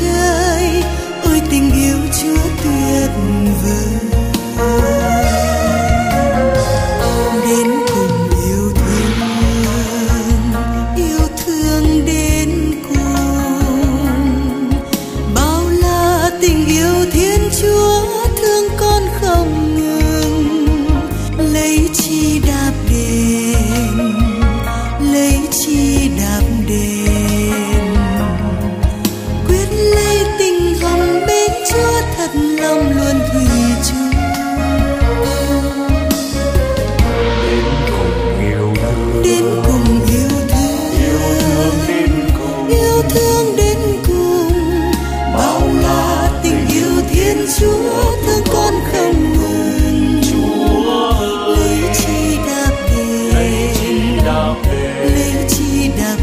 trời, ôi tình yêu Chúa tuyệt vời. Đến cùng yêu thương đến cùng, bao la tình yêu Thiên Chúa thương con không ngừng. Lấy chi đạp đền, lấy chi đạp đền, quyết lấy tình hồng bên Chúa thật lòng luôn thủy chung. Đến cùng yêu thương đến cùng, bao la tình yêu Thiên Chúa thương con không ngừng. Lấy chi đạp đền, lấy chi đạp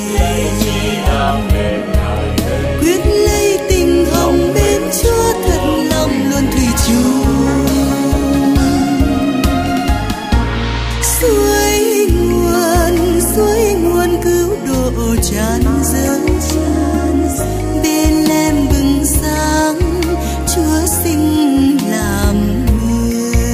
đền, quyết lấy tình hồng bên Chúa thật lòng luôn thủy chung. Suối nguồn cứu độ tràn dâng, Bethlehem bừng sáng, Chúa sinh làm người.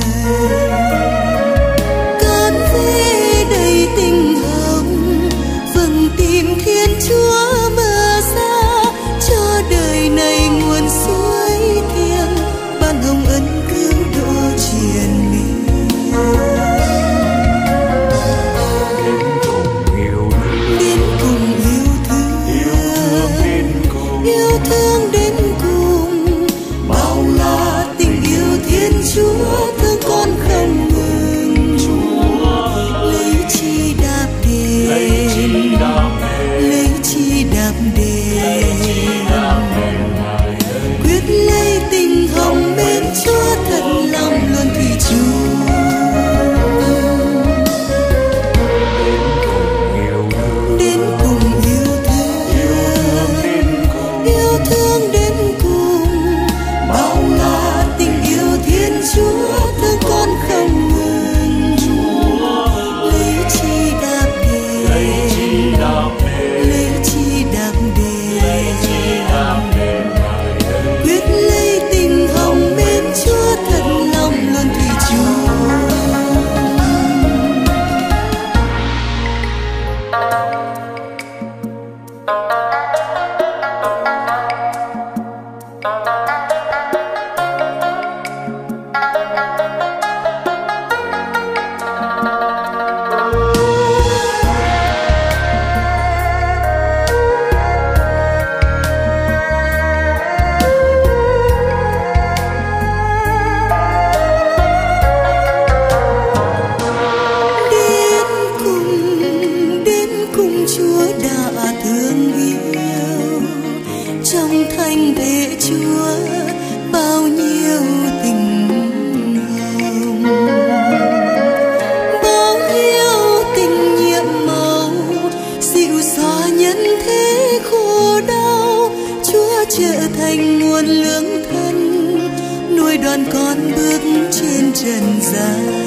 Cơn về đầy tình hồng, vầng tìm Thiên Chúa mở ra, cho đời này nguồn suối thiêng, ban hồng ân cứu độ triền miên. Yêu thương đến cùng, bao la tình yêu Thiên Chúa thương con không ngừng. Lấy chi đạp đền, lấy chi đạp đền, quyết lấy tình hồng bên Chúa thật lòng luôn thủy chung. Đến cùng yêu thương đến cùng, bao la tình yêu Thiên Chúa thương con không ngừng. Lấy chi đạp đền, lấy chi đạp đền, quyết lấy tình hồng bên Chúa thật lòng luôn thủy chung. Đến cùng Chúa đã thương yêu, trong thanh thế Chúa bao nhiêu tình hồng, bao nhiêu tình nhiệm màu, dịu xóa nhân thế khổ đau. Chúa trở thành nguồn lương thân, nuôi đoàn con bước trên trần gian.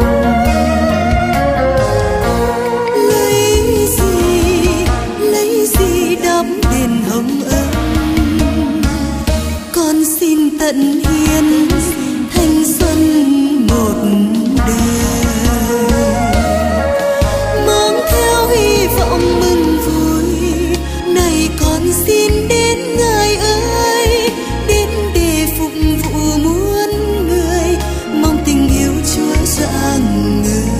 Lấy gì đắp đền hồng ân, con xin tận hiến thanh xuân một đời, mang theo hy vọng mừng vui. Này con xin đến Ngài ơi, đến để phục vụ muôn người, mong tình yêu Chúa rạng ngời.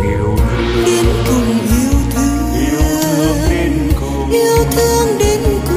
Đến cùng yêu thương đến cùng,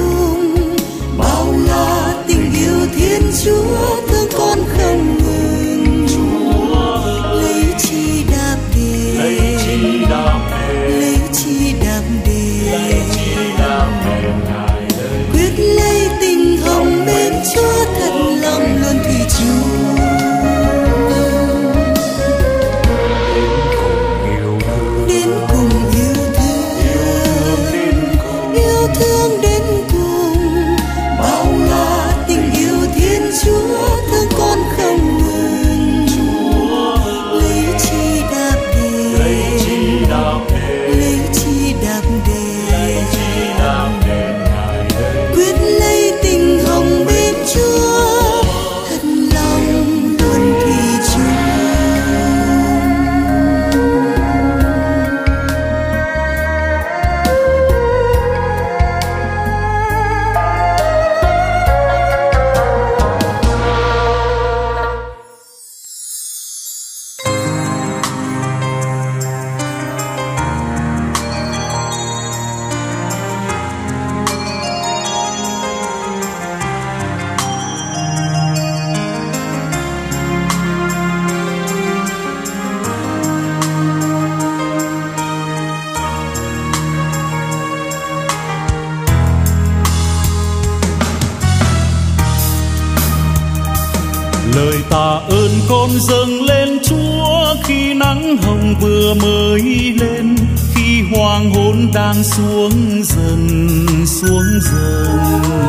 Lời tạ ơn con dâng lên Chúa khi nắng hồng vừa mới lên, khi hoàng hôn đang xuống dần xuống dần.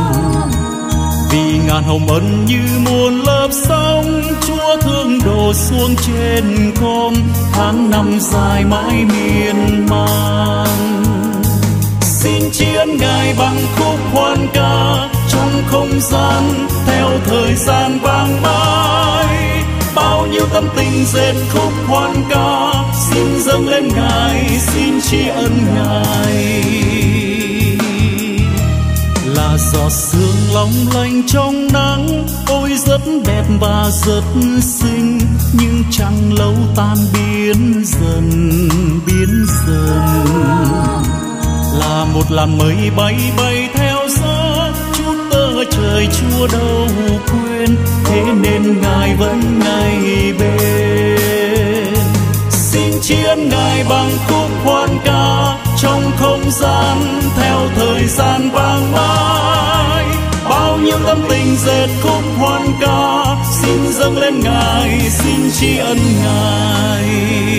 Vì ngàn hồng ân như muôn lớp sóng, Chúa thương đổ xuống trên con, tháng năm dài mãi miên man. Xin tri ân Ngài bằng khúc hoan ca trong không gian theo thời gian vang mãi. Bao nhiêu tâm tình dệt khúc hoan ca xin dâng lên Ngài, xin tri ân Ngài. Là giọt sương long lanh trong nắng, ôi rất đẹp và rất xinh, nhưng chẳng lâu tan biến dần biến dần. Là một làn mây bay bay theo gió, chút tơ trời Chúa đâu quên, thế nên Ngài vẫn ngay bên. Xin tri ân Ngài bằng khúc hoan ca trong không gian theo thời gian vang mãi. Bao nhiêu tâm tình dệt khúc hoan ca xin dâng lên Ngài, xin tri ân Ngài.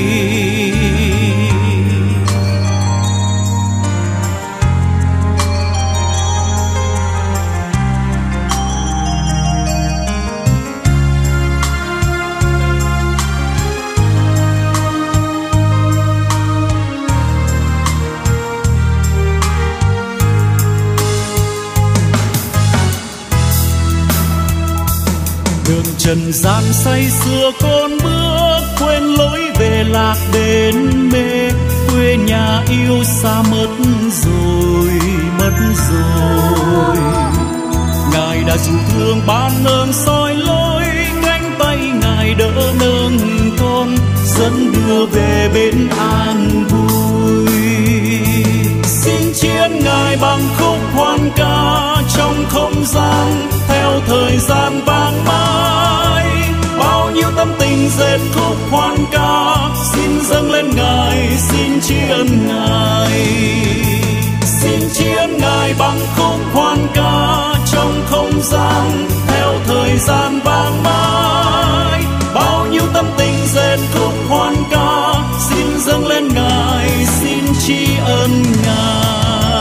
Đường trần gian say sưa con bước, quên lối về lạc bên mê, quê nhà yêu xa mất rồi mất rồi. Ngài đã dù thương ban ơn soi lối, cánh tay Ngài đỡ nâng con, dẫn đưa về bên an vui. Xin tri ân Ngài bằng khúc hoan ca trong không gian theo thời gian vang mãi. Bao nhiêu tâm tình dệt khúc hoan ca xin dâng lên Ngài, xin tri ân Ngài. Xin tri ân Ngài bằng khúc hoan ca trong không gian theo thời gian vang mãi. Bao nhiêu tâm tình dệt khúc hoan ca xin dâng lên Ngài, xin tri ân Ngài.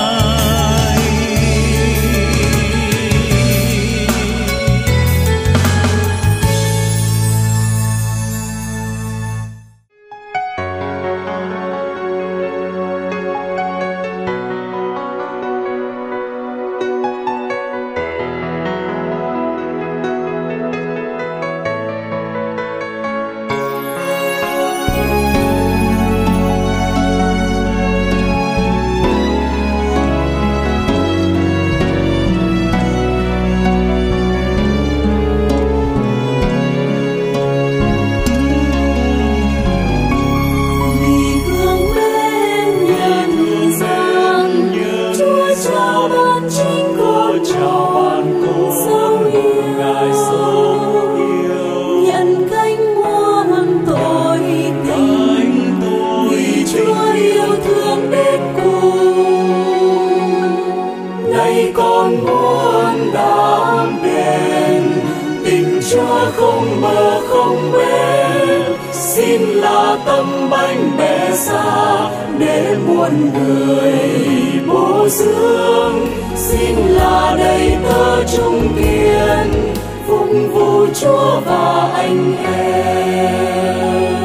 Không bờ không bến, xin là tấm bánh bè xa để muôn người bố dưỡng. Xin là đầy tớ trung kiên phục vụ Chúa và anh em.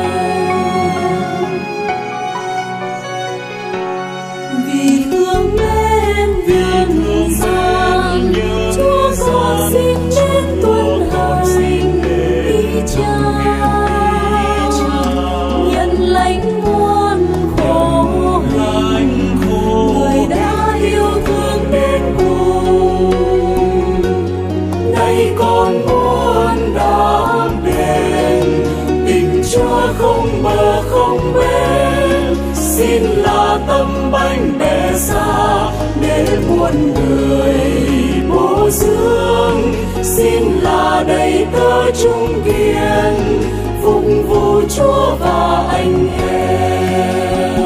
Vì thương mến nhân gian, Chúa có xin đến tuần hành đi cha, nhận lãnh muôn khổ hình, người đã yêu thương đến cùng. Nay con muốn đáp đền tình Chúa không bờ không bến. Xin là tấm bánh bè xa để muôn người bố dưỡng. Xin là đầy tớ trung kiên phục vụ Chúa và anh em.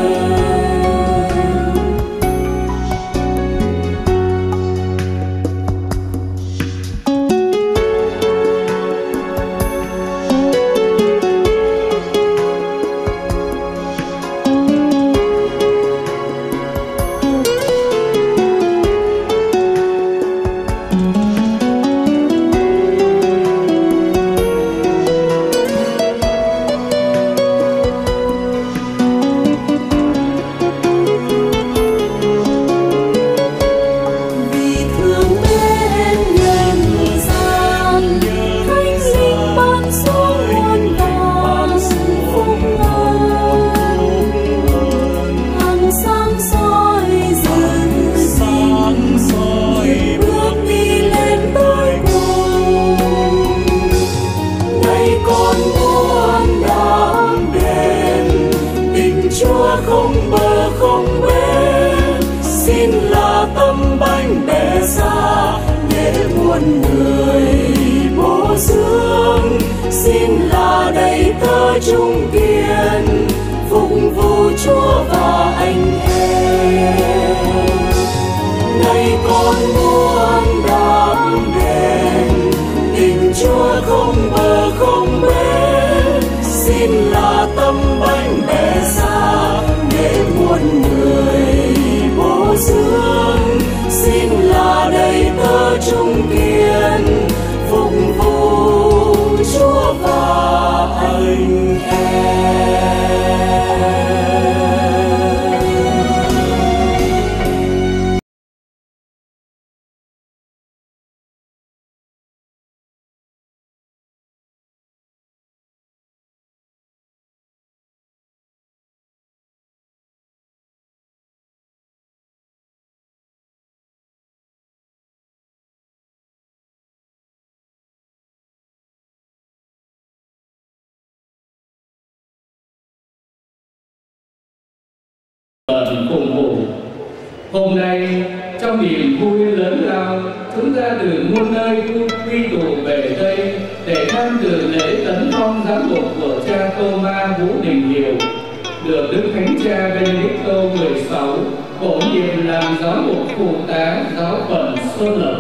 Cùng vụ. Hôm nay trong niềm vui lớn lao, chúng ta từ muôn nơi quy tụ về đây để tham dự lễ tấn phong giám mục của cha Thomas Vũ Đình Hiệu, được Đức Thánh Cha Benedicto XVI bổ nhiệm làm giám mục phụ tá giáo phận Xuân Lộc.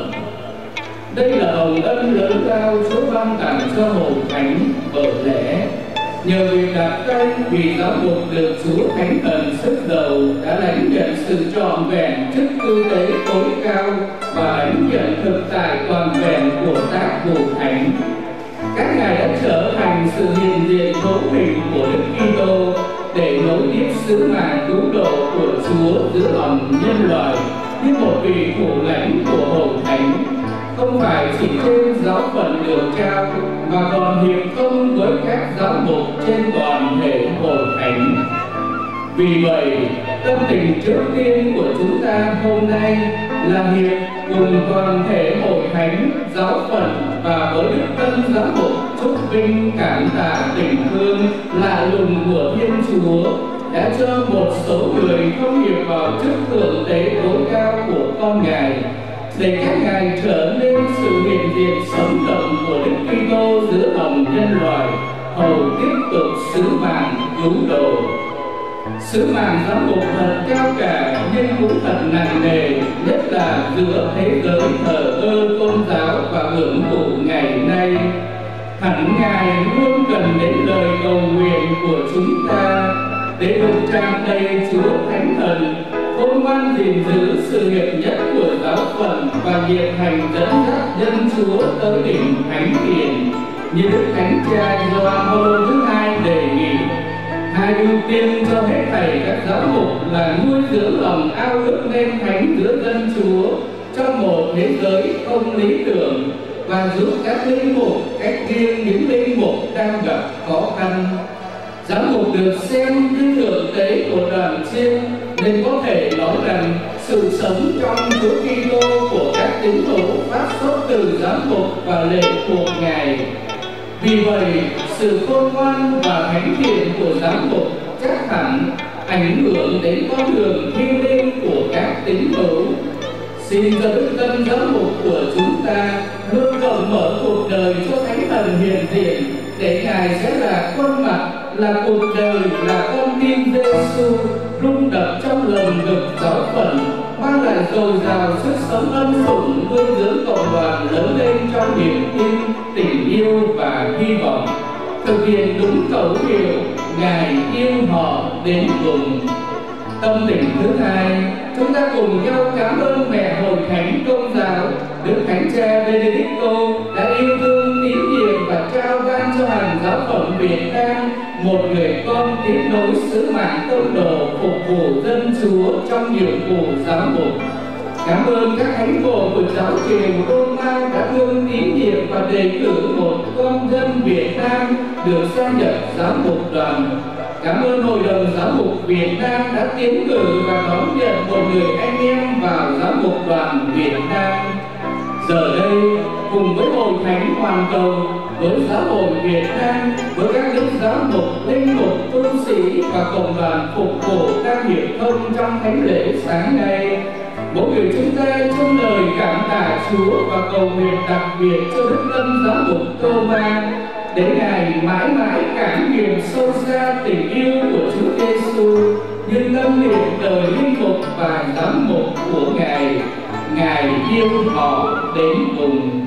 Đây là hồng ân lớn lao Chúa ban tặng cho hồn thánh vợ lẽ. Nhờ việc đặt tay vì giáo mục được Chúa Thánh Thần sức đầu đã lãnh nhận sự trọn vẹn chức tư tế tối cao và lãnh nhận thực tại toàn vẹn của tác vụ thánh. Các ngài đã trở thành sự hiện diện hữu hình của Đức Kitô để nối tiếp sứ mạng cứu độ của Chúa giữa lòng nhân loại như một vị thủ lãnh của hội thánh, không phải chỉ trên giáo phận được trao mà còn hiệp thông với các giáo mục trên toàn thể hội thánh. Vì vậy, tâm tình trước tiên của chúng ta hôm nay là hiệp cùng toàn thể hội thánh, giáo phận và với Đức Tân Giám mục chúc vinh cảm tạ tình thương lạ lùng của Thiên Chúa đã cho một số người không hiệp vào chức thượng tế tối cao của con Ngài, để các ngài trở nên sự hiện diện sống động của Đức Kitô giữa lòng nhân loại, hầu tiếp tục sứ mạng cứu độ. Sứ mạng giám mục thật cao cả nhưng cũng thật nặng nề, nhất là giữa thế giới thờ ơ tôn giáo và hưởng thụ ngày nay. Hẳn Ngài luôn cần đến lời cầu nguyện của chúng ta để được tràn đầy Chúa Thánh Thần, khôn ngoan gìn giữ sự hiệp nhất của giáo phận và nhiệt thành dẫn dắt dân Chúa tới đỉnh thánh hiền, như Đức Thánh Cha Gioan Phaolô thứ hai đề nghị. Hai ưu tiên cho hết thảy các giáo mục là nuôi dưỡng lòng ao ước nên thánh giữa dân Chúa trong một thế giới không lý tưởng và giúp các linh mục cách riêng những linh mục đang gặp khó khăn. Giám mục được xem như thượng tế của đoàn chiên nên có thể nói rằng sự sống trong Chúa Kitô của các tín hữu phát xuất từ giám mục và lệ thuộc Ngài. Vì vậy, sự khôn ngoan và thánh thiện của giám mục chắc hẳn ảnh hưởng đến con đường thiêng liêng của các tín hữu. Xin cho Đức Tân Giám mục của chúng ta luôn rộng mở cuộc đời cho Thánh Thần hiện diện, để Ngài sẽ là khuôn mặt, là cuộc đời, là con tim Giêsu rung đập trong lồng ngực giáo phận, mang lại dồi dào sức sống ân sủng, nuôi dưỡng cộng đoàn lớn lên trong niềm tin, tình yêu và hy vọng, thực hiện đúng khẩu hiệu Ngài yêu họ đến cùng. Tâm tình thứ hai, chúng ta cùng nhau cảm ơn mẹ hội thánh Công giáo, Đức Thánh Cha Benedicto đã yêu thương, tín nhiệm và trao ban cho hàng giáo phận Việt Nam một người con tiếp nối sứ mạng tông đồ phục vụ dân Chúa trong nhiệm vụ giáo mục. Cảm ơn các thánh bộ của giáo triều Roma đã thương, tín nhiệm và đề cử một công dân Việt Nam được gia nhập giáo mục đoàn. Cảm ơn Hội đồng Giáo mục Việt Nam đã tiến cử và đón nhận một người anh em vào giáo mục đoàn Việt Nam. Giờ đây, cùng với Hội Thánh Hoàn Cầu, với Giáo hội Việt Nam, với các đức giáo mục, linh mục, tu sĩ và cộng đoàn phục vụ đang hiệp thông trong thánh lễ sáng nay, mỗi người chúng ta trong lời cảm tạ Chúa và cầu nguyện đặc biệt cho Đức Tân Giám mục Thomas, để Ngài mãi mãi cảm nghiệm sâu xa tình yêu của Chúa Giêsu như tâm niệm đời linh mục và giám mục của Ngài. Ngài yêu họ đến cùng.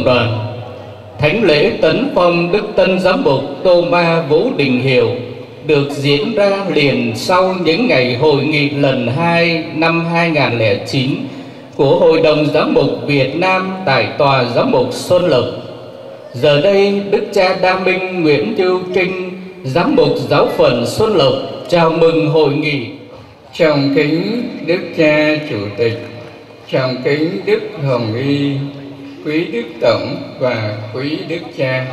cộng đoàn. Thánh lễ tấn phong Đức Tân Giám mục Tô Ma Vũ Đình Hiệu được diễn ra liền sau những ngày hội nghị lần 2 năm 2009 của Hội đồng Giám mục Việt Nam tại Tòa Giám mục Xuân Lộc. Giờ đây, Đức cha Đa Minh Nguyễn Hữu Trinh, Giám mục Giáo phận Xuân Lộc chào mừng hội nghị. Trọng kính Đức cha Chủ tịch, trọng kính Đức Hồng Y, quý Đức Tổng và quý Đức cha.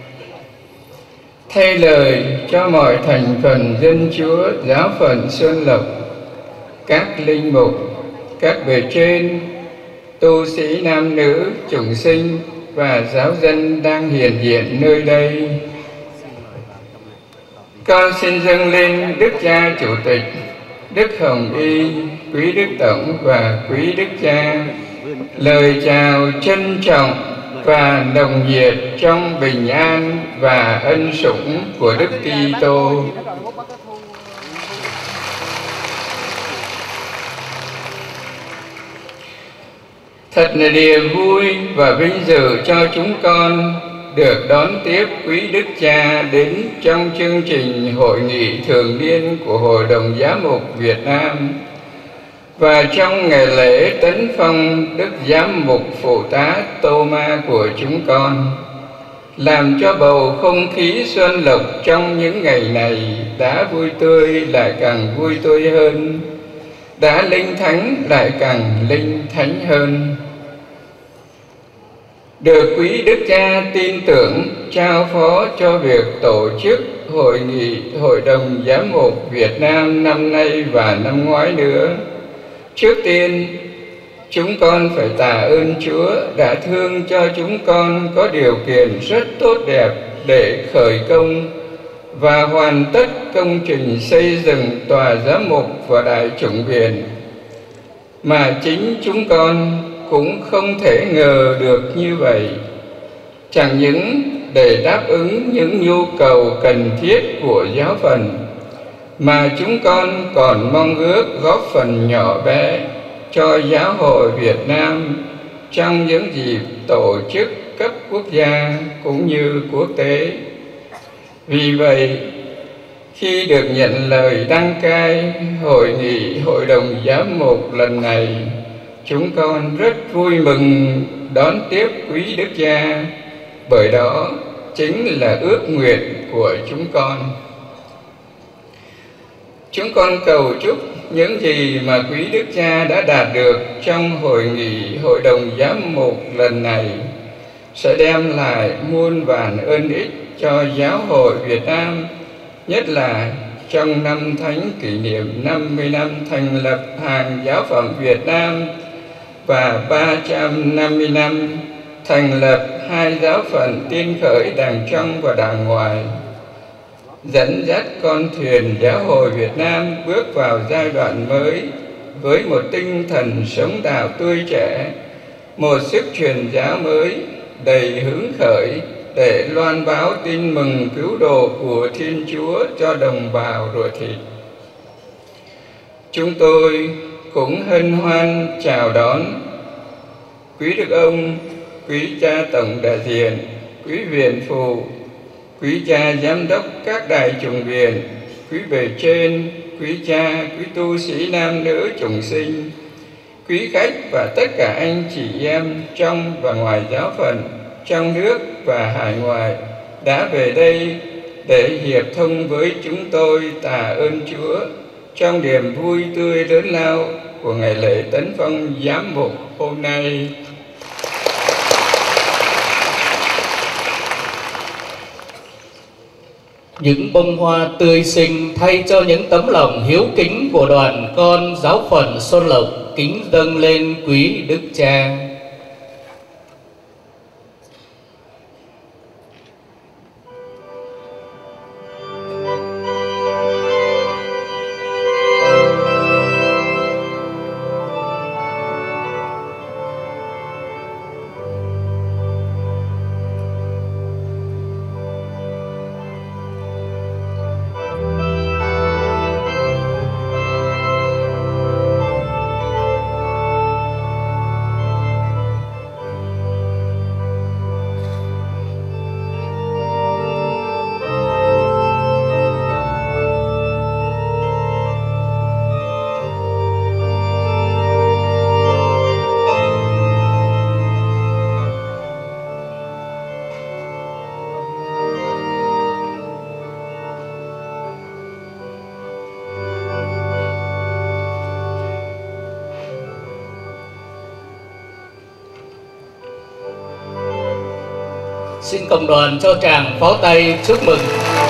Thay lời cho mọi thành phần dân Chúa Giáo phận Xuân Lộc, các linh mục, các bề trên, tu sĩ nam nữ, chủng sinh và giáo dân đang hiện diện nơi đây, con xin dâng lên Đức cha Chủ tịch, Đức Hồng Y, quý Đức Tổng và quý Đức cha lời chào trân trọng và nồng nhiệt trong bình an và ân sủng của Đức Kitô. Thật là niềm vui và vinh dự cho chúng con được đón tiếp quý Đức cha đến trong chương trình hội nghị thường niên của Hội đồng Giám mục Việt Nam và trong ngày lễ tấn phong Đức Giám mục Phụ tá Tô Ma của chúng con, làm cho bầu không khí xuân lộc trong những ngày này đã vui tươi lại càng vui tươi hơn, đã linh thánh lại càng linh thánh hơn. Được quý Đức cha tin tưởng trao phó cho việc tổ chức hội nghị Hội đồng Giám mục Việt Nam năm nay và năm ngoái nữa, trước tiên chúng con phải tạ ơn Chúa đã thương cho chúng con có điều kiện rất tốt đẹp để khởi công và hoàn tất công trình xây dựng tòa giám mục và đại chủng viện, mà chính chúng con cũng không thể ngờ được như vậy. Chẳng những để đáp ứng những nhu cầu cần thiết của giáo phận, mà chúng con còn mong ước góp phần nhỏ bé cho Giáo hội Việt Nam trong những dịp tổ chức cấp quốc gia cũng như quốc tế. Vì vậy, khi được nhận lời đăng cai hội nghị Hội đồng Giám mục lần này, chúng con rất vui mừng đón tiếp quý Đức cha, bởi đó chính là ước nguyện của chúng con. Chúng con cầu chúc những gì mà quý Đức cha đã đạt được trong hội nghị Hội đồng Giám mục lần này sẽ đem lại muôn vàn ơn ích cho Giáo hội Việt Nam, nhất là trong năm thánh kỷ niệm 50 năm thành lập Hàng Giáo phẩm Việt Nam và 350 năm thành lập hai giáo phận Tiên Khởi đàng trong và đàng ngoài, dẫn dắt con thuyền Giáo hội Việt Nam bước vào giai đoạn mới với một tinh thần sống đạo tươi trẻ, một sức truyền giáo mới đầy hứng khởi để loan báo tin mừng cứu độ của Thiên Chúa cho đồng bào ruột thịt. Chúng tôi cũng hân hoan chào đón quý Đức ông, quý cha tổng đại diện, quý viện phụ, quý cha giám đốc các đại chủng viện, quý bề trên, quý cha, quý tu sĩ nam nữ chủng sinh, quý khách và tất cả anh chị em trong và ngoài giáo phận, trong nước và hải ngoại đã về đây để hiệp thông với chúng tôi tạ ơn Chúa trong niềm vui tươi lớn lao của ngày lễ tấn phong giám mục hôm nay. Những bông hoa tươi xinh thay cho những tấm lòng hiếu kính của đoàn con giáo phận Xuân Lộc kính dâng lên quý Đức cha. Xin cộng đoàn cho tràng pháo tay chúc mừng.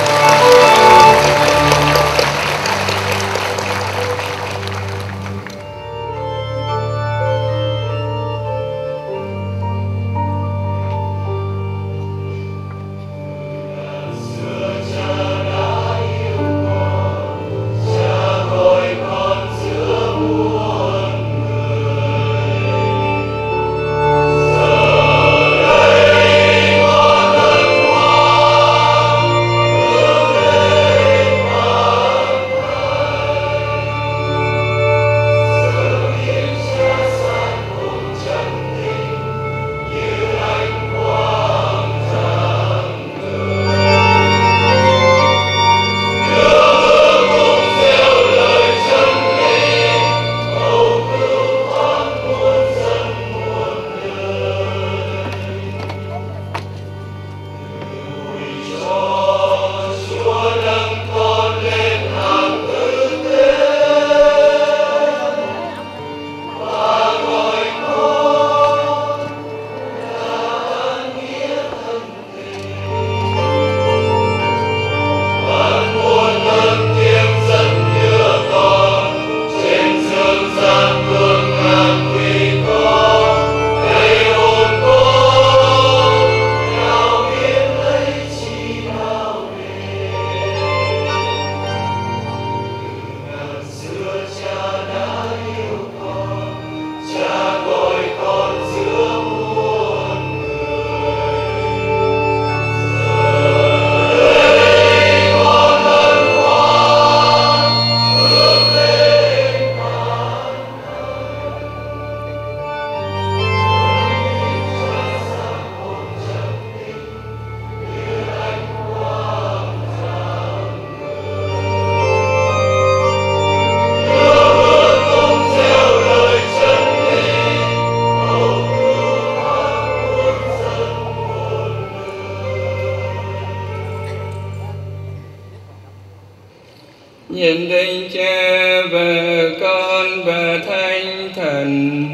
Nhân danh Cha và Con và Thánh Thần.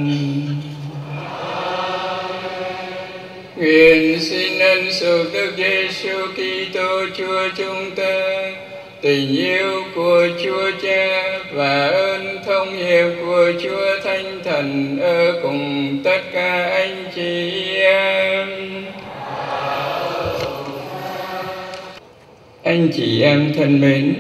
Nguyện xin ân sủng Đức Giêsu Kitô Chúa chúng ta, tình yêu của Chúa Cha và ơn thông hiệp của Chúa Thánh Thần ở cùng tất cả anh chị em. Anh chị em thân mến,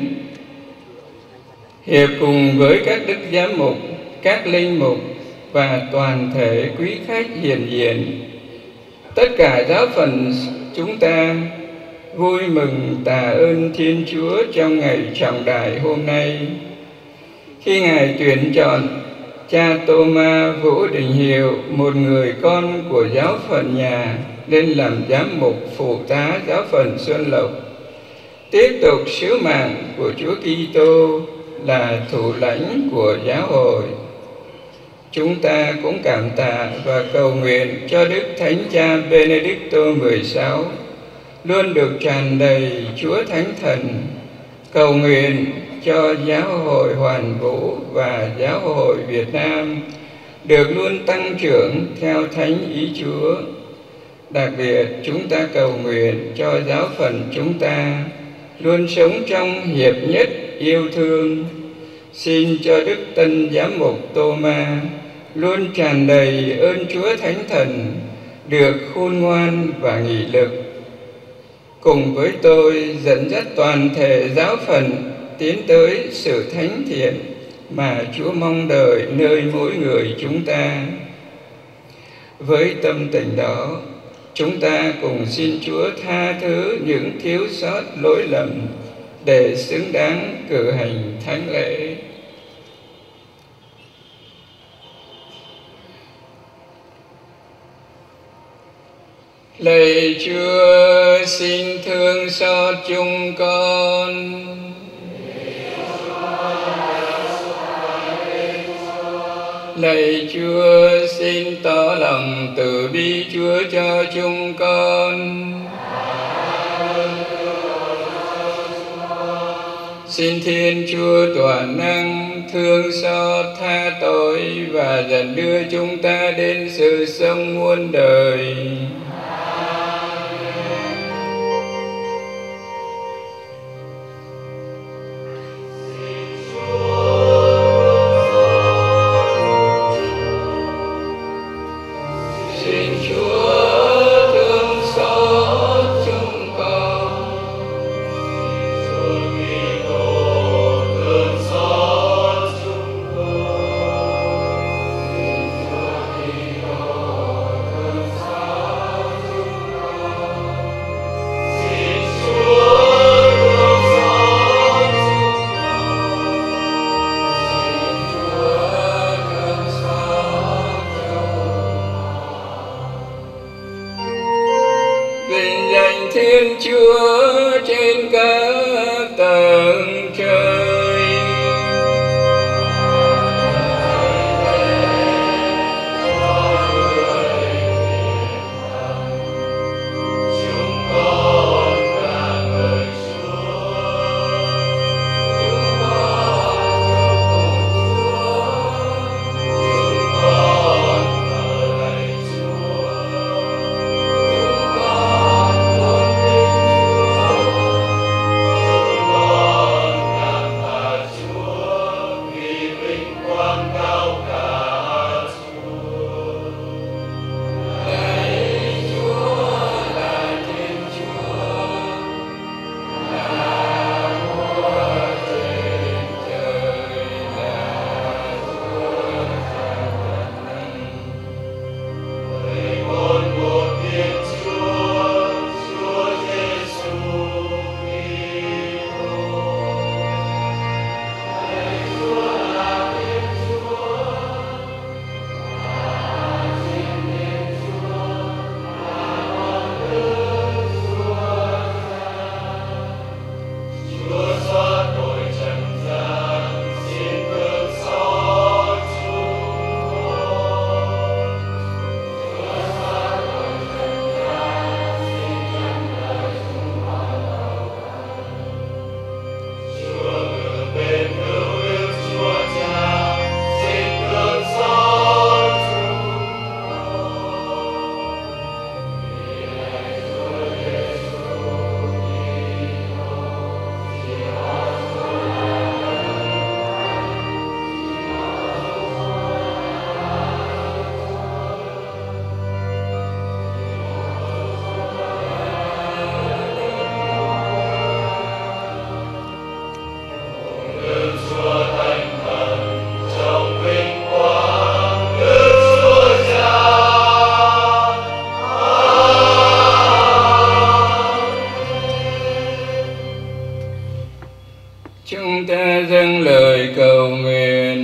hiệp cùng với các đức giám mục, các linh mục và toàn thể quý khách hiện diện, tất cả giáo phận chúng ta vui mừng tạ ơn Thiên Chúa trong ngày trọng đại hôm nay, khi Ngài tuyển chọn cha Tô-ma Vũ Đình Hiệu, một người con của giáo phận nhà, lên làm giám mục phụ tá giáo phận Xuân Lộc, tiếp tục sứ mạng của Chúa Kitô là thủ lãnh của giáo hội. Chúng ta cũng cảm tạ và cầu nguyện cho Đức Thánh Cha Benedicto XVI luôn được tràn đầy Chúa Thánh Thần, cầu nguyện cho Giáo hội Hoàn Vũ và Giáo hội Việt Nam được luôn tăng trưởng theo thánh ý Chúa. Đặc biệt chúng ta cầu nguyện cho giáo phận chúng ta luôn sống trong hiệp nhất yêu thương. Xin cho Đức Tân Giám mục Tô-ma luôn tràn đầy ơn Chúa Thánh Thần, được khôn ngoan và nghị lực, cùng với tôi dẫn dắt toàn thể giáo phận tiến tới sự thánh thiện mà Chúa mong đợi nơi mỗi người chúng ta. Với tâm tình đó, chúng ta cùng xin Chúa tha thứ những thiếu sót lỗi lầm để xứng đáng cử hành thánh lễ. Lạy Chúa, xin thương xót chúng con. Lạy Chúa, xin tỏ lòng từ bi Chúa cho chúng con. Xin Thiên Chúa toàn năng thương xót tha tội và dẫn đưa chúng ta đến sự sống muôn đời. vinh danh Thiên Chúa trên các tầng trời. Chúng ta dâng lời cầu nguyện.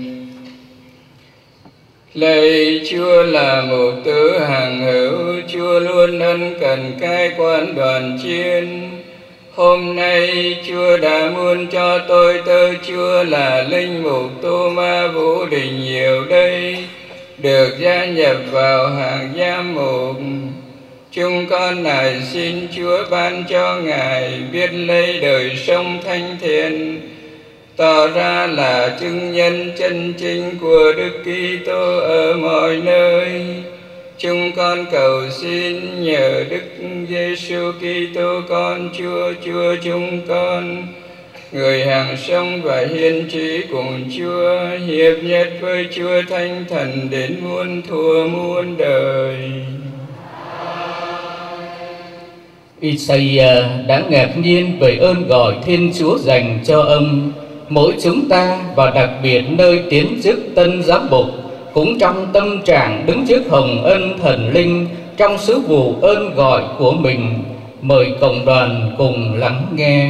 Lạy Chúa là một tứ hàng hữu, Chúa luôn ân cần cai quản đoàn chiên. Hôm nay Chúa đã muốn cho tôi tớ Chúa là linh mục Tô Ma Vũ Đình Nhiều đây được gia nhập vào hàng giám mục. Chúng con này xin Chúa ban cho Ngài biết lấy đời sống thánh thiện, tỏ ra là chứng nhân chân chính của Đức Kitô ở mọi nơi. Chúng con cầu xin nhờ Đức Giêsu Kitô con Chúa chúng con, người hàng sống và hiên trí cùng Chúa, hiệp nhất với Chúa Thánh Thần đến muôn thuở muôn đời. Isaiah đã ngạc nhiên về ơn gọi Thiên Chúa dành cho ông. Mỗi chúng ta và đặc biệt nơi tiến chức tân giám mục cũng trong tâm trạng đứng trước hồng ân thần linh trong sứ vụ ơn gọi của mình. Mời cộng đoàn cùng lắng nghe.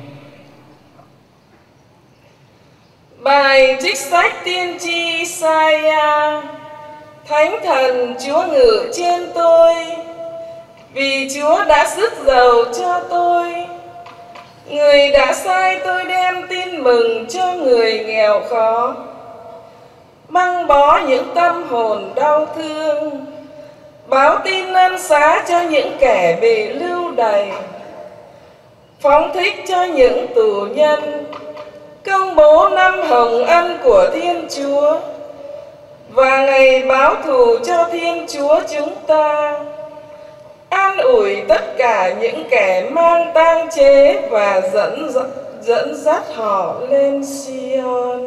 Bài trích sách tiên tri Isaiah. Thánh Thần Chúa ngự trên tôi, vì Chúa đã sức giàu cho tôi. Người đã sai tôi đem tin mừng cho người nghèo khó, băng bó những tâm hồn đau thương, báo tin ân xá cho những kẻ bị lưu đày, phóng thích cho những tù nhân, công bố năm hồng ân của Thiên Chúa và ngày báo thù cho Thiên Chúa chúng ta, an ủi tất cả những kẻ mang tang chế và dẫn dắt họ lên Sion.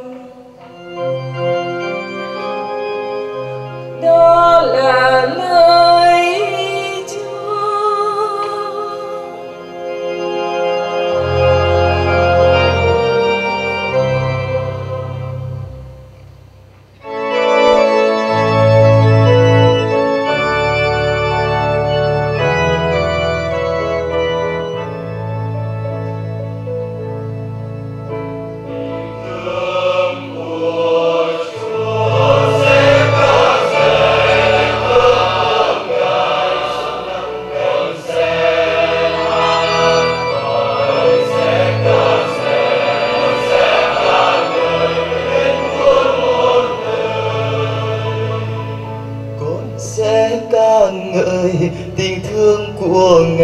Đó là lời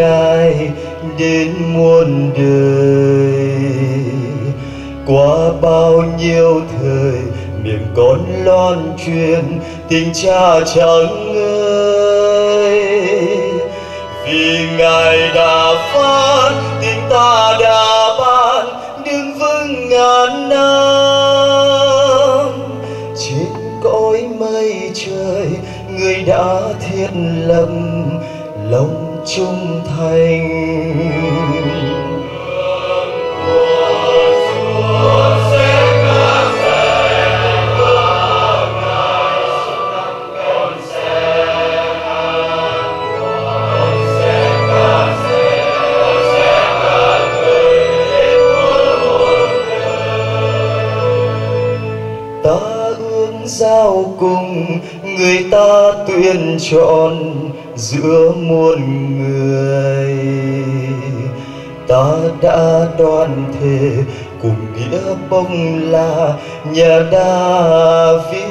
Ngài đến muôn đời. Qua bao nhiêu thời, miệng con loan truyền tình cha chẳng ngơi. Vì Ngài đã phán, tình ta đã ban, đứng vững ngàn năm. Trên cõi mây trời, Người đã thiết lập lòng trung thành. Giao cùng người ta tuyển chọn giữa muôn người. Ta đã đoàn thể cùng nghĩa bông là nhà David,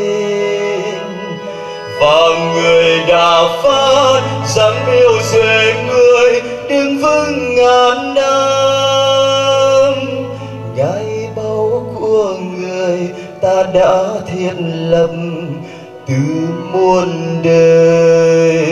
và người đã phát rằng yêu duệ người đứng vững ngàn năm. Ngài báu của người ta đã thiết lập từ muôn đời.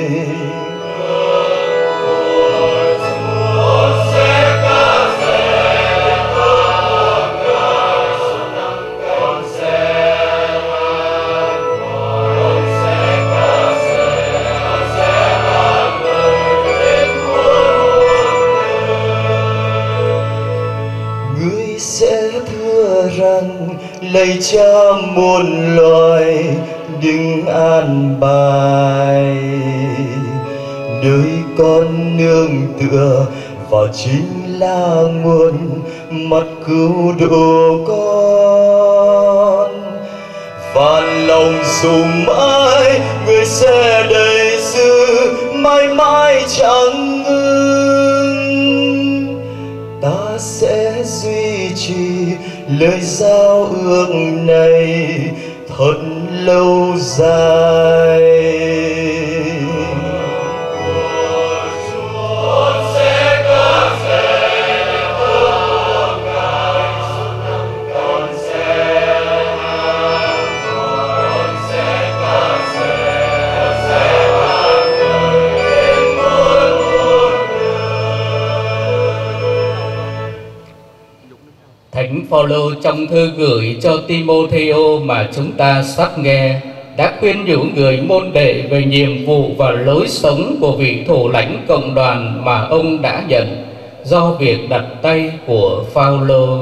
Người sẽ thưa rằng lạy Cha muôn loài đừng an bài, nơi con nương tựa và chính là nguồn mắt cứu độ con. Và lòng dùng mãi Người sẽ đầy dư mãi mãi chẳng ngừng. Ta sẽ duy trì lời giao ước này thật lâu dài. Thánh Phaolô trong thư gửi cho Timôthêô mà chúng ta sắp nghe đã khuyên nhủ người môn đệ về nhiệm vụ và lối sống của vị thủ lãnh cộng đoàn mà ông đã nhận do việc đặt tay của Phaolô.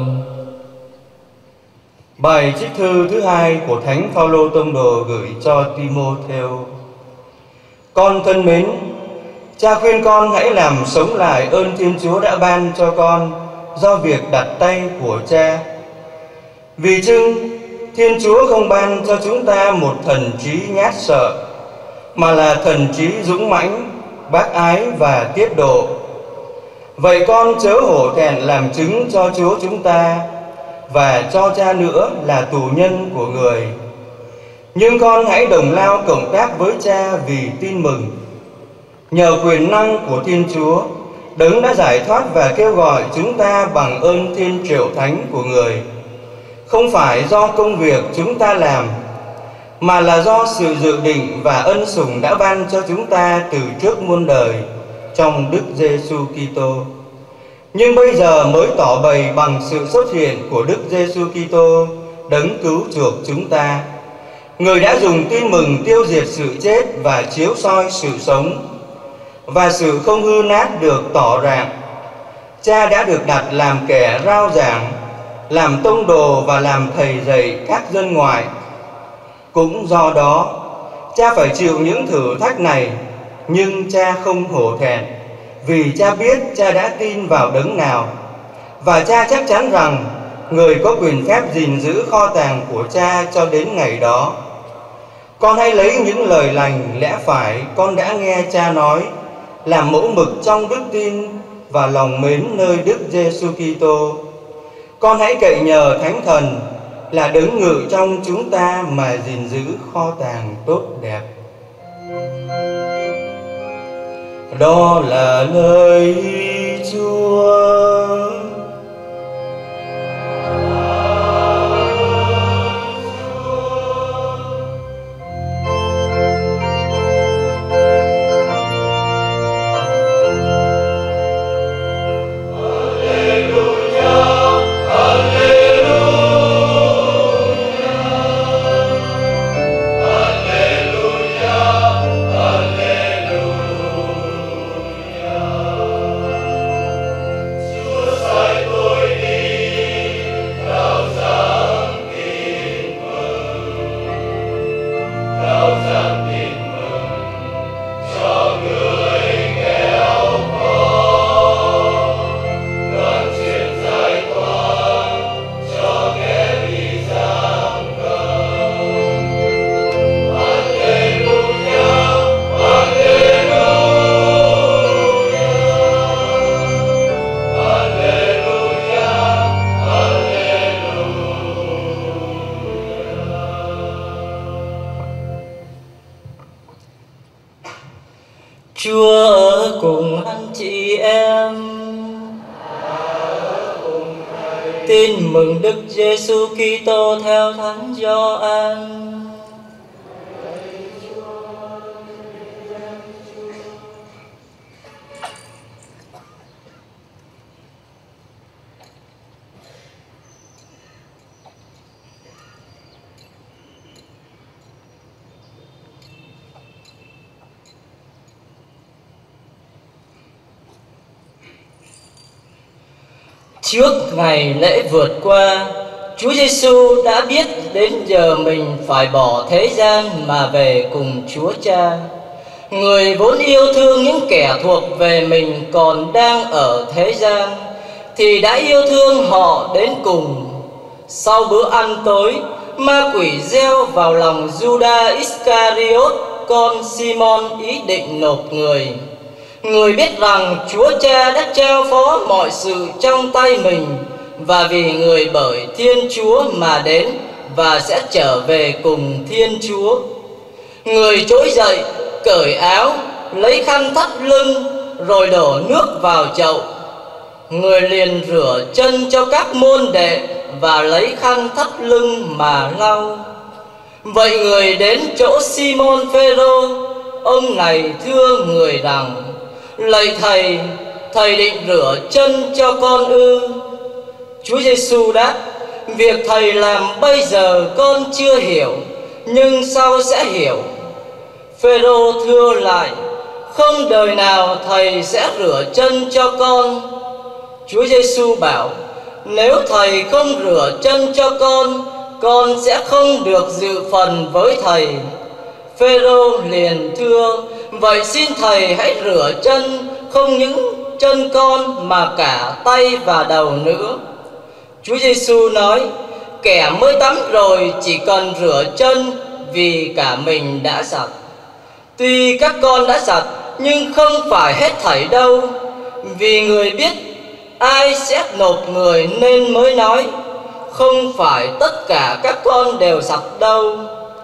Bài trích thư thứ hai của Thánh Phaolô tông đồ gửi cho Timôthêô. Con thân mến, cha khuyên con hãy làm sống lại ơn Thiên Chúa đã ban cho con do việc đặt tay của cha. Vì chưng Thiên Chúa không ban cho chúng ta một thần trí nhát sợ, mà là thần trí dũng mãnh, bác ái và tiết độ. Vậy con chớ hổ thẹn làm chứng cho Chúa chúng ta và cho cha nữa là tù nhân của người. Nhưng con hãy đồng lao cộng tác với cha vì tin mừng. Nhờ quyền năng của Thiên Chúa, Đấng đã giải thoát và kêu gọi chúng ta bằng ơn Thiên Triệu Thánh của Người, không phải do công việc chúng ta làm, mà là do sự dự định và ân sủng đã ban cho chúng ta từ trước muôn đời trong Đức Giêsu Kitô. Nhưng bây giờ mới tỏ bày bằng sự xuất hiện của Đức Giêsu Kitô, Đấng cứu chuộc chúng ta. Người đã dùng tin mừng tiêu diệt sự chết và chiếu soi sự sống, và sự không hư nát được tỏ rạng. Cha đã được đặt làm kẻ rao giảng, làm tông đồ và làm thầy dạy các dân ngoại. Cũng do đó, cha phải chịu những thử thách này, nhưng cha không hổ thẹn, vì cha biết cha đã tin vào Đấng nào, và cha chắc chắn rằng người có quyền phép gìn giữ kho tàng của cha cho đến ngày đó. Con hãy lấy những lời lành lẽ phải con đã nghe cha nói, làm mẫu mực trong đức tin và lòng mến nơi Đức Giêsu Kitô. Con hãy cậy nhờ Thánh Thần là Đấng ngự trong chúng ta mà gìn giữ kho tàng tốt đẹp. Đó là lời Chúa. Chúa ở cùng anh chị em. Tin mừng Đức Giêsu Kitô theo Thánh Gioan. Trước ngày lễ vượt qua, Chúa Giêsu đã biết đến giờ mình phải bỏ thế gian mà về cùng Chúa Cha. Người vốn yêu thương những kẻ thuộc về mình còn đang ở thế gian thì đã yêu thương họ đến cùng. Sau bữa ăn tối, ma quỷ gieo vào lòng Judas Iscariot con Simon ý định nộp người. Người biết rằng Chúa Cha đã trao phó mọi sự trong tay mình, và vì người bởi Thiên Chúa mà đến và sẽ trở về cùng Thiên Chúa. Người trỗi dậy, cởi áo, lấy khăn thắt lưng, rồi đổ nước vào chậu. Người liền rửa chân cho các môn đệ và lấy khăn thắt lưng mà lau. Vậy người đến chỗ Simon Phêrô. Ông này thưa người rằng: Lạy thầy, thầy định rửa chân cho con ư? Chúa Giêsu đáp: Việc thầy làm bây giờ con chưa hiểu, nhưng sau sẽ hiểu. Phêrô thưa lại: Không đời nào thầy sẽ rửa chân cho con. Chúa Giêsu bảo: Nếu thầy không rửa chân cho con sẽ không được dự phần với thầy. Phêrô liền thưa: Vậy xin thầy hãy rửa chân, không những chân con mà cả tay và đầu nữa. Chúa Giêsu nói: Kẻ mới tắm rồi chỉ cần rửa chân, vì cả mình đã sạch. Tuy các con đã sạch, nhưng không phải hết thảy đâu, vì người biết ai sẽ nộp người nên mới nói: Không phải tất cả các con đều sạch đâu.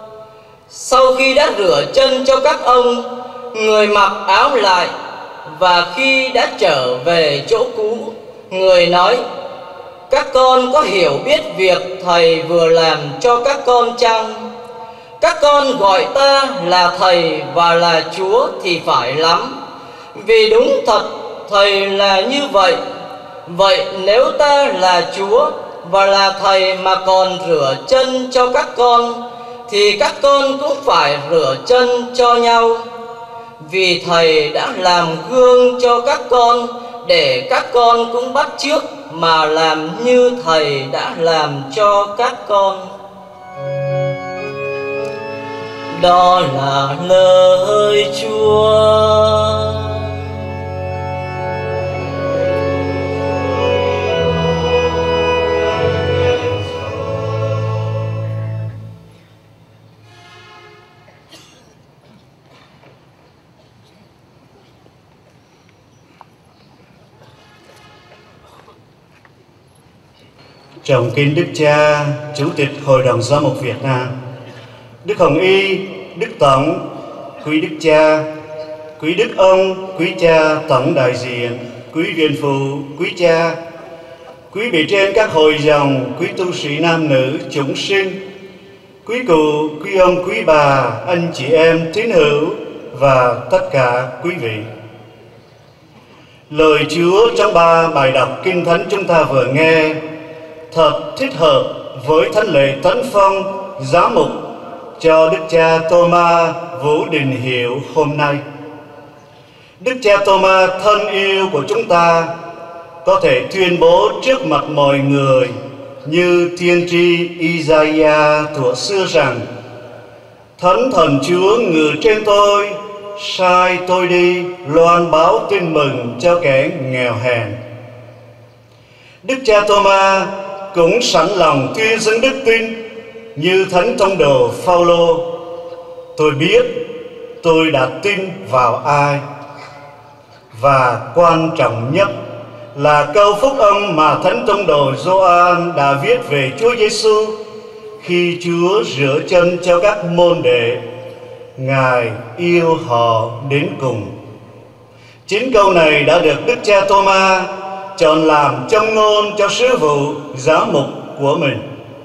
Sau khi đã rửa chân cho các ông, người mặc áo lại, và khi đã trở về chỗ cũ, người nói: Các con có hiểu biết việc thầy vừa làm cho các con chăng? Các con gọi ta là thầy và là Chúa thì phải lắm, vì đúng thật thầy là như vậy. Vậy nếu ta là Chúa và là thầy mà còn rửa chân cho các con, thì các con cũng phải rửa chân cho nhau. Vì thầy đã làm gương cho các con, để các con cũng bắt chước mà làm như thầy đã làm cho các con. Đó là lời Chúa. Trọng kính Đức Cha, Chủ tịch Hội đồng Giám mục Việt Nam, Đức Hồng Y, Đức Tổng, quý Đức Cha, quý đức ông, quý cha tổng đại diện, quý viện phụ, quý cha, quý bề trên các hội dòng, quý tu sĩ nam nữ, chúng sinh, quý cụ, quý ông, quý bà, anh chị em, tín hữu và tất cả quý vị. Lời Chúa trong 3 bài đọc Kinh Thánh chúng ta vừa nghe thật thích hợp với thánh lễ tấn phong giám mục cho Đức cha Thomas Vũ Đình Hiệu hôm nay. Đức cha Thomas thân yêu của chúng ta có thể tuyên bố trước mặt mọi người như tiên tri Isaiah thuở xưa rằng: Thánh Thần Chúa ngự trên tôi, sai tôi đi loan báo tin mừng cho kẻ nghèo hèn. Đức cha Thomas cũng sẵn lòng tuyên xưng đức tin như Thánh Tông đồ Phaolô: tôi biết tôi đã tin vào ai. Và quan trọng nhất là câu phúc âm mà Thánh Tông đồ Gioan đã viết về Chúa Giêsu khi Chúa rửa chân cho các môn đệ: Ngài yêu họ đến cùng. Chính câu này đã được Đức cha Thomas chọn làm châm ngôn cho sứ vụ giám mục của mình.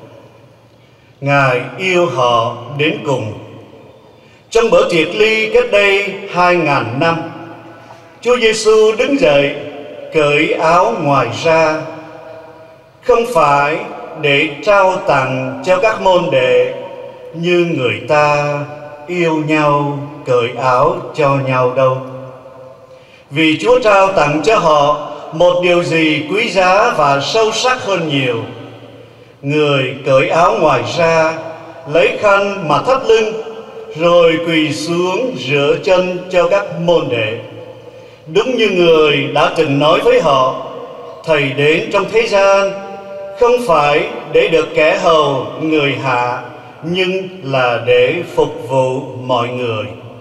Ngài yêu họ đến cùng. Trong bữa tiệc ly cách đây 2000 năm, Chúa Giêsu đứng dậy cởi áo ngoài ra, không phải để trao tặng cho các môn đệ như người ta yêu nhau cởi áo cho nhau đâu. Vì Chúa trao tặng cho họ một điều gì quý giá và sâu sắc hơn nhiều. Người cởi áo ngoài ra, lấy khăn mà thắt lưng, rồi quỳ xuống rửa chân cho các môn đệ. Đúng như người đã từng nói với họ: Thầy đến trong thế gian không phải để được kẻ hầu người hạ, nhưng là để phục vụ mọi người.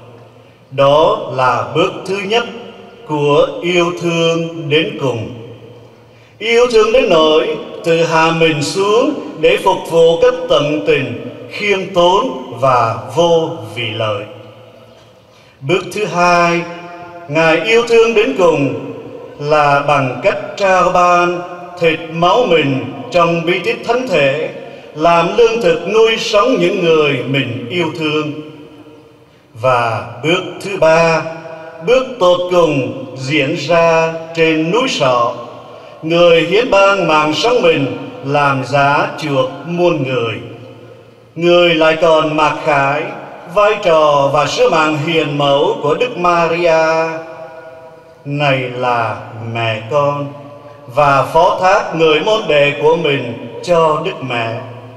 Đó là bước thứ nhất của yêu thương đến cùng. Yêu thương đến nỗi từ hạ mình xuống để phục vụ cách tận tình, khiêm tốn và vô vị lợi. Bước thứ hai, Ngài yêu thương đến cùng là bằng cách trao ban thịt máu mình trong bí tích thánh thể, làm lương thực nuôi sống những người mình yêu thương. Và bước thứ ba, bước tột cùng diễn ra trên núi Sọ. Người hiến ban mạng sống mình làm giá chuộc muôn người. Người lại còn mặc khải vai trò và sứ mạng hiền mẫu của Đức Maria, này là mẹ con, và phó thác người môn đệ của mình cho Đức Mẹ.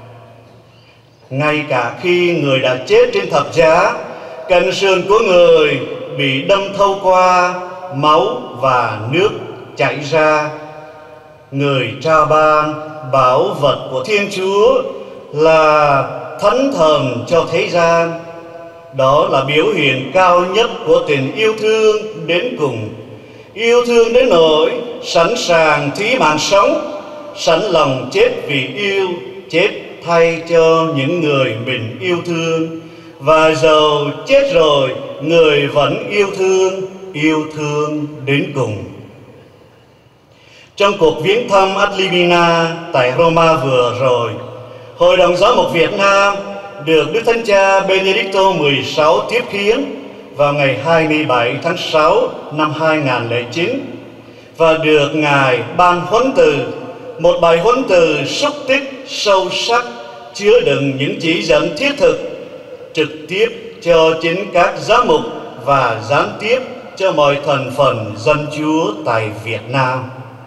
Ngay cả khi người đã chết trên thập giá, cạnh sườn của người bị đâm thâu qua, máu và nước chảy ra, người trao ban bảo vật của Thiên Chúa là Thánh Thần cho thế gian. Đó là biểu hiện cao nhất của tình yêu thương đến cùng. Yêu thương đến nỗi sẵn sàng thí mạng sống, sẵn lòng chết vì yêu, chết thay cho những người mình yêu thương. Và dầu chết rồi, người vẫn yêu thương đến cùng. Trong cuộc viếng thăm Ad Limina tại Roma vừa rồi, Hội đồng Giám mục Việt Nam được Đức Thánh Cha Benedicto XVI tiếp kiến vào ngày 27 tháng 6 năm 2009 và được Ngài ban huấn từ, một bài huấn từ xúc tích sâu sắc, chứa đựng những chỉ dẫn thiết thực trực tiếp cho chính các giám mục và gián tiếp cho mọi thành phần dân Chúa tại Việt Nam.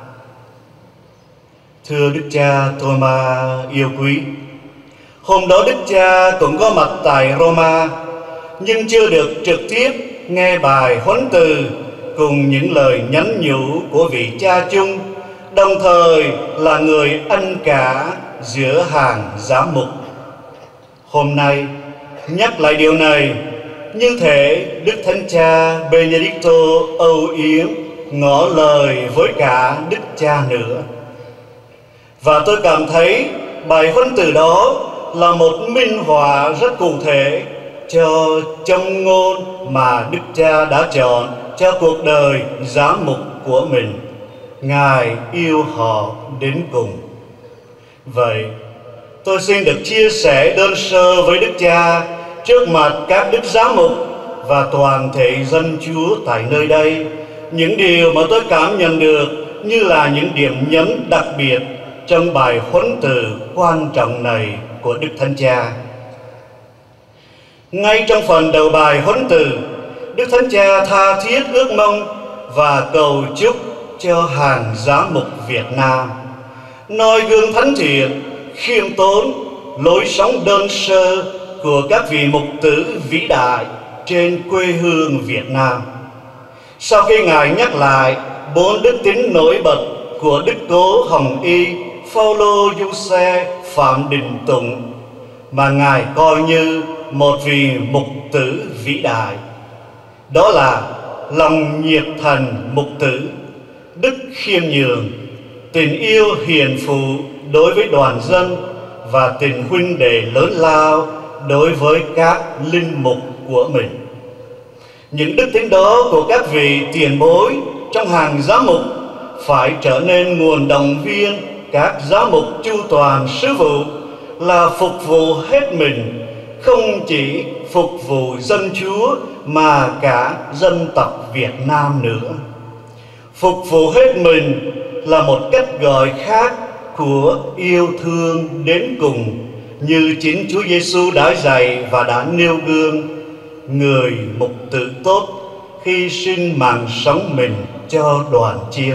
Thưa Đức cha Thomas yêu quý, hôm đó Đức cha cũng có mặt tại Roma, nhưng chưa được trực tiếp nghe bài huấn từ cùng những lời nhắn nhủ của vị cha chung, đồng thời là người anh cả giữa hàng giám mục. Hôm nay nhắc lại điều này, như thể Đức Thánh Cha Benedicto âu yếm ngỏ lời với cả Đức Cha nữa. Và tôi cảm thấy bài huấn từ đó là một minh họa rất cụ thể cho châm ngôn mà Đức Cha đã chọn cho cuộc đời giám mục của mình. Ngài yêu họ đến cùng. Vậy, tôi xin được chia sẻ đơn sơ với Đức Cha trước mặt các đức giám mục và toàn thể dân Chúa tại nơi đây những điều mà tôi cảm nhận được như là những điểm nhấn đặc biệt trong bài huấn từ quan trọng này của Đức Thánh Cha. Ngay trong phần đầu bài huấn từ, Đức Thánh Cha tha thiết ước mong và cầu chúc cho hàng giám mục Việt Nam noi gương thánh thiện, khiêm tốn, lối sống đơn sơ của các vị mục tử vĩ đại trên quê hương Việt Nam. Sau khi Ngài nhắc lại 4 đức tính nổi bật của Đức Cố Hồng Y Phaolô Giuse Phạm Đình Tùng mà Ngài coi như một vị mục tử vĩ đại, đó là lòng nhiệt thành mục tử, đức khiêm nhường, tình yêu hiền phụ đối với đoàn dân và tình huynh đệ lớn lao đối với các linh mục của mình. Những đức tính đó của các vị tiền bối trong hàng giám mục phải trở nên nguồn động viên các giám mục chu toàn sứ vụ là phục vụ hết mình, không chỉ phục vụ dân Chúa mà cả dân tộc Việt Nam nữa. Phục vụ hết mình là một cách gọi khác của yêu thương đến cùng, như chính Chúa Giêsu đã dạy và đã nêu gương. Người mục tử tốt hy sinh mạng sống mình cho đoàn chiên.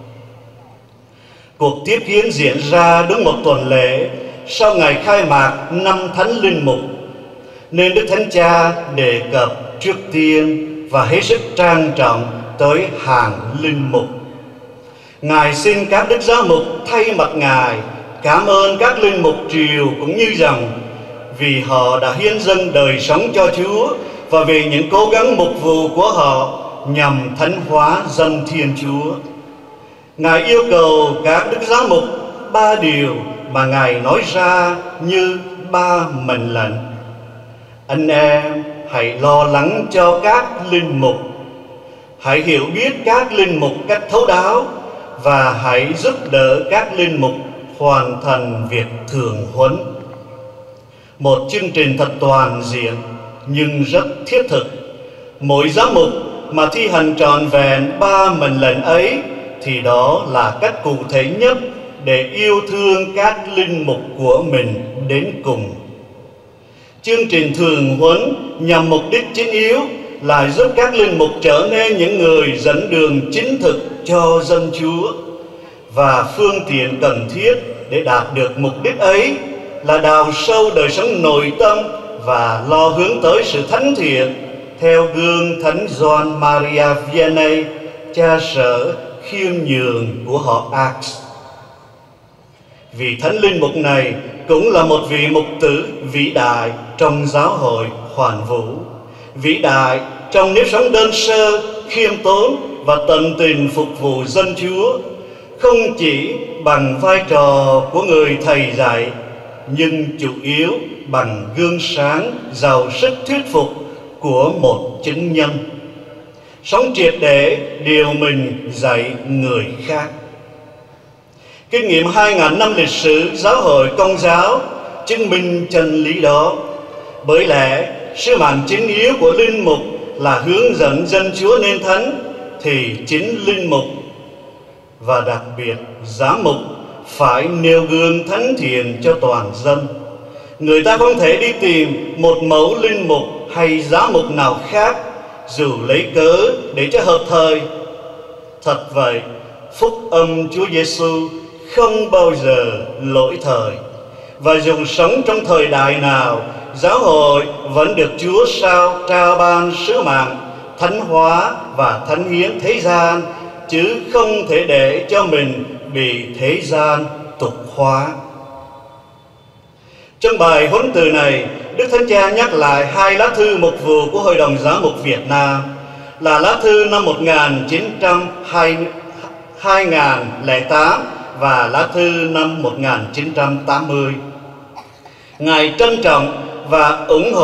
Cuộc tiếp kiến diễn ra đúng một tuần lễ sau ngày khai mạc năm Thánh Linh Mục, nên Đức Thánh Cha đề cập trước tiên và hết sức trang trọng tới hàng linh mục. Ngài xin các đức giám mục thay mặt Ngài cảm ơn các linh mục triều, cũng như rằng vì họ đã hiến dâng đời sống cho Chúa và vì những cố gắng mục vụ của họ nhằm thánh hóa dân Thiên Chúa. Ngài yêu cầu các đức giám mục 3 điều mà Ngài nói ra như 3 mệnh lệnh. Anh em hãy lo lắng cho các linh mục, hãy hiểu biết các linh mục cách thấu đáo và hãy giúp đỡ các linh mục hoàn thành việc thường huấn. Một chương trình thật toàn diện nhưng rất thiết thực. Mỗi giám mục mà thi hành trọn vẹn 3 mệnh lệnh ấy thì đó là cách cụ thể nhất để yêu thương các linh mục của mình đến cùng. Chương trình thường huấn nhằm mục đích chính yếu là giúp các linh mục trở nên những người dẫn đường chính thực cho dân Chúa, và phương tiện cần thiết để đạt được mục đích ấy là đào sâu đời sống nội tâm và lo hướng tới sự thánh thiện theo gương Thánh Gioan Maria Vianney, cha sở khiêm nhường của họ Ax. Vị thánh linh mục này cũng là một vị mục tử vĩ đại trong giáo hội Hoàn Vũ, vĩ đại trong nếp sống đơn sơ, khiêm tốn và tận tình phục vụ dân Chúa, không chỉ bằng vai trò của người thầy dạy, nhưng chủ yếu bằng gương sáng giàu sức thuyết phục của một chứng nhân, sống triệt để điều mình dạy người khác. Kinh nghiệm 2000 năm lịch sử giáo hội Công giáo chứng minh chân lý đó. Bởi lẽ sứ mạng chính yếu của linh mục là hướng dẫn dân Chúa nên thánh, thì chính linh mục và đặc biệt giám mục phải nêu gương thánh thiện cho toàn dân. Người ta không thể đi tìm một mẫu linh mục hay giám mục nào khác dù lấy cớ để cho hợp thời. Thật vậy, phúc âm Chúa Giêsu không bao giờ lỗi thời, và dù sống trong thời đại nào, giáo hội vẫn được Chúa sao trao ban sứ mạng thánh hóa và thánh hiến thế gian, chứ không thể để cho mình bị thế gian tục hóa. Trong bài huấn từ này, Đức Thánh Cha nhắc lại 2 lá thư mục vụ của Hội đồng Giám mục Việt Nam, là lá thư năm 2008 và lá thư năm 1980. Ngài trân trọng và ủng hộ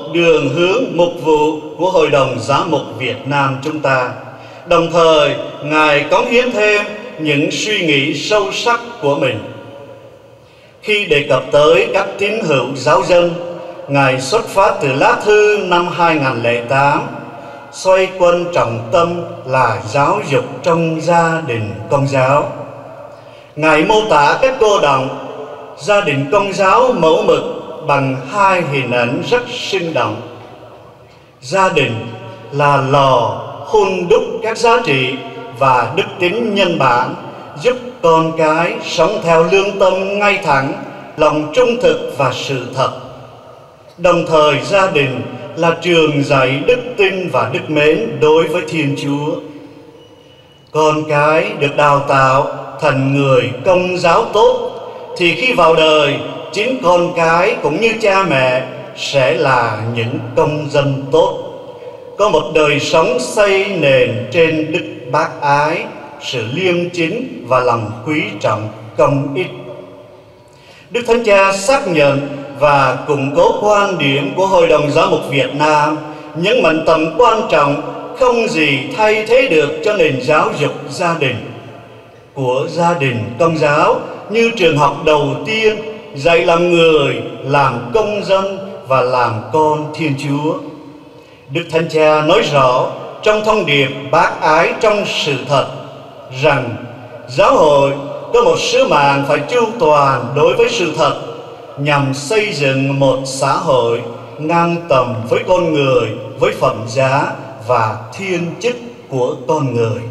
đường hướng mục vụ của Hội đồng Giám mục Việt Nam chúng ta. Đồng thời, Ngài cống hiến thêm những suy nghĩ sâu sắc của mình. Khi đề cập tới các tín hữu giáo dân, Ngài xuất phát từ lá thư năm 2008, xoay quanh trọng tâm là giáo dục trong gia đình Công giáo. Ngài mô tả các cô động gia đình Công giáo mẫu mực bằng hai hình ảnh rất sinh động. Gia đình là lò hun đúc các giá trị và đức tính nhân bản, giúp con cái sống theo lương tâm ngay thẳng, lòng trung thực và sự thật. Đồng thời, gia đình là trường dạy đức tin và đức mến đối với Thiên Chúa. Con cái được đào tạo thành người Công giáo tốt, thì khi vào đời, chính con cái cũng như cha mẹ sẽ là những công dân tốt, có một đời sống xây nền trên đức bác ái, sự liêm chính và lòng quý trọng công ích. Đức Thánh Cha xác nhận và củng cố quan điểm của Hội đồng Giám mục Việt Nam, nhấn mạnh tầm quan trọng không gì thay thế được cho nền giáo dục gia đình của gia đình Công giáo như trường học đầu tiên dạy làm người, làm công dân và làm con Thiên Chúa. Đức Thánh Cha nói rõ trong thông điệp bác ái trong sự thật rằng giáo hội có một sứ mạng phải chu toàn đối với sự thật, nhằm xây dựng một xã hội ngang tầm với con người, với phẩm giá và thiên chức của con người.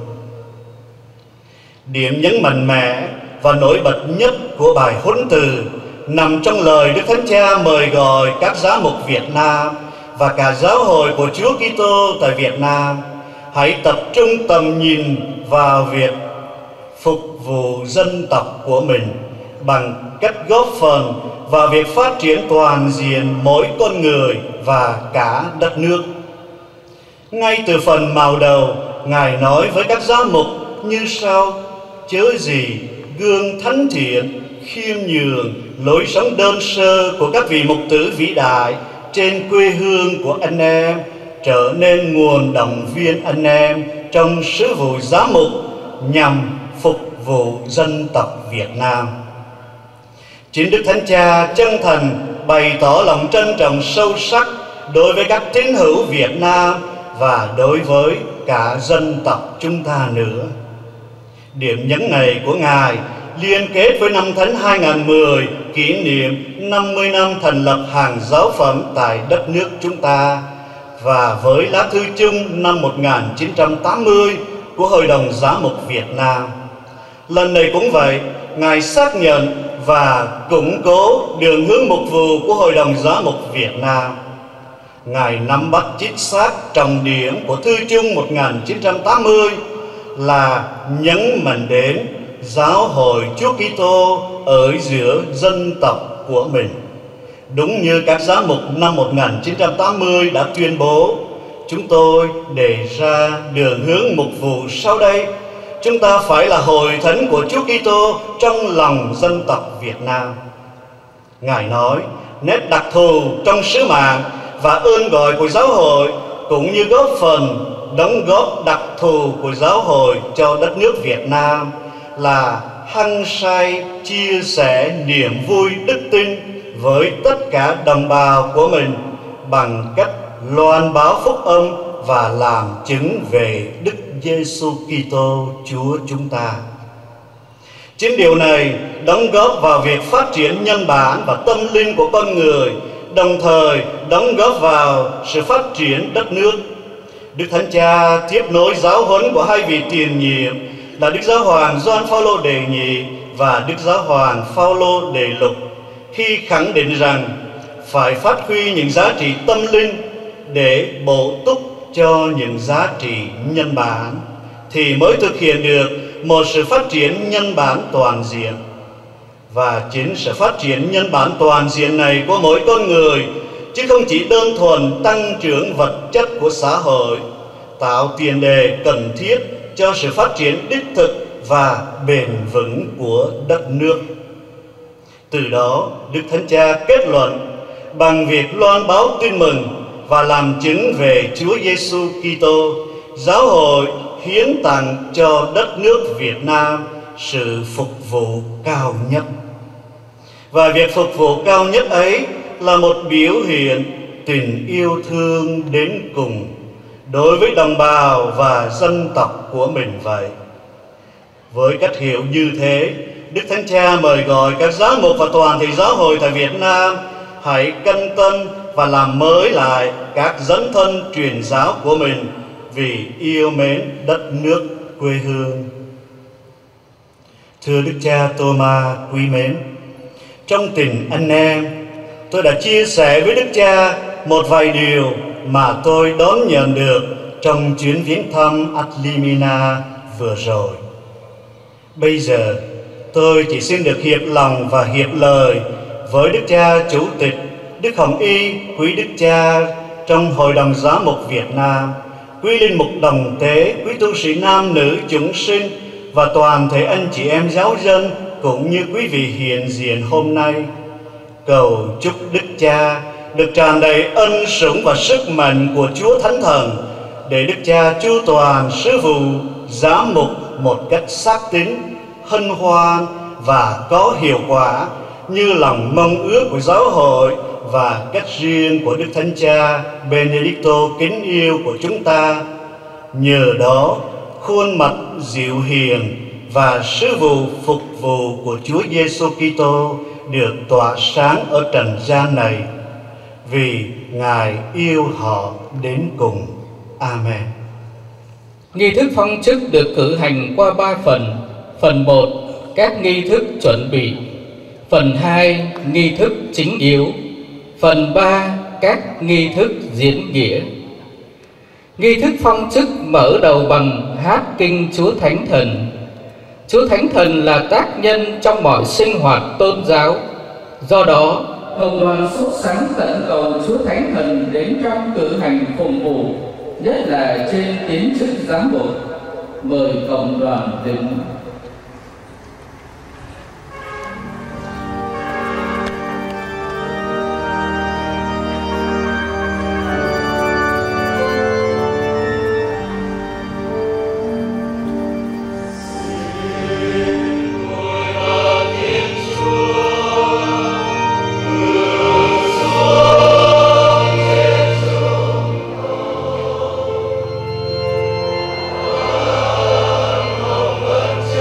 Điểm nhấn mạnh mẽ và nổi bật nhất của bài huấn từ nằm trong lời Đức Thánh Cha mời gọi các giám mục Việt Nam và cả giáo hội của Chúa Kitô tại Việt Nam hãy tập trung tầm nhìn vào việc phục vụ dân tộc của mình bằng cách góp phần vào việc phát triển toàn diện mỗi con người và cả đất nước. Ngay từ phần mào đầu, Ngài nói với các giám mục như sau: chớ gì gương thánh thiện, khiêm nhường, lối sống đơn sơ của các vị mục tử vĩ đại trên quê hương của anh em trở nên nguồn động viên anh em trong sứ vụ giám mục nhằm phục vụ dân tộc Việt Nam. Chính Đức Thánh Cha chân thành bày tỏ lòng trân trọng sâu sắc đối với các tín hữu Việt Nam và đối với cả dân tộc chúng ta nữa. Điểm nhấn này của Ngài liên kết với năm Thánh 2010 kỷ niệm 50 năm thành lập hàng giáo phẩm tại đất nước chúng ta và với lá thư chung năm 1980 của Hội đồng Giám mục Việt Nam. Lần này cũng vậy, Ngài xác nhận và củng cố đường hướng mục vụ của Hội đồng Giám mục Việt Nam. Ngài nắm bắt chính xác trọng điểm của thư chung 1980 là nhấn mạnh đến giáo hội Chúa Kitô ở giữa dân tộc của mình. Đúng như các giám mục năm 1980 đã tuyên bố, chúng tôi đề ra đường hướng mục vụ sau đây: chúng ta phải là hội thánh của Chúa Kitô trong lòng dân tộc Việt Nam. Ngài nói, nét đặc thù trong sứ mạng và ơn gọi của giáo hội cũng như góp phần đóng góp đặc thù của giáo hội cho đất nước Việt Nam là hăng say chia sẻ niềm vui đức tin với tất cả đồng bào của mình bằng cách loan báo phúc âm và làm chứng về Đức Giêsu Kitô Chúa chúng ta. Chính điều này đóng góp vào việc phát triển nhân bản và tâm linh của con người, đồng thời đóng góp vào sự phát triển đất nước. Đức Thánh Cha tiếp nối giáo huấn của hai vị tiền nhiệm là Đức Giáo hoàng Gioan Phaolô đệ nhị và Đức Giáo hoàng Phaolô đệ lục khi khẳng định rằng phải phát huy những giá trị tâm linh để bổ túc cho những giá trị nhân bản thì mới thực hiện được một sự phát triển nhân bản toàn diện. Và chính sự phát triển nhân bản toàn diện này của mỗi con người chứ không chỉ đơn thuần tăng trưởng vật chất của xã hội, tạo tiền đề cần thiết cho sự phát triển đích thực và bền vững của đất nước. Từ đó, Đức Thánh Cha kết luận bằng việc loan báo tin mừng và làm chứng về Chúa Giêsu Kitô, giáo hội hiến tặng cho đất nước Việt Nam sự phục vụ cao nhất. Và việc phục vụ cao nhất ấy là một biểu hiện tình yêu thương đến cùng đối với đồng bào và dân tộc của mình vậy. Với cách hiểu như thế, Đức Thánh Cha mời gọi các giám mục và toàn thể giáo hội tại Việt Nam hãy canh tân và làm mới lại các dấn thân truyền giáo của mình vì yêu mến đất nước quê hương. Thưa Đức Cha Tô-ma quý mến, trong tình anh em, tôi đã chia sẻ với Đức Cha một vài điều mà tôi đón nhận được trong chuyến viếng thăm Ad Limina vừa rồi. Bây giờ, tôi chỉ xin được hiệp lòng và hiệp lời với Đức Cha Chủ tịch, Đức Hồng Y, quý Đức Cha trong Hội đồng Giám mục Việt Nam, quý linh mục đồng tế, quý tu sĩ nam nữ chúng sinh và toàn thể anh chị em giáo dân cũng như quý vị hiện diện hôm nay. Cầu chúc Đức Cha được tràn đầy ân sủng và sức mạnh của Chúa Thánh Thần, để Đức Cha chu toàn sứ vụ giám mục một cách xác tín, hân hoan và có hiệu quả như lòng mong ước của giáo hội và cách riêng của Đức Thánh Cha Benedicto kính yêu của chúng ta. Nhờ đó, khuôn mặt dịu hiền và sứ vụ phục vụ của Chúa Giêsu Kitô được tỏa sáng ở trần gian này, vì Ngài yêu họ đến cùng. Amen. Nghi thức phong chức được cử hành qua 3 phần. Phần 1, các nghi thức chuẩn bị. Phần 2, nghi thức chính yếu. Phần 3, các nghi thức diễn nghĩa. Nghi thức phong chức mở đầu bằng hát kinh Chúa Thánh Thần. Chúa Thánh Thần là tác nhân trong mọi sinh hoạt tôn giáo. Do đó, Cộng đoàn sốt sắng tận cầu Chúa Thánh Thần đến trong cử hành phụng vụ, nhất là trên tiến chức giám mục. Mời cộng đoàn đứng. Hồng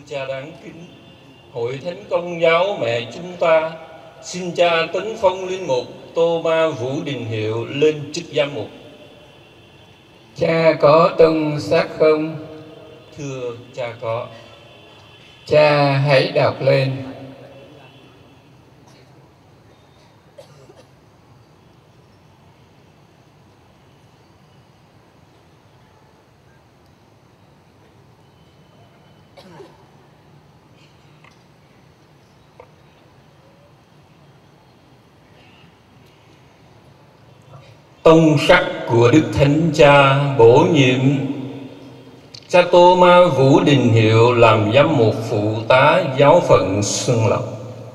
cha đáng kính, Hội Thánh Công giáo mẹ chúng ta xin cha tấn phong linh mục Tô Ma Vũ Đình Hiệu lên chức giám mục. Cha có tông xác không? Thưa cha có. Cha hãy đọc lên. Tông sắc của Đức Thánh Cha bổ nhiệm cha Tô Ma Vũ Đình Hiệu làm giám mục phụ tá giáo phận Xuân Lộc.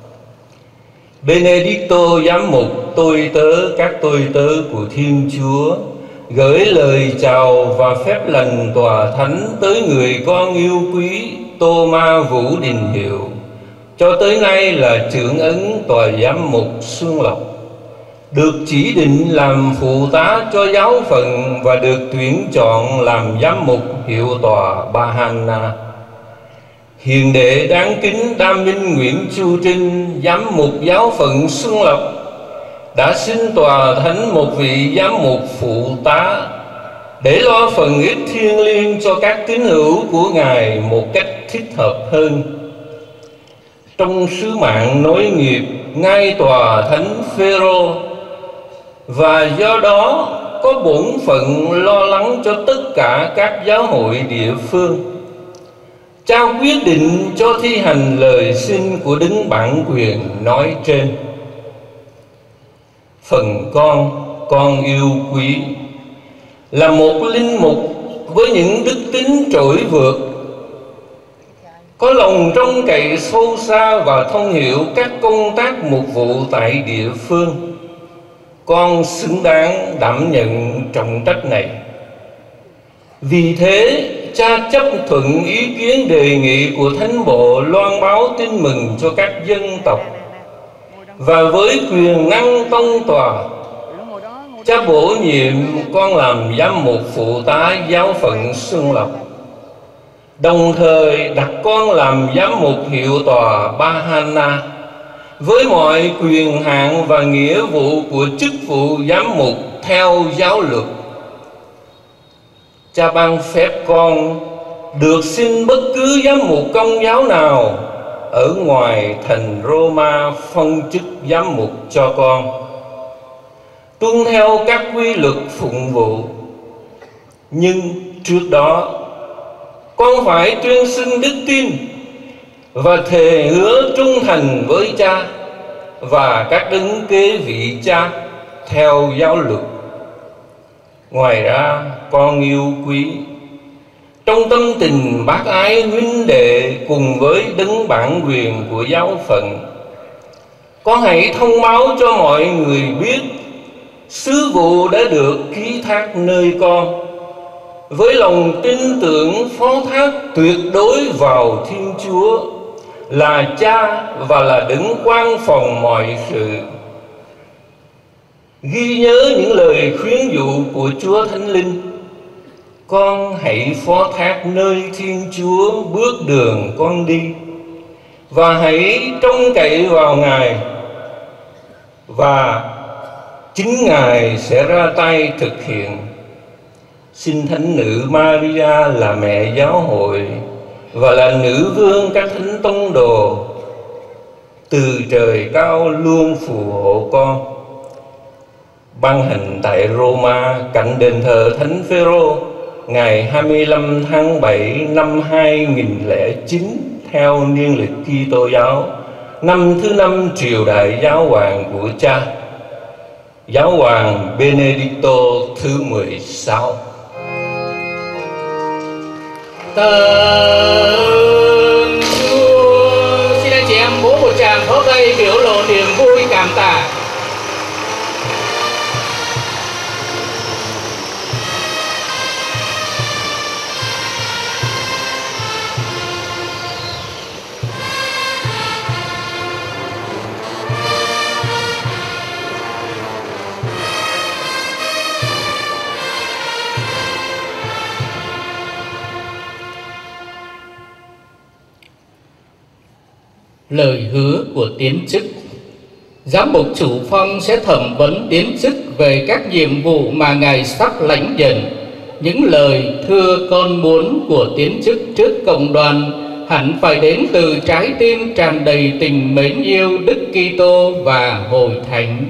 Benedicto giám mục tôi tớ các tôi tớ của Thiên Chúa gửi lời chào và phép lành tòa thánh tới người con yêu quý Tô Ma Vũ Đình Hiệu, cho tới nay là trưởng ấn tòa giám mục Xuân Lộc, được chỉ định làm phụ tá cho giáo phận và được tuyển chọn làm giám mục hiệu tòa Ba Hanna. Hiền đệ đáng kính Đam Minh Nguyễn Chu Trinh, giám mục giáo phận Xuân Lộc, đã xin tòa thánh một vị giám mục phụ tá để lo phần ít thiêng liêng cho các tín hữu của Ngài một cách thích hợp hơn. Trong sứ mạng nối nghiệp ngay tòa thánh Phêrô, và do đó có bổn phận lo lắng cho tất cả các giáo hội địa phương, cha quyết định cho thi hành lời xin của Đấng Bản Quyền nói trên. Phần con yêu quý, là một linh mục với những đức tính trỗi vượt, có lòng trông cậy sâu xa và thông hiểu các công tác mục vụ tại địa phương. Con xứng đáng đảm nhận trọng trách này. Vì thế, cha chấp thuận ý kiến đề nghị của Thánh Bộ loan báo tin mừng cho các dân tộc, và với quyền năng tông tòa, cha bổ nhiệm con làm giám mục phụ tá giáo phận Xuân Lộc, đồng thời đặt con làm giám mục hiệu tòa Ba Hanna, với mọi quyền hạn và nghĩa vụ của chức vụ giám mục theo giáo luật. Cha ban phép con được xin bất cứ giám mục công giáo nào ở ngoài thành Roma phong chức giám mục cho con, tuân theo các quy luật phụng vụ. Nhưng trước đó, con phải tuyên xưng đức tin và thề hứa trung thành với cha và các đấng kế vị cha theo giáo luật. Ngoài ra, con yêu quý, trong tâm tình bác ái huynh đệ cùng với Đấng Bản Quyền của giáo phận, con hãy thông báo cho mọi người biết sứ vụ đã được ký thác nơi con, với lòng tin tưởng phó thác tuyệt đối vào Thiên Chúa là cha và là Đấng quan phòng mọi sự. Ghi nhớ những lời khuyến dụ của Chúa Thánh Linh, con hãy phó thác nơi Thiên Chúa bước đường con đi, và hãy trông cậy vào Ngài, và chính Ngài sẽ ra tay thực hiện. Xin Thánh Nữ Maria là mẹ giáo hội và là nữ vương các thánh tông đồ, từ trời cao luôn phù hộ con. Ban hành tại Roma cạnh đền thờ Thánh Phêrô ngày 25 tháng 7 năm 2009 theo niên lịch Kitô giáo, năm thứ 5 triều đại giáo hoàng của cha, Giáo hoàng Benedicto thứ 16. Tạ ơn Chúa. Xin anh chị em vỗ một tràng pháo tay biểu lộ niềm vui cảm tạ. lời hứa của tiến chức. Giám mục chủ phong sẽ thẩm vấn tiến chức về các nhiệm vụ mà Ngài sắp lãnh nhận. Những lời thưa con muốn của tiến chức trước cộng đoàn hẳn phải đến từ trái tim tràn đầy tình mến yêu Đức Kitô và Hội Thánh.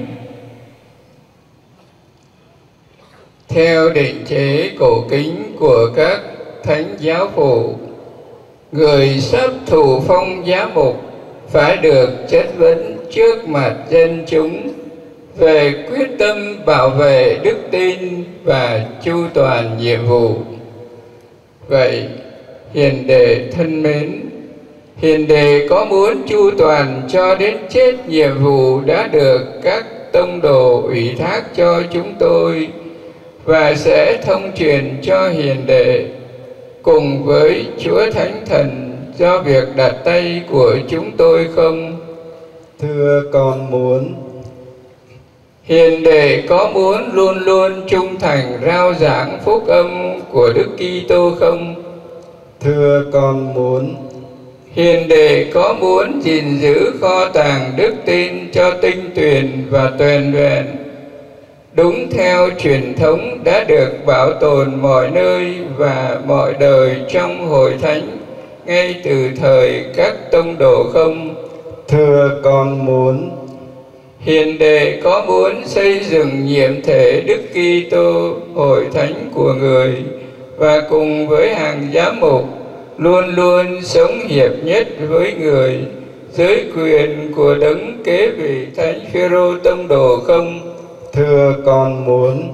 Theo định chế cổ kính của các thánh giáo phụ, người sắp thụ phong giám mục phải được chất vấn trước mặt dân chúng về quyết tâm bảo vệ đức tin và chu toàn nhiệm vụ. Vậy, hiền đệ thân mến, hiền đệ có muốn chu toàn cho đến chết nhiệm vụ đã được các tông đồ ủy thác cho chúng tôi và sẽ thông truyền cho hiền đệ cùng với Chúa Thánh Thần do việc đặt tay của chúng tôi không? Thưa con muốn. Hiền đệ có muốn luôn luôn trung thành rao giảng phúc âm của Đức Kitô không? Thưa con muốn. Hiền đệ có muốn gìn giữ kho tàng đức tin cho tinh tuyền và toàn vẹn, đúng theo truyền thống đã được bảo tồn mọi nơi và mọi đời trong Hội Thánh ngay từ thời các tông đồ không? Thưa con muốn. Hiền đệ có muốn xây dựng nhiệm thể Đức Kitô, Hội Thánh của người, và cùng với hàng giám mục luôn luôn sống hiệp nhất với người dưới quyền của đấng kế vị Thánh Phêrô tông đồ không? Thưa con muốn.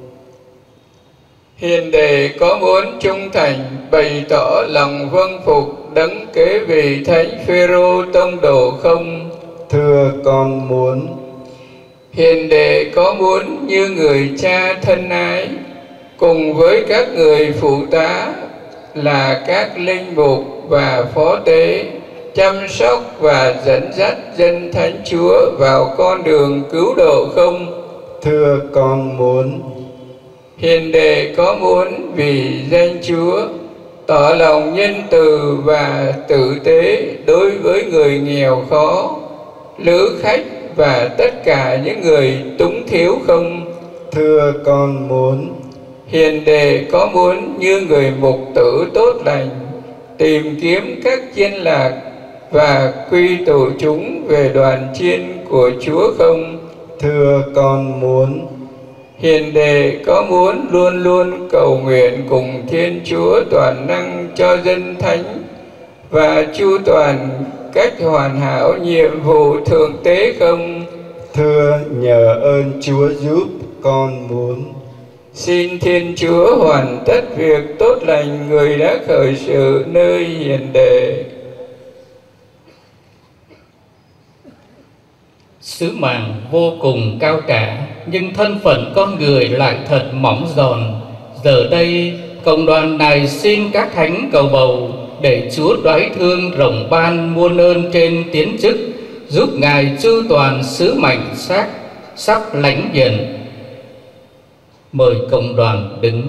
Hiền đệ có muốn trung thành bày tỏ lòng vâng phục đấng kế vị Thánh Phêrô tông đồ không? Thưa con muốn. Hiền đệ có muốn như người cha thân ái cùng với các người phụ tá là các linh mục và phó tế chăm sóc và dẫn dắt dân Thánh Chúa vào con đường cứu độ không? Thưa con muốn. Hiền đệ có muốn vì danh Chúa tỏ lòng nhân từ và tử tế đối với người nghèo khó, lữ khách và tất cả những người túng thiếu không? Thưa con muốn. Hiền đệ có muốn như người mục tử tốt lành tìm kiếm các chiên lạc và quy tụ chúng về đoàn chiên của Chúa không? Thưa con muốn. Hiền đệ có muốn luôn luôn cầu nguyện cùng Thiên Chúa toàn năng cho dân thánh và chu toàn cách hoàn hảo nhiệm vụ thượng tế không? Thưa nhờ ơn Chúa giúp, con muốn. Xin Thiên Chúa hoàn tất việc tốt lành người đã khởi sự nơi hiền đệ. Sứ mạng vô cùng cao cả, nhưng thân phận con người lại thật mỏng giòn. Giờ đây, cộng đoàn này xin các thánh cầu bầu để Chúa đoái thương rộng ban muôn ơn trên tiến chức, giúp Ngài chu toàn sứ mệnh sắp lãnh nhận. Mời cộng đoàn đứng.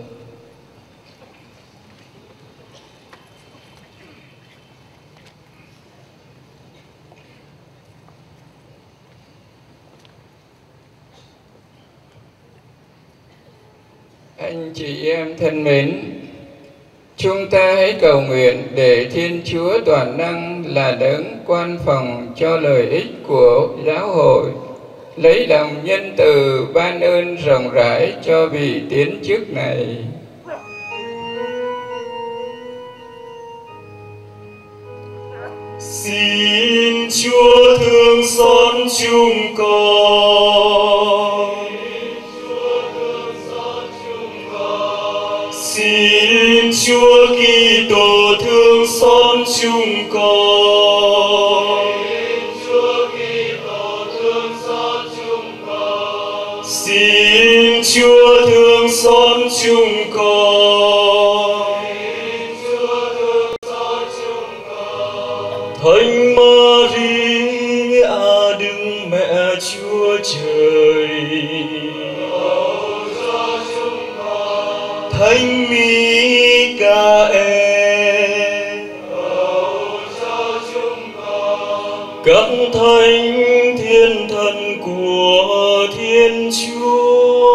Anh chị em thân mến, chúng ta hãy cầu nguyện để Thiên Chúa toàn năng là đấng quan phòng cho lợi ích của giáo hội, lấy lòng nhân từ ban ơn rộng rãi cho vị tiến chức này. Xin Chúa thương xót chúng con. Xin Chúa Kitô thương xót chúng con. Xin Chúa thương xót chúng con. Thánh Maria Đức Mẹ Chúa Trời, Thánh Michael, các thánh thiên thần của Thiên Chúa.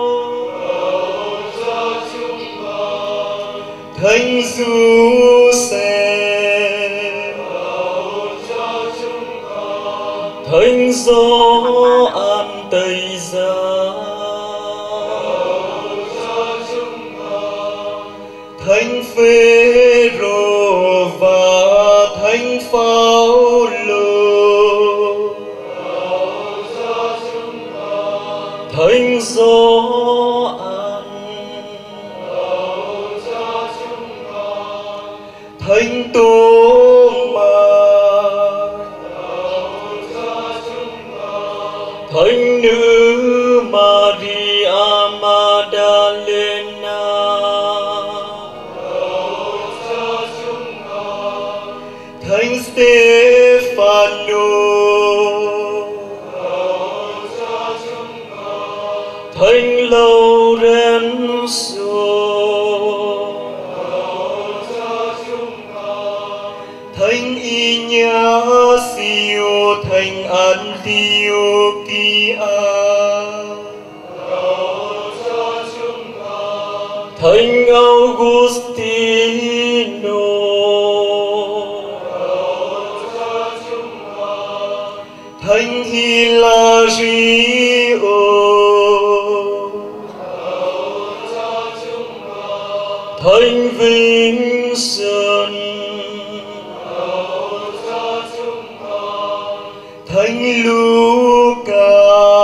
Thánh Giuse-phê, Thánh Gioan Tây Gia, Thánh Phêrô và Thánh Phao-lô, Thánh Gioan, Thánh Tô-ma, Thánh nữ Maria Magdalena, Thánh Stê-phano, Thánh Laurenzo, Thánh Ignacio, Thánh Antiochia, Thánh Augustino, Thánh Hilario, Thánh Vincent, Thánh Luca,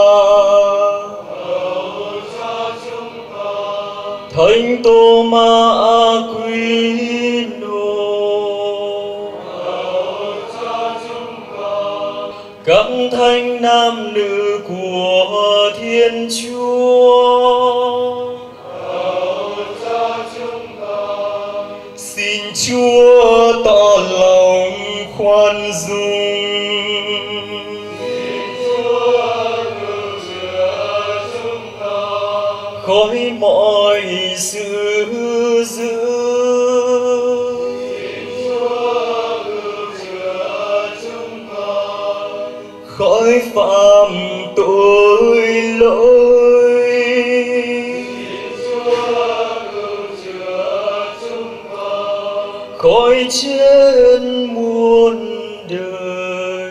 Thánh Tô-ma Aquino, các thánh nam nữ của Thiên Chúa. Xin Chúa tỏ lòng khoan dung, khỏi mọi sự dữ, khỏi phạm tội lỗi, khỏi chết muôn đời.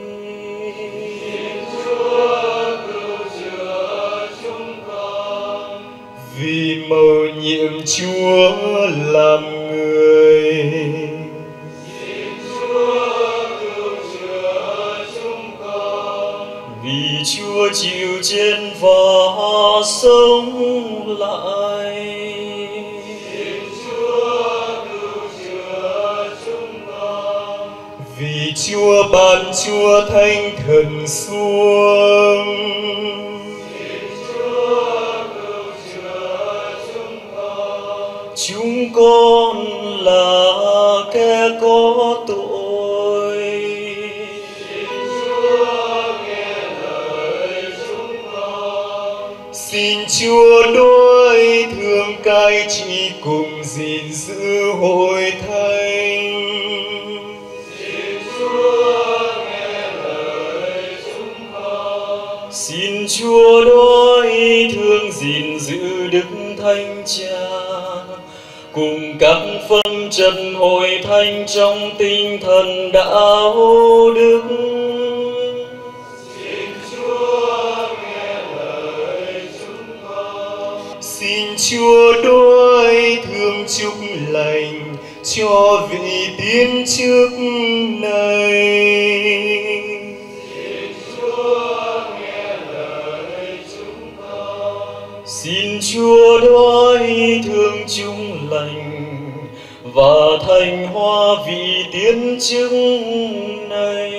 Vì mầu nhiệm Chúa làm người, vì Chúa chịu chết và sống lại, vì Chúa ban Chúa Thánh Thần xuống, chúng con là kẻ có tội. Xin Chúa đối thương cai trị cùng gìn giữ hội thánh. Xin Chúa đối thương gìn giữ Đức Thánh Cha cùng các phân trần hội thánh trong tinh thần đạo đức. Xin Chúa đối thương chúc lành cho vị tiên trước này. Xin Chúa đối thương chung lành và thành hoa vị tiên chức này.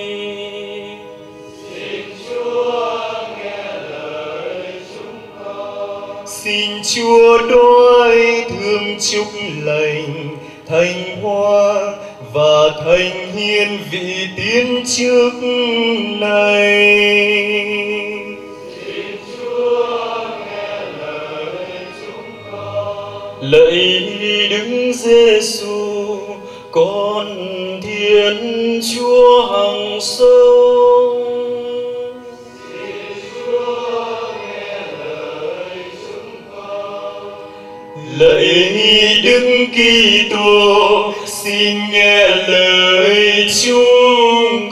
Xin Chúa nghe lời chúng con. Xin Chúa đối thương chúc lành thành hoa và thành hiến vị tiên chức này. Lạy Đức Giêsu, con Thiên Thiên Chúa hằng sống. Lạy Đức Kitô, xin nghe lời chúng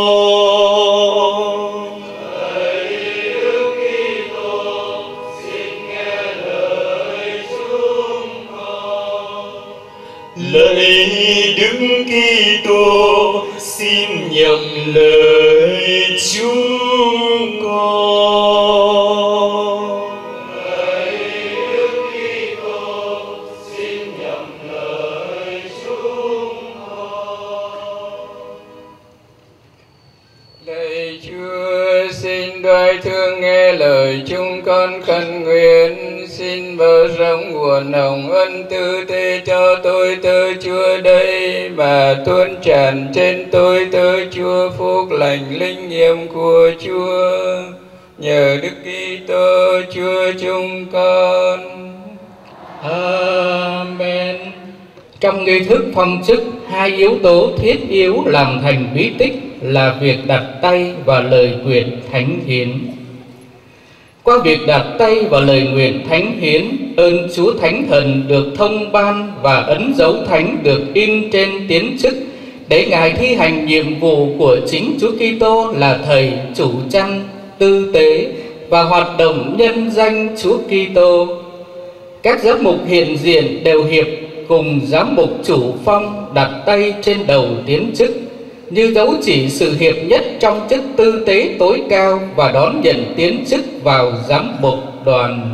con. Lạy Đức Kitô, xin nghe lời chúng con. Lạy Đức Kitô, xin nhậm lời chúng con. Đoái thương nghe lời chúng con khẩn nguyện, xin mở rộng nguồn hồng ân tư thế cho tôi tớ Chúa đây, mà tuôn tràn trên tôi tớ Chúa phúc lành linh nghiệm của Chúa, nhờ Đức Kitô Chúa chúng con. Amen. Trong nghi thức phong chức, hai yếu tố thiết yếu làm thành bí tích là việc đặt tay và lời nguyện thánh hiến. Qua việc đặt tay và lời nguyện thánh hiến, ơn Chúa Thánh Thần được thông ban và ấn dấu thánh được in trên tiến chức, để Ngài thi hành nhiệm vụ của chính Chúa Kitô là Thầy, Chủ chăn, tư tế và hoạt động nhân danh Chúa Kitô. Các giám mục hiện diện đều hiệp cùng giám mục chủ phong đặt tay trên đầu tiến chức, như dấu chỉ sự hiệp nhất trong chức tư tế tối cao và đón nhận tiến chức vào giám mục đoàn.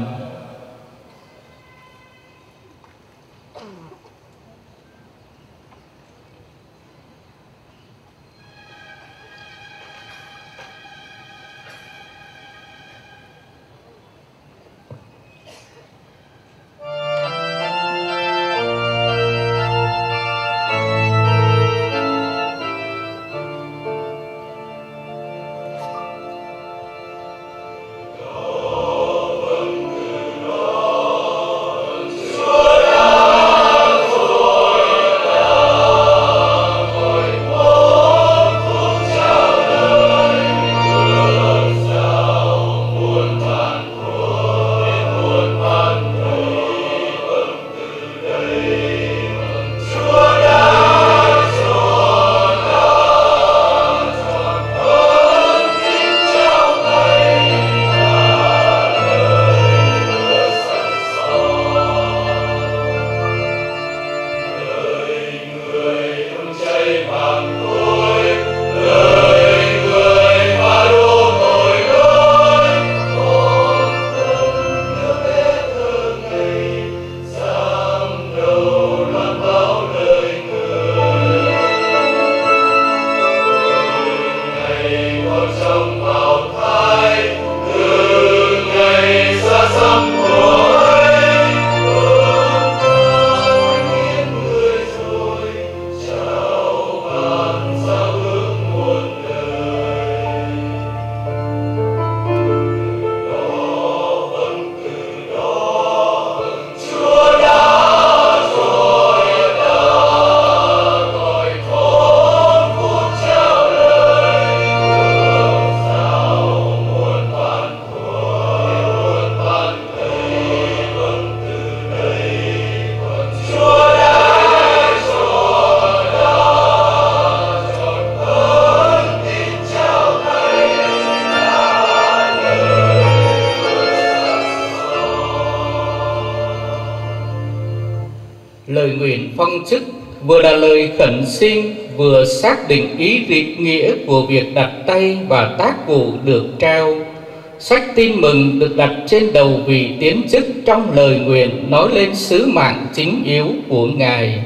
Lời nguyện phong chức vừa là lời khẩn xin, vừa xác định ý nghĩa của việc đặt tay và tác vụ được trao. Sách tin mừng được đặt trên đầu vị tiến chức trong lời nguyện nói lên sứ mạng chính yếu của Ngài.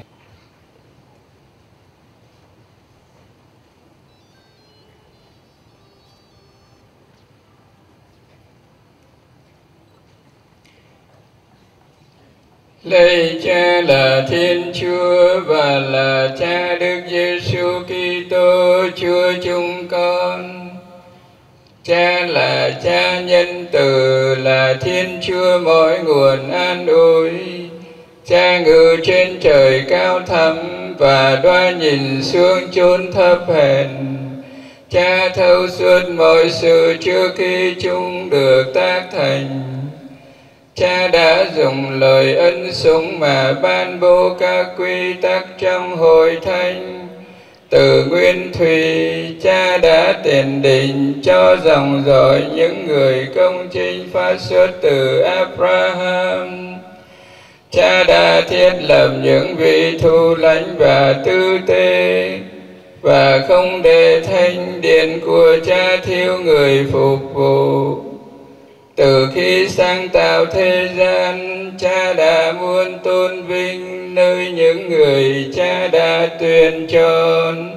Lạy Cha là Thiên Chúa và là Cha Đức Giêsu Kitô Chúa chúng con. Cha là Cha nhân từ, là Thiên Chúa mọi nguồn an ủi. Cha ngự trên trời cao thẳm, và đoa nhìn xuống chốn thấp hèn. Cha thấu suốt mọi sự trước khi chúng được tác thành. Cha đã dùng lời ân sủng mà ban bố các quy tắc trong hội thánh. Từ nguyên thủy, Cha đã tiền định cho dòng dõi những người công chính phát xuất từ Abraham. Cha đã thiết lập những vị thủ lãnh và tư tế, và không để thánh điện của Cha thiếu người phục vụ. Từ khi sáng tạo thế gian, Cha đã muốn tôn vinh nơi những người Cha đã tuyển chọn.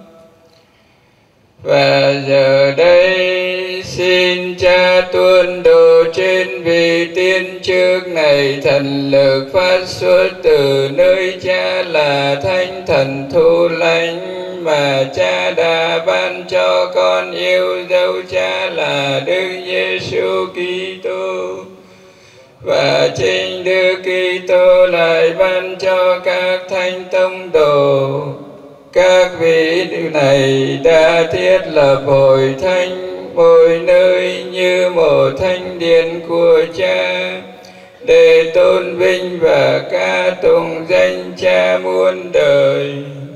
Và giờ đây xin Cha tuôn đổ trên vị tiên trước này thần lực phát xuất từ nơi Cha là Thánh Thần Thủ Lãnh mà Cha đã ban cho con yêu dấu Cha là Đức Giêsu Kitô. Và chính Đức Kitô lại ban cho các thánh tông đồ. Các vị này đã thiết lập hội thánh mỗi nơi như một thánh điện của Cha, để tôn vinh và ca tụng danh Cha muôn đời.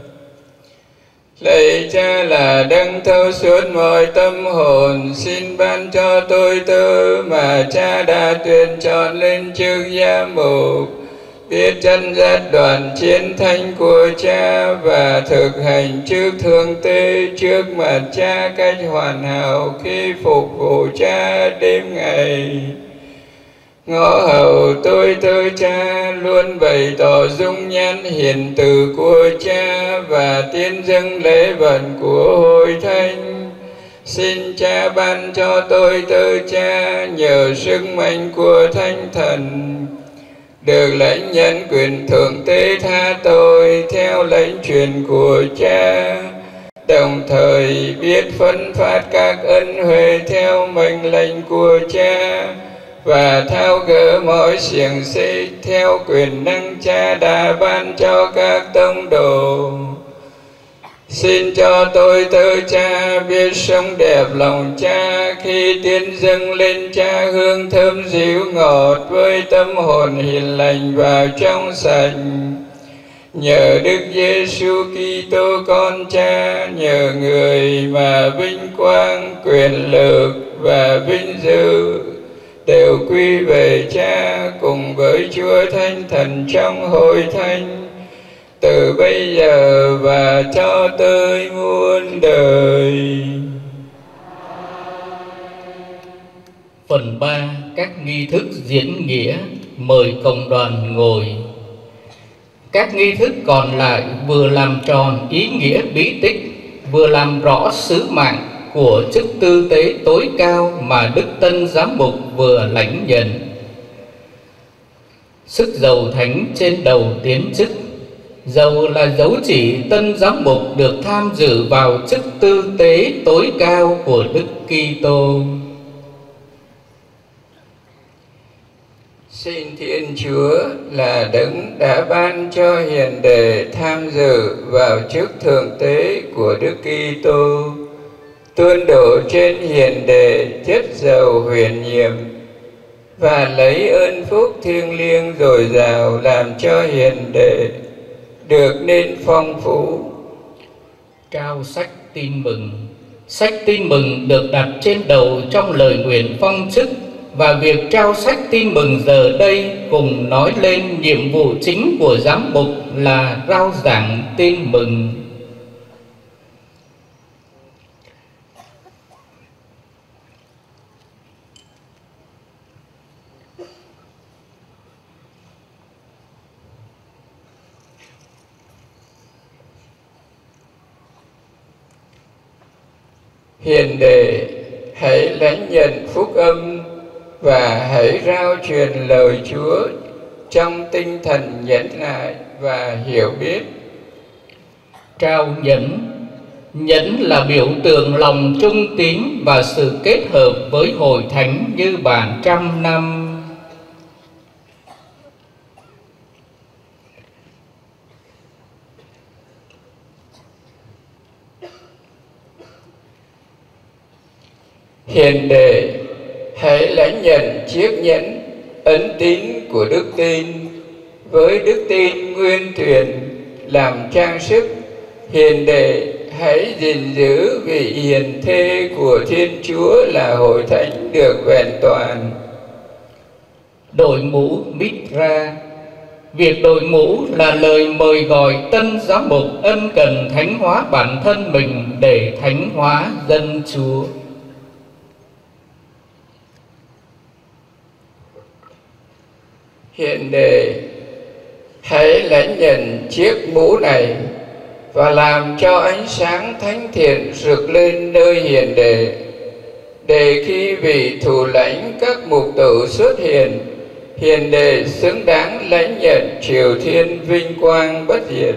Lạy Cha là đấng thấu suốt mọi tâm hồn, xin ban cho tôi tớ mà Cha đã tuyển chọn lên chức giám mục, biết chân dắt đoàn chiến thánh của Cha và thực hành chức thượng tế trước mặt Cha cách hoàn hảo khi phục vụ Cha đêm ngày. Ngõ hầu tôi tớ Cha luôn bày tỏ dung nhan hiền từ của Cha và tiến dâng lễ vật của hội thánh. Xin Cha ban cho tôi tớ Cha nhờ sức mạnh của Thánh Thần được lãnh nhận quyền thượng tế tha tội theo lệnh truyền của Cha, đồng thời biết phân phát các ân huệ theo mệnh lệnh của Cha và tháo gỡ mọi xiềng xích theo quyền năng Cha đã ban cho các tông đồ. Xin cho tôi tớ Cha biết sống đẹp lòng Cha khi tiến dâng lên Cha hương thơm dịu ngọt với tâm hồn hiền lành và trong sạch. Nhờ Đức Giêsu Kitô con Cha, nhờ người mà vinh quang, quyền lực và vinh dự đều quy về Cha cùng với Chúa Thánh Thần trong hội thánh, từ bây giờ và cho tới muôn đời. Phần 3. Các nghi thức diễn nghĩa. Mời cộng đoàn ngồi. Các nghi thức còn lại vừa làm tròn ý nghĩa bí tích, vừa làm rõ sứ mạng của chức tư tế tối cao mà Đức Tân Giám mục vừa lãnh nhận. Sức dầu thánh trên đầu tiến chức. Dầu là dấu chỉ Tân Giám mục được tham dự vào chức tư tế tối cao của Đức Kitô. Xin Thiên Chúa là đấng đã ban cho hiền đệ tham dự vào chức thượng tế của Đức Kitô, tuôn đổ trên hiền đệ chất dầu huyền nhiệm và lấy ơn phúc thiêng liêng dồi dào làm cho hiền đệ được nên phong phú. Trao sách tin mừng. Sách tin mừng được đặt trên đầu trong lời nguyện phong chức, và việc trao sách tin mừng giờ đây cùng nói lên nhiệm vụ chính của giám mục là rao giảng tin mừng. Hiền đệ, hãy lãnh nhận phúc âm và hãy rao truyền lời Chúa trong tinh thần nhẫn nại và hiểu biết. Trao nhẫn. Nhẫn là biểu tượng lòng trung tín và sự kết hợp với hội thánh như bản trăm năm. Hiền đệ, hãy lãnh nhận chiếc nhẫn ấn tín của đức tin với đức tin nguyên thuyền làm trang sức. Hiền đệ, hãy gìn giữ vị hiền thê của Thiên Chúa là hội thánh được vẹn toàn. Đội mũ Mitra. Việc đội mũ là lời mời gọi tân giám mục ân cần thánh hóa bản thân mình để thánh hóa dân Chúa. Hiền đệ, hãy lãnh nhận chiếc mũ này và làm cho ánh sáng thánh thiện rực lên nơi hiền đệ, để khi vị thủ lãnh các mục tử xuất hiện, hiền đệ xứng đáng lãnh nhận triều thiên vinh quang bất diệt.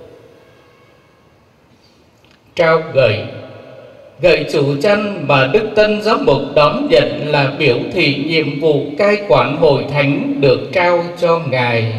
Trao gậy. Gậy chủ chăn mà Đức Tân Giám mục đón nhận là biểu thị nhiệm vụ cai quản hội thánh được trao cho Ngài.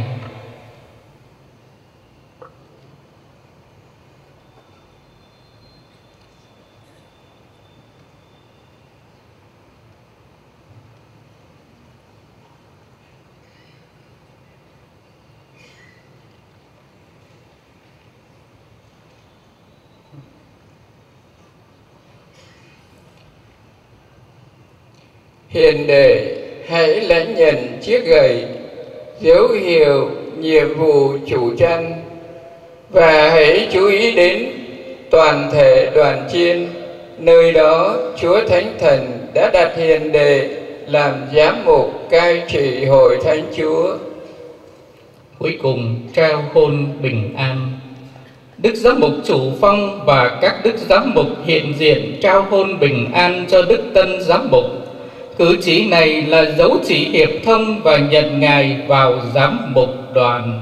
Hiền đệ, hãy lãnh nhận chiếc gậy, dấu hiệu nhiệm vụ chủ chăn, và hãy chú ý đến toàn thể đoàn chiên. Nơi đó Chúa Thánh Thần đã đặt hiền đệ làm giám mục cai trị hội thánh Chúa. Cuối cùng, trao hôn bình an. Đức Giám mục Chủ Phong và các đức giám mục hiện diện trao hôn bình an cho Đức Tân Giám mục. Cử chỉ này là dấu chỉ hiệp thông và nhận Ngài vào giám mục đoàn.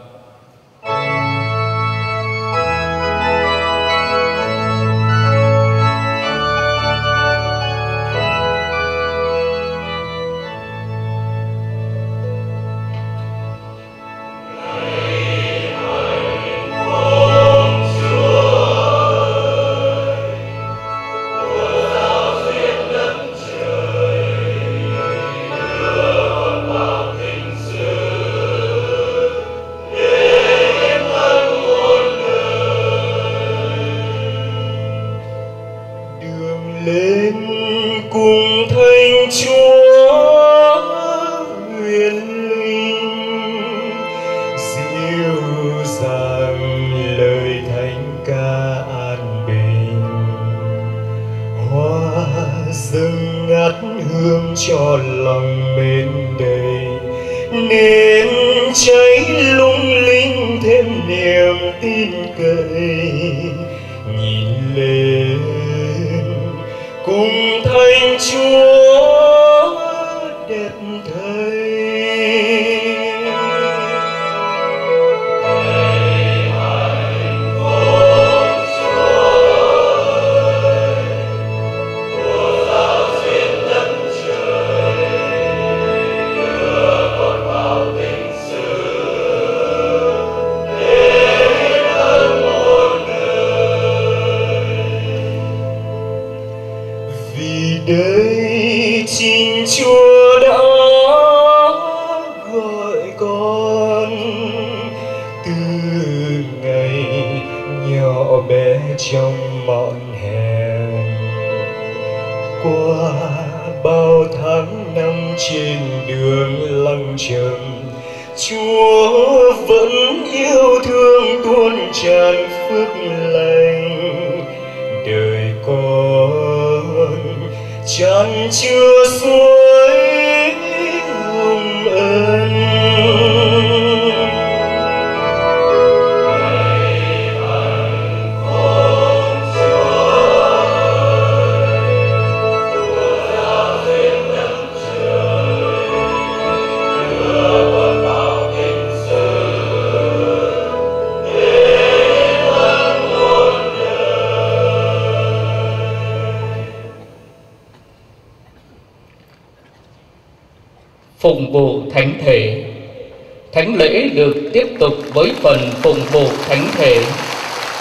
Phụng vụ thánh thể. Thánh lễ được tiếp tục với phần phụng vụ thánh thể.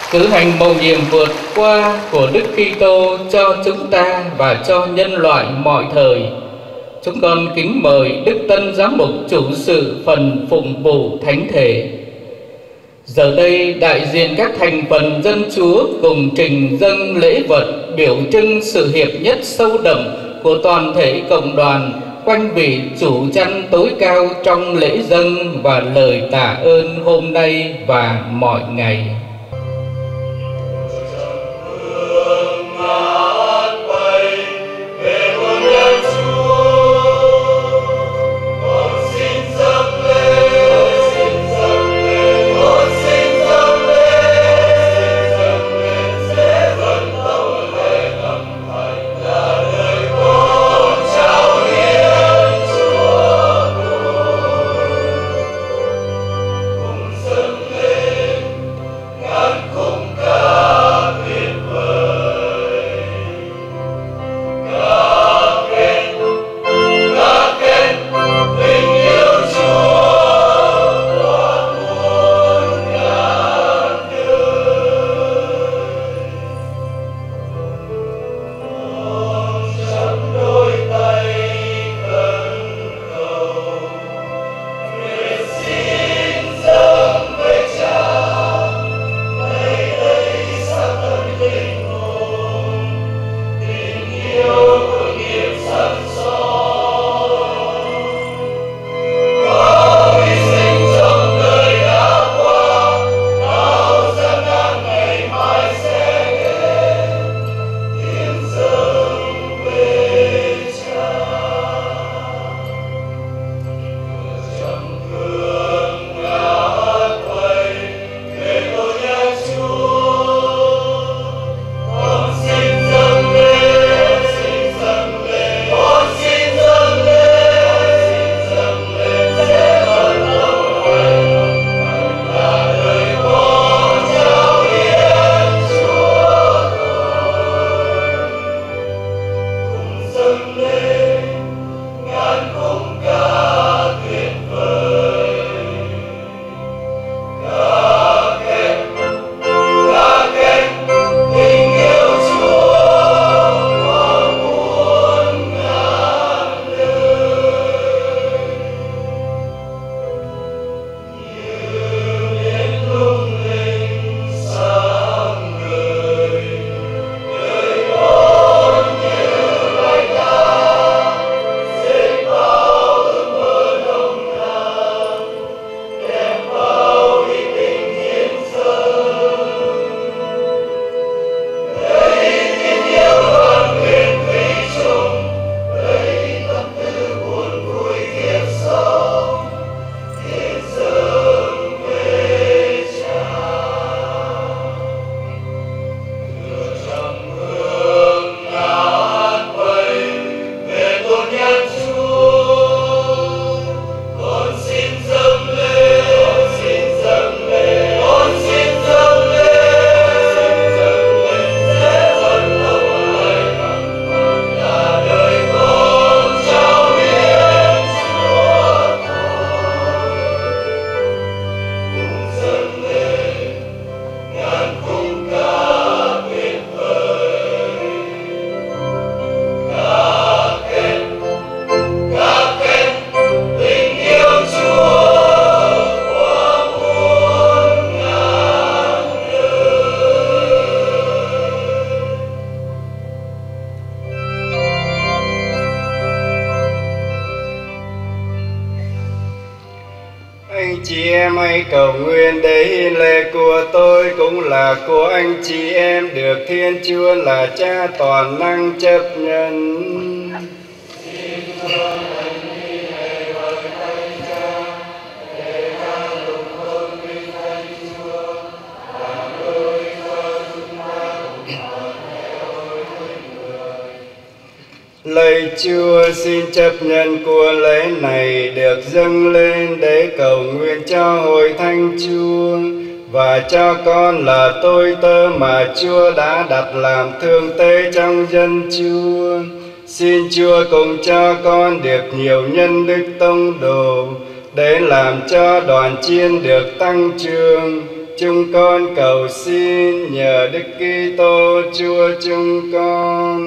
cử hành mầu nhiệm vượt qua của Đức Kitô cho chúng ta và cho nhân loại mọi thời. Chúng con kính mời Đức Tân Giám mục chủ sự phần phụng vụ thánh thể. Giờ đây đại diện các thành phần dân Chúa cùng trình dâng lễ vật biểu trưng sự hiệp nhất sâu đậm của toàn thể cộng đoàn quanh vị chủ chăn tối cao trong lễ dâng và lời tạ ơn hôm nay và mọi ngày. chị em hãy cầu nguyện để hiến lễ của tôi cũng là của anh chị em được Thiên Chúa là Cha toàn năng chấp nhận. Lạy Chúa, xin chấp nhận của lễ này được dâng lên để cầu nguyện cho hội thánh Chúa và cho con là tôi tớ mà Chúa đã đặt làm thương tế trong dân Chúa. Xin Chúa cùng cho con được nhiều nhân đức tông đồ để làm cho đoàn chiên được tăng trưởng chúng con cầu xin nhờ Đức Kitô Chúa chúng con.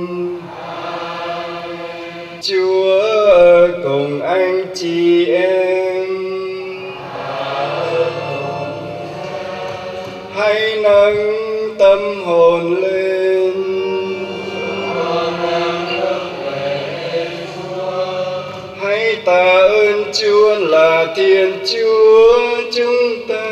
Chúa cùng anh chị em hãy nâng tâm hồn lên, hãy tạ ơn Chúa là Thiên Chúa chúng ta.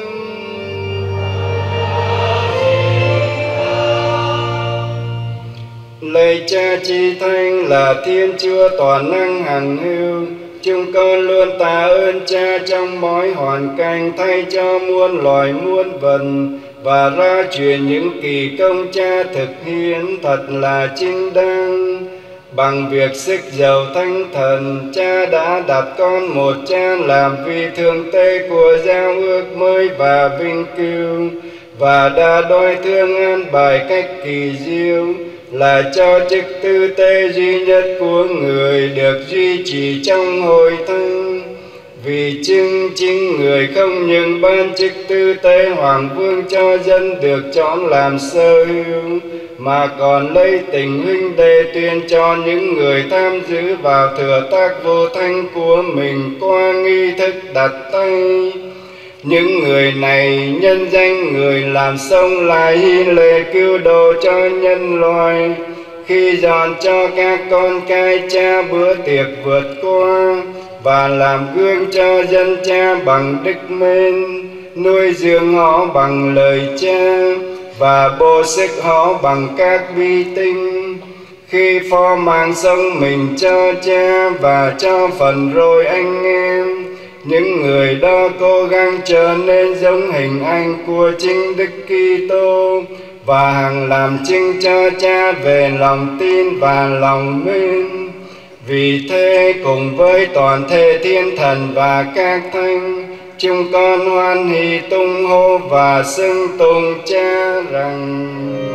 Lạy Cha Chí Thánh là Thiên Chúa toàn năng hằng hữu, chúng con luôn tạ ơn Cha trong mọi hoàn cảnh, thay cho muôn loài muôn vật và ra truyền những kỳ công Cha thực hiện thật là chính đáng. Bằng việc sức giàu Thánh Thần, Cha đã đặt con một Cha làm vị thượng tế của giao ước mới và vinh cưu, và đã đôi thương an bài cách kỳ diệu là cho chức tư tế duy nhất của người được duy trì trong hội thánh. Vì chính người không những ban chức tư tế hoàng vương cho dân được chọn làm sở hữu, mà còn lấy tình huynh đệ tuyên cho những người tham dự vào thừa tác vô thánh của mình qua nghi thức đặt tay. Những người này nhân danh người làm sống lại hy lễ cứu độ cho nhân loại, khi dọn cho các con cái Cha bữa tiệc vượt qua, và làm gương cho dân Cha bằng đức mến, nuôi dưỡng họ bằng lời Cha và bổ sức họ bằng các bi tinh. Khi phó mang sống mình cho Cha và cho phần rồi anh em, những người đó cố gắng trở nên giống hình ảnh của chính Đức Kitô và hằng làm chứng cho Cha về lòng tin và lòng mến. Vì thế cùng với toàn thể thiên thần và các thánh, chúng con hoan hỷ tung hô và xưng tụng Cha rằng: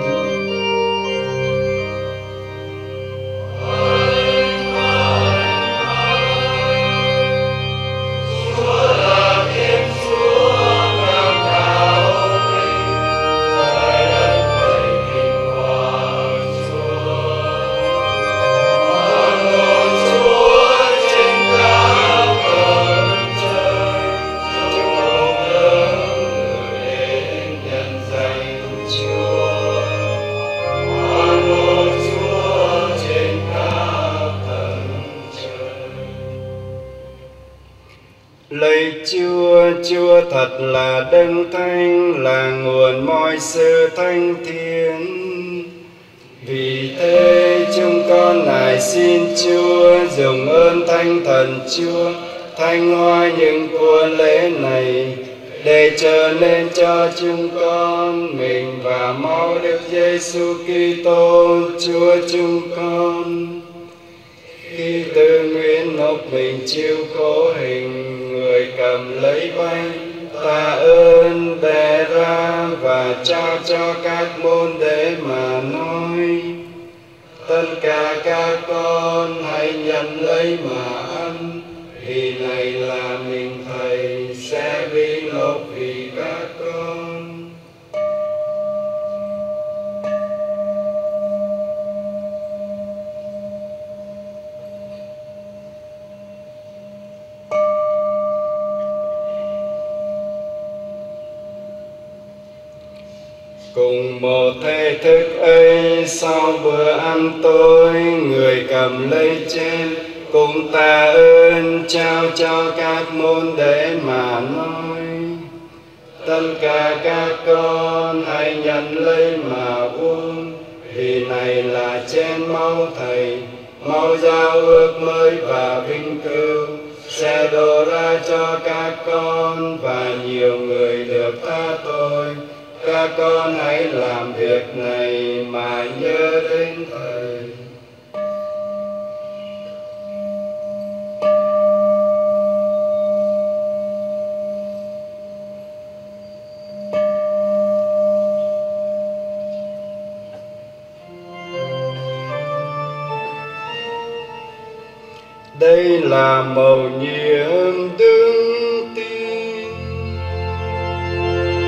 Lạy Chúa, Chúa thật là đấng thánh, là nguồn mọi sự thánh thiện. Vì thế chúng con nài xin Chúa dùng ơn Thánh Thần Chúa thanh hóa những của lễ này, để trở nên cho chúng con mình và máu Đức Giêsu Kitô Chúa chúng con. Khi tự nguyện nộp mình chịu khổ hình, người cầm lấy bánh tạ ơn bẻ ra và trao cho các môn đệ mà nói: tất cả các con hãy nhận lấy mà ăn, vì này là mình Thầy sẽ bị nộp vì các con. Cùng một thể thức ấy, sau bữa ăn tối, người cầm lấy chén cùng tạ ơn trao cho các môn đệ mà nói: tất cả các con hãy nhận lấy mà uống, vì này là chén máu Thầy, máu giao ước mới và vinh cưu, sẽ đổ ra cho các con và nhiều người được tha tội. Các con hãy làm việc này mà nhớ đến Thầy. Đây là mầu nhiệm đức tin.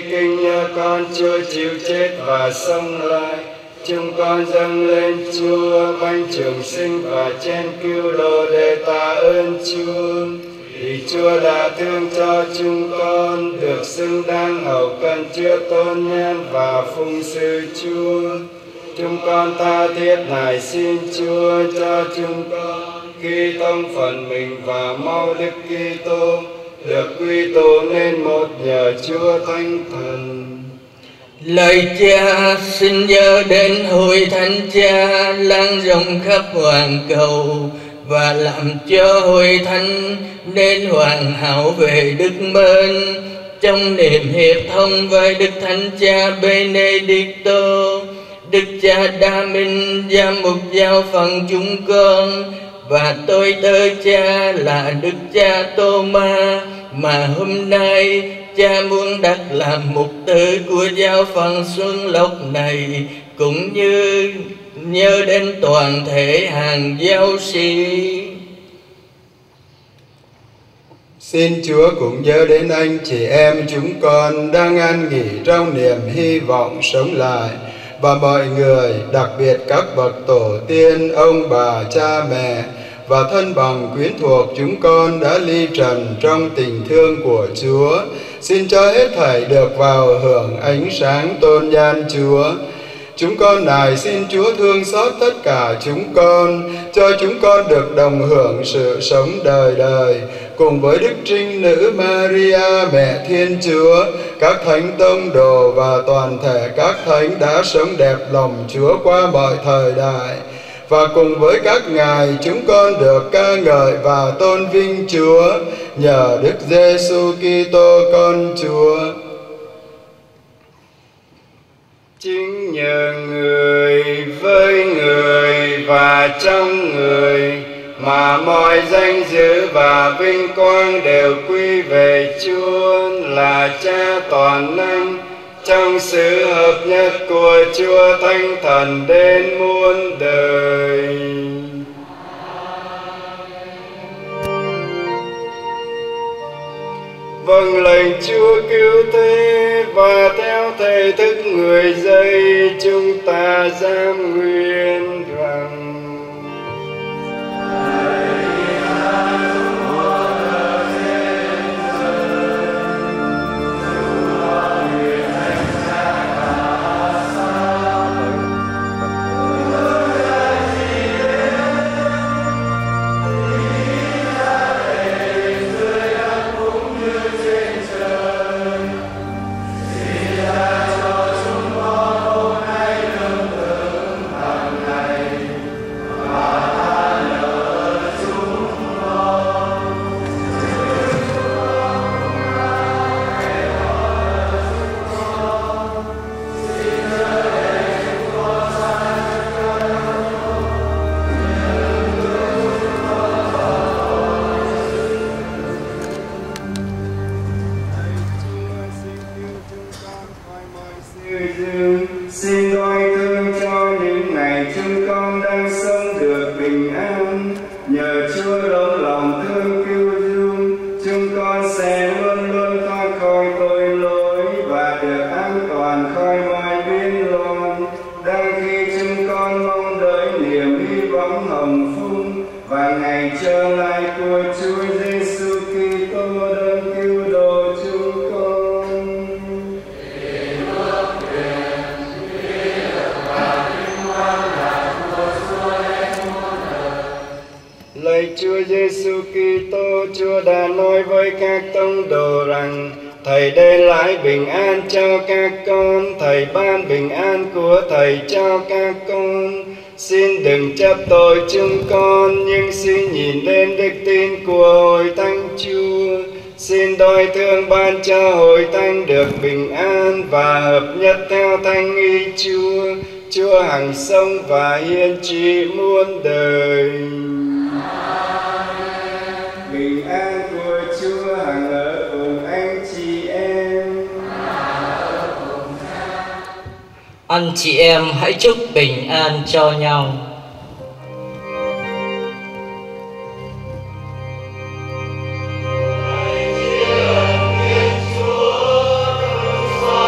kinh nhờ con Chúa chịu chết và sống lại. Chúng con dâng lên Chúa bánh trường sinh và chén cứu độ để tạ ơn Chúa. Vì Chúa đã thương cho chúng con được xứng đáng hầu cận Chúa tôn nhân và phụng sự Chúa. Chúng con tha thiết nài xin Chúa cho chúng con khi tông phần mình và mau Đức Kitô được quy tụ nên một nhờ Chúa Thánh Thần. Lời Cha xin nhớ đến Hội Thánh Cha lan rộng khắp hoàn cầu và làm cho Hội Thánh nên hoàn hảo về đức mến trong niềm hiệp thông với Đức Thánh Cha Benedicto, Đức Cha Đa Minh giám mục giáo phận chúng con, và tôi tớ Cha là Đức Cha Tô-ma mà hôm nay Cha muốn đặt làm mục tử của giáo phận Xuân Lộc này, cũng như nhớ đến toàn thể hàng giáo sĩ. Xin Chúa cũng nhớ đến anh chị em chúng con đang an nghỉ trong niềm hy vọng sống lại, và mọi người, đặc biệt các bậc tổ tiên, ông bà, cha mẹ và thân bằng quyến thuộc chúng con đã ly trần trong tình thương của Chúa. Xin cho hết thảy được vào hưởng ánh sáng tôn nhan Chúa. Chúng con nài xin Chúa thương xót tất cả chúng con, cho chúng con được đồng hưởng sự sống đời đời, cùng với Đức Trinh Nữ Maria, Mẹ Thiên Chúa, các thánh tông đồ và toàn thể các thánh đã sống đẹp lòng Chúa qua mọi thời đại. Và cùng với các ngài chúng con được ca ngợi và tôn vinh Chúa nhờ Đức Giêsu Kitô con Chúa. Chính nhờ người, với người và trong người mà mọi danh dự và vinh quang đều quy về Chúa là Cha toàn năng, trong sự hợp nhất của Chúa Thánh Thần đến muôn đời. Vâng lệnh Chúa cứu thế, và theo thể thức người dạy chúng ta dám nguyện rằng: Xin đôi thương cho những ngày chúng con đang sống được bình an. Nhờ Chúa rộng lòng thương cứu dung, chúng con sẽ luôn luôn thoát khỏi tội lỗi và được an toàn khỏi mọi biến loạn. Đang khi chúng con mong đợi niềm hy vọng hồng phúc và ngày trở lại của Chúa Giêsu Kitô đấng cứu độ chúng con. Lạy Chúa Giêsu Kitô, Chúa đã nói với các tông đồ rằng: Thầy đem lại bình an cho các con, Thầy ban bình an của Thầy cho các con. Xin đừng chấp tội chúng con, nhưng xin nhìn đến đức tin của Hội Thánh Chúa. Xin đôi thương ban cho Hội Thánh được bình an và hợp nhất theo thánh ý Chúa. Chúa hằng sống và hiên trị muôn đời. Bình an của Chúa hằng ở cùng anh chị em. Anh chị em hãy chúc bình an cho nhau. Hãy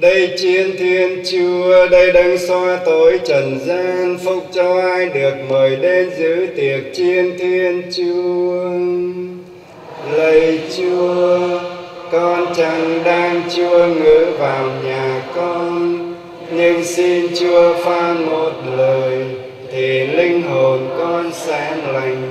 Đây chiến Thiên Chúa, đây đấng xóa tối trần gian, phúc cho ai được mời đến giữ tiệc chiến Thiên Chúa. Lạy Chúa, con chẳng đang Chúa ngự vào nhà con, nhưng xin Chúa phán một lời thì linh hồn con sẽ lành.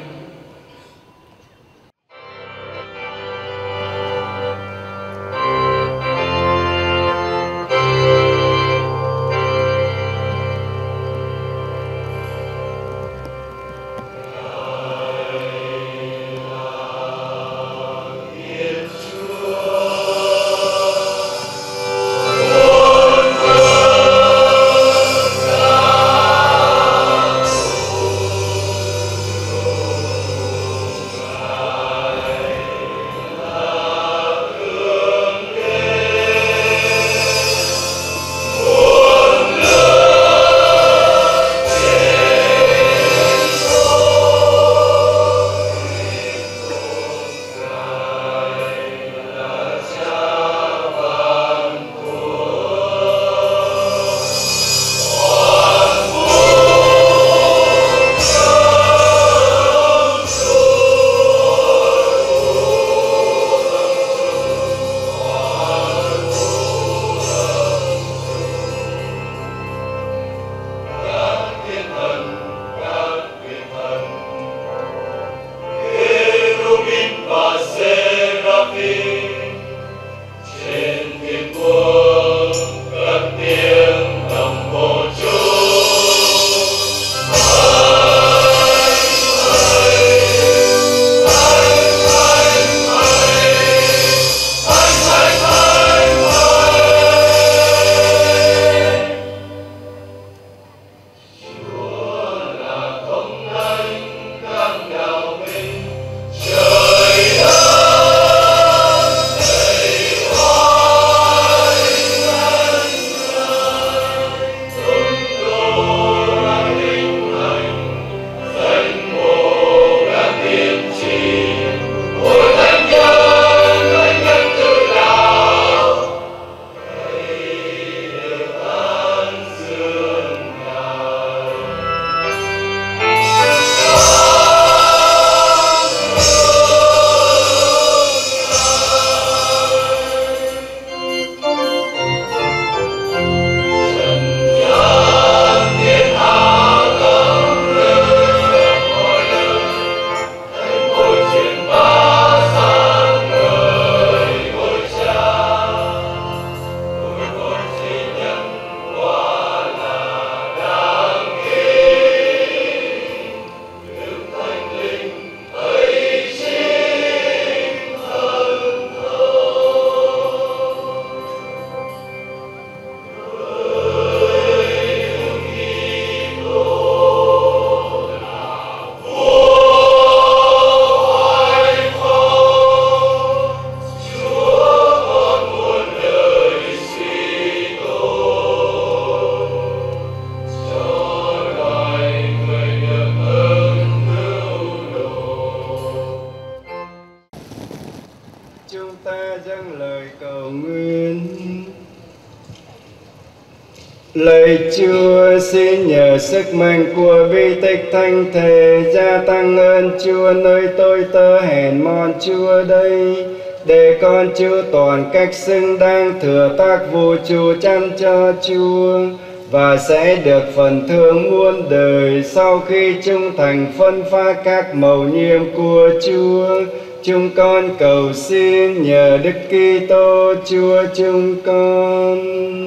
Lạy Chúa, xin nhờ sức mạnh của bi tích thánh thể gia tăng ơn Chúa nơi tôi tớ hèn mọn Chúa đây, để con Chúa toàn cách xứng đáng thừa tác vụ chủ chăm cho Chúa, và sẽ được phần thưởng muôn đời sau khi trung thành phân phát các mầu nhiệm của Chúa. Chúng con cầu xin nhờ Đức Kitô Chúa chúng con.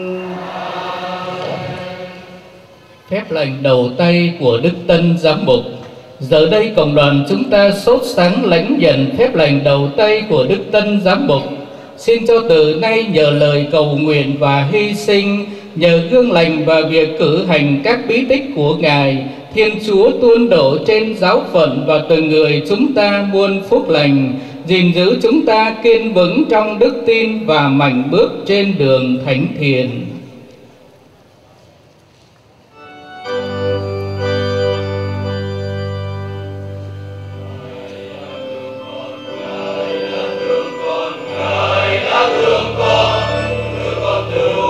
Phép lành đầu tay của Đức Tân Giám Mục. Giờ đây cộng đoàn chúng ta sốt sáng lãnh nhận phép lành đầu tay của Đức Tân Giám Mục. Xin cho từ nay nhờ lời cầu nguyện và hy sinh, nhờ gương lành và việc cử hành các bí tích của Ngài, Thiên Chúa tuôn đổ trên giáo phận và từng người chúng ta muôn phúc lành, gìn giữ chúng ta kiên vững trong đức tin và mạnh bước trên đường thánh thiện. Ngài đã thương con từ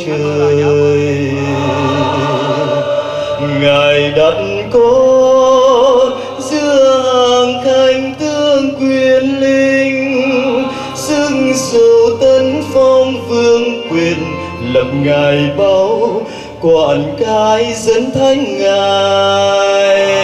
trời. Ngài đặt con giữa hàng khanh tướng quyền linh, xưng sầu tấn phong vương quyền, lập Ngài báu quản cái dân thánh Ngài.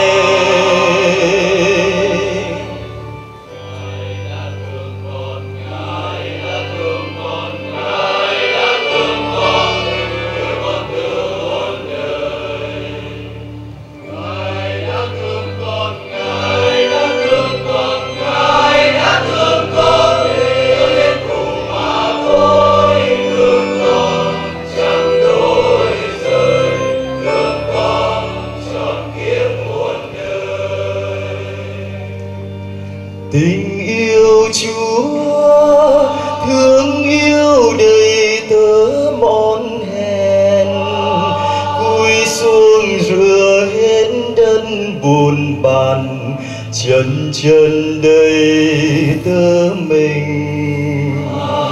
Tình yêu Chúa thương yêu đầy tớ mòn hèn, cúi xuống rửa hết đất buồn bàn, chân chân đầy tớ mình.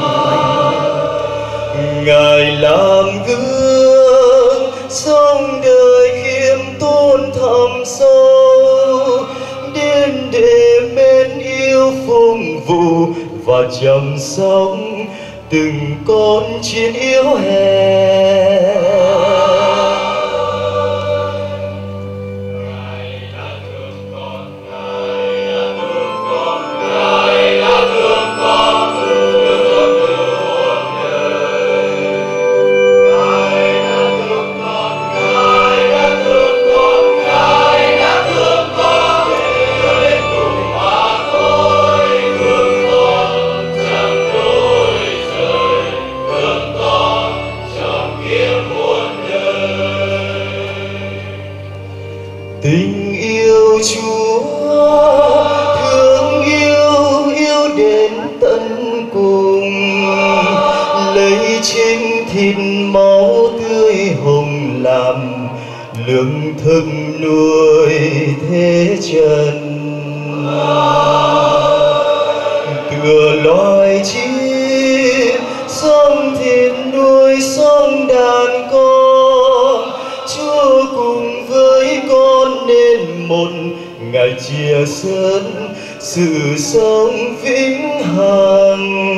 Ngài làm gương sống đời khiêm tốn thầm sâu, đến để mến yêu phụng vụ và chăm sóc từng con chiên yếu hèn. Tình yêu Chúa thương yêu đến tận cùng, lấy chính thịt máu tươi hồng làm lương thực nuôi thế trần. Tựa loài chim sống thịt nuôi sống đàn con, Chúa cùng với con nên một, Ngài chia sớt sự sống vĩnh hằng.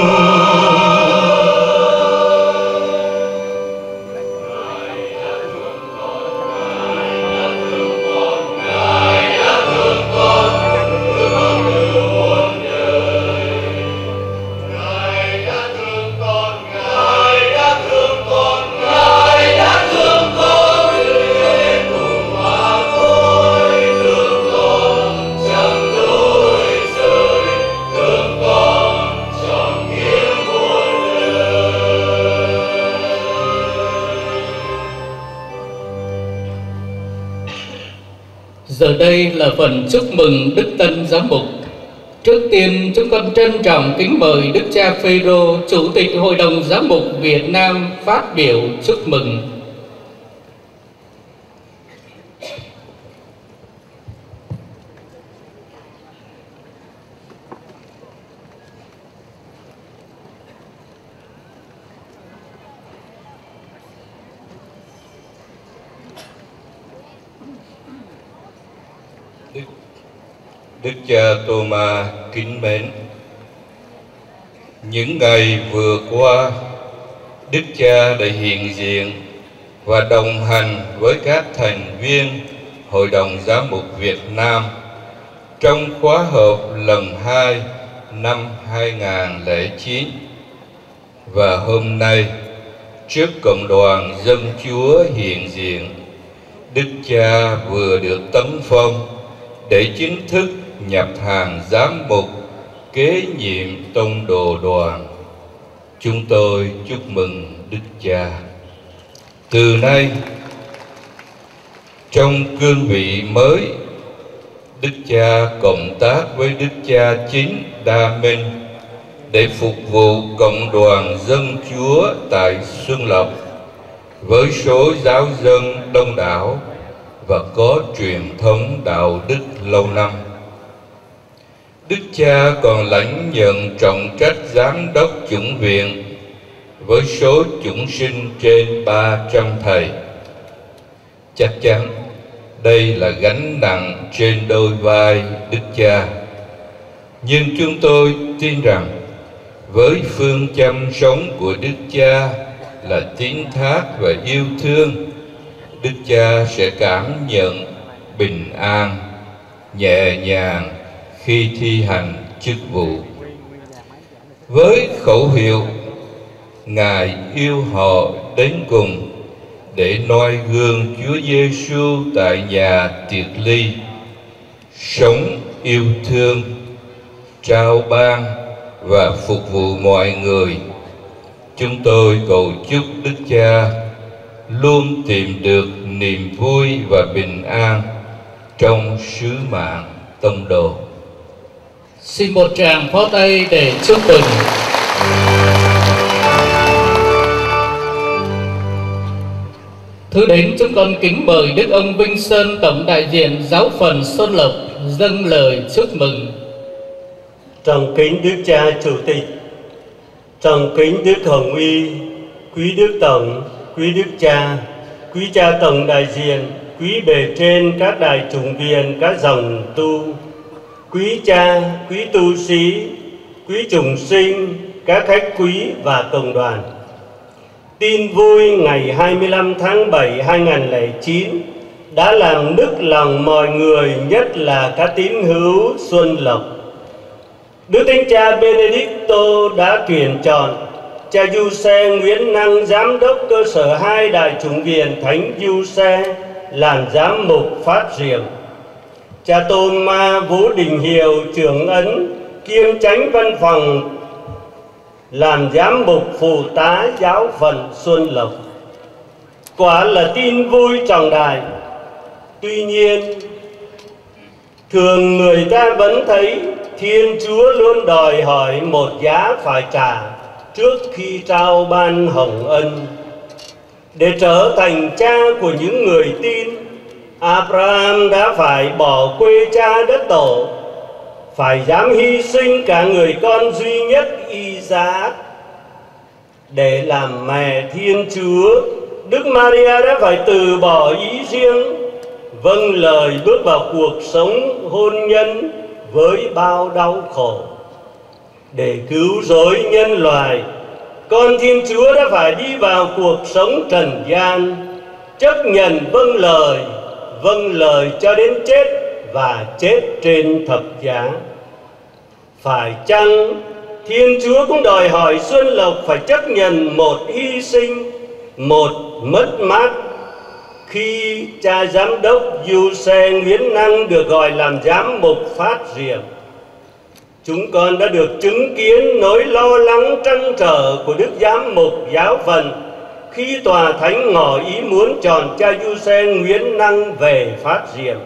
Giờ đây là phần chúc mừng Đức Tân Giám mục. Trước tiên chúng con trân trọng kính mời Đức cha Phêrô, Chủ tịch Hội đồng Giám mục Việt Nam phát biểu chúc mừng. Đức cha Tô-ma kính mến, những ngày vừa qua, Đức cha đã hiện diện và đồng hành với các thành viên Hội đồng Giám mục Việt Nam trong khóa họp lần 2 năm 2009. Và hôm nay, trước cộng đoàn dân Chúa hiện diện, Đức cha vừa được tấn phong để chính thức nhập hàng giám mục kế nhiệm tông đồ đoàn. Chúng tôi chúc mừng Đức cha. Từ nay, trong cương vị mới, Đức cha cộng tác với Đức cha Chính Đa Minh để phục vụ cộng đoàn dân Chúa tại Xuân Lộc với số giáo dân đông đảo và có truyền thống đạo đức lâu năm. Đức cha còn lãnh nhận trọng trách giám đốc chủng viện với số chúng sinh trên 300 thầy. Chắc chắn đây là gánh nặng trên đôi vai Đức Cha. Nhưng chúng tôi tin rằng với phương châm sống của Đức Cha là tín thác và yêu thương, Đức Cha sẽ cảm nhận bình an, nhẹ nhàng khi thi hành chức vụ. Với khẩu hiệu Ngài yêu họ đến cùng để noi gương Chúa Giêsu tại nhà tiệc ly, sống yêu thương, trao ban và phục vụ mọi người, chúng tôi cầu chúc Đức Cha luôn tìm được niềm vui và bình an trong sứ mạng tông đồ. Xin một tràng pháo tay để chúc mừng. Thứ đến, chúng con kính mời Đức ông Vinh Sơn, tổng đại diện giáo phận Xuân Lộc dâng lời chúc mừng. Trọng kính Đức Cha Chủ tịch, trọng kính Đức Hồng Y, quý Đức Tổng, quý Đức Cha, quý Cha Tổng đại diện, quý bề trên các đại chủng viện, các dòng tu, quý Cha, quý tu sĩ, quý chúng sinh, các khách quý và cộng đoàn. Tin vui ngày 25 tháng 7 2009 đã làm nức lòng mọi người, nhất là các tín hữu Xuân Lộc. Đức Thánh Cha Benedicto đã tuyển chọn cha Giuse Nguyễn Năng, giám đốc cơ sở 2 đại chủng viện Thánh Giuse làm giám mục phát diệm, cha Tô-ma Vũ Đình Hiệu trưởng ấn kiêm chánh văn phòng làm giám mục phụ tá giáo phận Xuân Lộc. Quả là tin vui trọng đại. Tuy nhiên, thường người ta vẫn thấy Thiên Chúa luôn đòi hỏi một giá phải trả trước khi trao ban hồng ân. Để trở thành cha của những người tin, Abraham đã phải bỏ quê cha đất tổ, phải dám hy sinh cả người con duy nhất Isaac để làm mẹ Thiên Chúa. Đức Maria đã phải từ bỏ ý riêng, vâng lời bước vào cuộc sống hôn nhân với bao đau khổ. Để cứu rỗi nhân loại, con Thiên Chúa đã phải đi vào cuộc sống trần gian, chấp nhận vâng lời cho đến chết và chết trên thập giá. Phải chăng Thiên Chúa cũng đòi hỏi Xuân Lộc phải chấp nhận một hy sinh, một mất mát khi cha giám đốc Giuse Nguyễn Năng được gọi làm giám mục phát diệm? Chúng con đã được chứng kiến nỗi lo lắng trăn trở của Đức Giám mục giáo phận khi tòa thánh ngỏ ý muốn chọn cha Giuse Nguyễn Năng về phát diệm.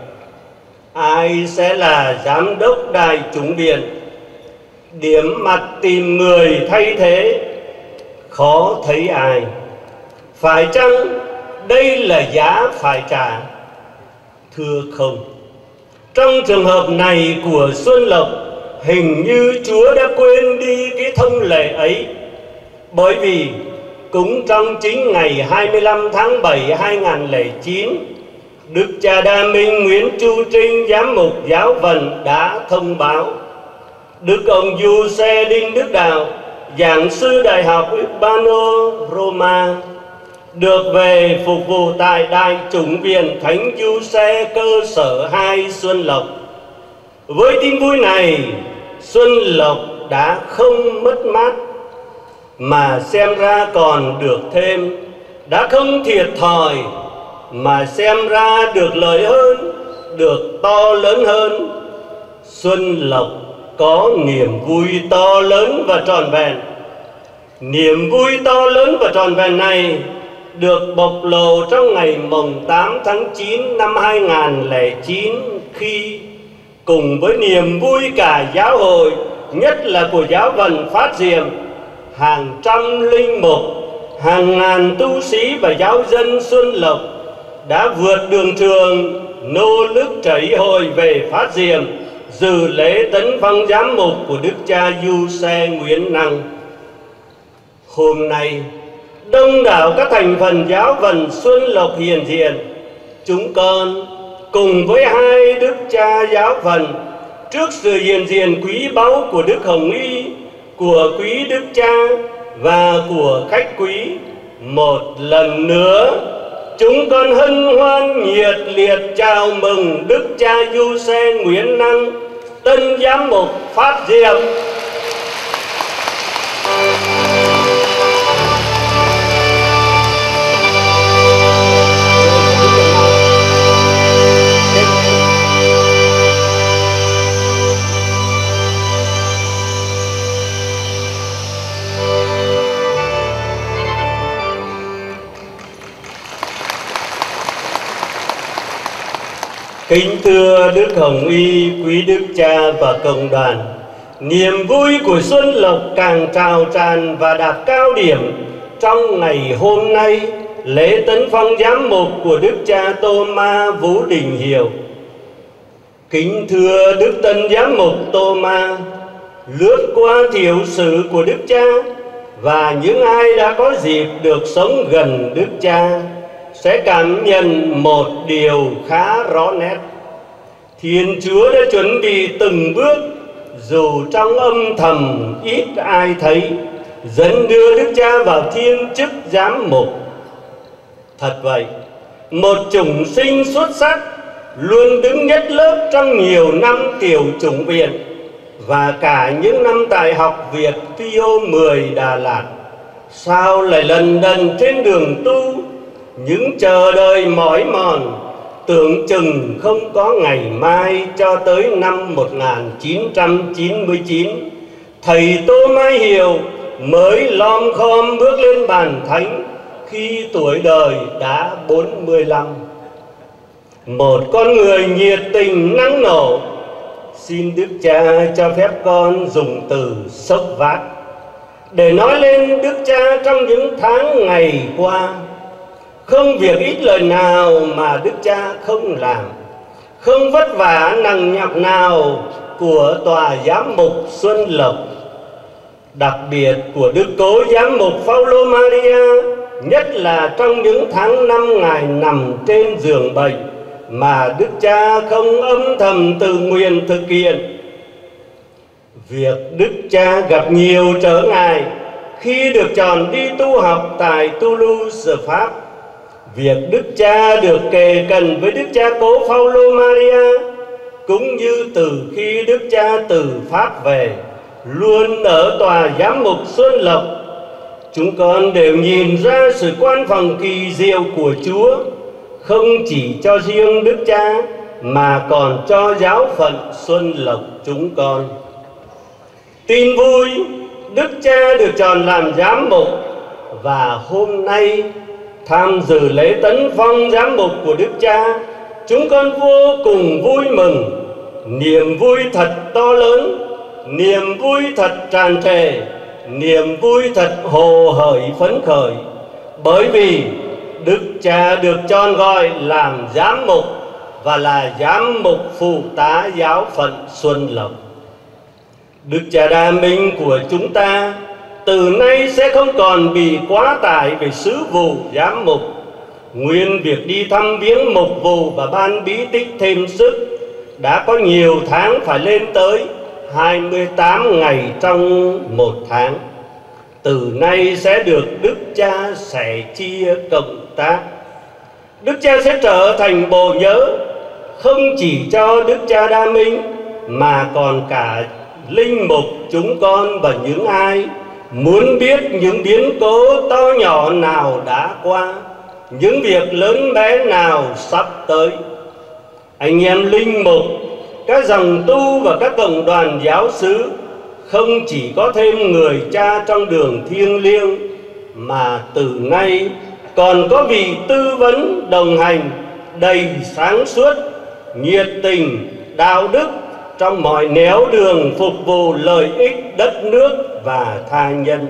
Ai sẽ là giám đốc đại chủng viện? Điểm mặt tìm người thay thế, khó thấy ai. Phải chăng đây là giá phải trả? Thưa không. Trong trường hợp này của Xuân Lộc, hình như Chúa đã quên đi cái thông lệ ấy. Bởi vì cũng trong chính ngày 25 tháng 7 2009, Đức cha Đa Minh Nguyễn Chu Trinh, giám mục giáo phận đã thông báo Đức ông Giuse Đinh Đức Đạo, giảng sư Đại học Urbano Roma, được về phục vụ tại đại chủng viện Thánh Giuse cơ sở 2 Xuân Lộc. Với tin vui này, Xuân Lộc đã không mất mát, mà xem ra còn được thêm, đã không thiệt thòi, mà xem ra được lợi hơn, được to lớn hơn. Xuân Lộc có niềm vui to lớn và trọn vẹn. Niềm vui to lớn và trọn vẹn này được bộc lộ trong ngày mùng 8 tháng 9 năm 2009, khi cùng với niềm vui cả giáo hội, nhất là của giáo phận phát diệm, hàng trăm linh mục, hàng ngàn tu sĩ và giáo dân Xuân Lộc đã vượt đường trường, nô nức chảy hội về phát diệm, dự lễ tấn phong giám mục của Đức cha Giuse Nguyễn Năng. Hôm nay, đông đảo các thành phần giáo phận Xuân Lộc hiện diện, chúng con cùng với hai đức cha giáo phận trước sự hiện diện quý báu của Đức Hồng Y, của quý đức cha và của khách quý, một lần nữa chúng con hân hoan nhiệt liệt chào mừng đức cha Du Xe Nguyễn Năng, tân giám mục Phát Diệm. Kính thưa Đức Hồng Y, quý đức cha và cộng đoàn, niềm vui của Xuân Lộc càng trào tràn và đạt cao điểm trong ngày hôm nay, lễ tấn phong giám mục của đức cha Tô Ma Vũ Đình Hiệu. Kính thưa Đức Tân Giám mục Tô Ma, lướt qua thiểu sử của đức cha và những ai đã có dịp được sống gần đức cha sẽ cảm nhận một điều khá rõ nét. Thiên Chúa đã chuẩn bị từng bước, dù trong âm thầm ít ai thấy, dẫn đưa đức cha vào thiên chức giám mục. Thật vậy, một chủng sinh xuất sắc, luôn đứng nhất lớp trong nhiều năm tiểu chủng viện và cả những năm tại Học Việt Pio 10 Đà Lạt, sao lại lần đần trên đường tu, những chờ đợi mỏi mòn, tưởng chừng không có ngày mai. Cho tới năm 1999, thầy Tô Mai Hiệu mới lom khom bước lên bàn thánh khi tuổi đời đã 45. Một con người nhiệt tình năng nổ. Xin đức cha cho phép con dùng từ sốc vác để nói lên đức cha trong những tháng ngày qua. Không việc ít lời nào mà đức cha không làm, không vất vả nặng nhọc nào của tòa giám mục Xuân Lộc, đặc biệt của đức cố giám mục Phaolô Maria, nhất là trong những tháng năm Ngài nằm trên giường bệnh mà đức cha không âm thầm tự nguyện thực hiện. Việc đức cha gặp nhiều trở ngại khi được chọn đi tu học tại Toulouse, Pháp. Việc đức cha được kề cận với đức cha cố Phaolô Maria, cũng như từ khi đức cha từ Pháp về, luôn ở tòa giám mục Xuân Lộc, chúng con đều nhìn ra sự quan phòng kỳ diệu của Chúa, không chỉ cho riêng đức cha mà còn cho giáo phận Xuân Lộc chúng con. Tin vui, đức cha được chọn làm giám mục và hôm nay tham dự lễ tấn phong giám mục của đức cha, chúng con vô cùng vui mừng. Niềm vui thật to lớn, niềm vui thật tràn trề, niềm vui thật hồ hởi phấn khởi, bởi vì đức cha được chọn gọi làm giám mục và là giám mục phụ tá giáo phận Xuân Lộc. Đức cha Đa Minh của chúng ta từ nay sẽ không còn bị quá tải về sứ vụ giám mục. Nguyên việc đi thăm viếng mục vụ và ban bí tích thêm sức, đã có nhiều tháng phải lên tới 28 ngày trong một tháng. Từ nay sẽ được đức cha sẻ chia cộng tác. Đức cha sẽ trở thành bộ nhớ không chỉ cho đức cha Đa Minh mà còn cả linh mục chúng con và những ai muốn biết những biến cố to nhỏ nào đã qua, những việc lớn bé nào sắp tới. Anh em linh mục, các dòng tu và các cộng đoàn giáo xứ không chỉ có thêm người cha trong đường thiêng liêng, mà từ nay còn có vị tư vấn đồng hành đầy sáng suốt, nhiệt tình, đạo đức trong mọi nẻo đường phục vụ lợi ích đất nước và tha nhân.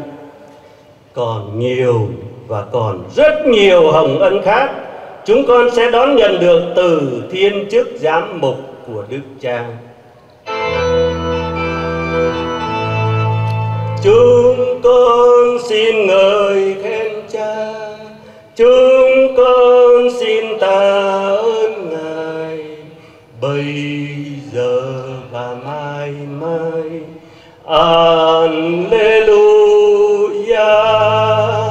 Còn nhiều và còn rất nhiều hồng ân khác chúng con sẽ đón nhận được từ thiên chức giám mục của đức cha. Chúng con xin ngợi khen Cha, chúng con xin tạ ơn Ngài, bây giờ và mãi mãi. Alleluia.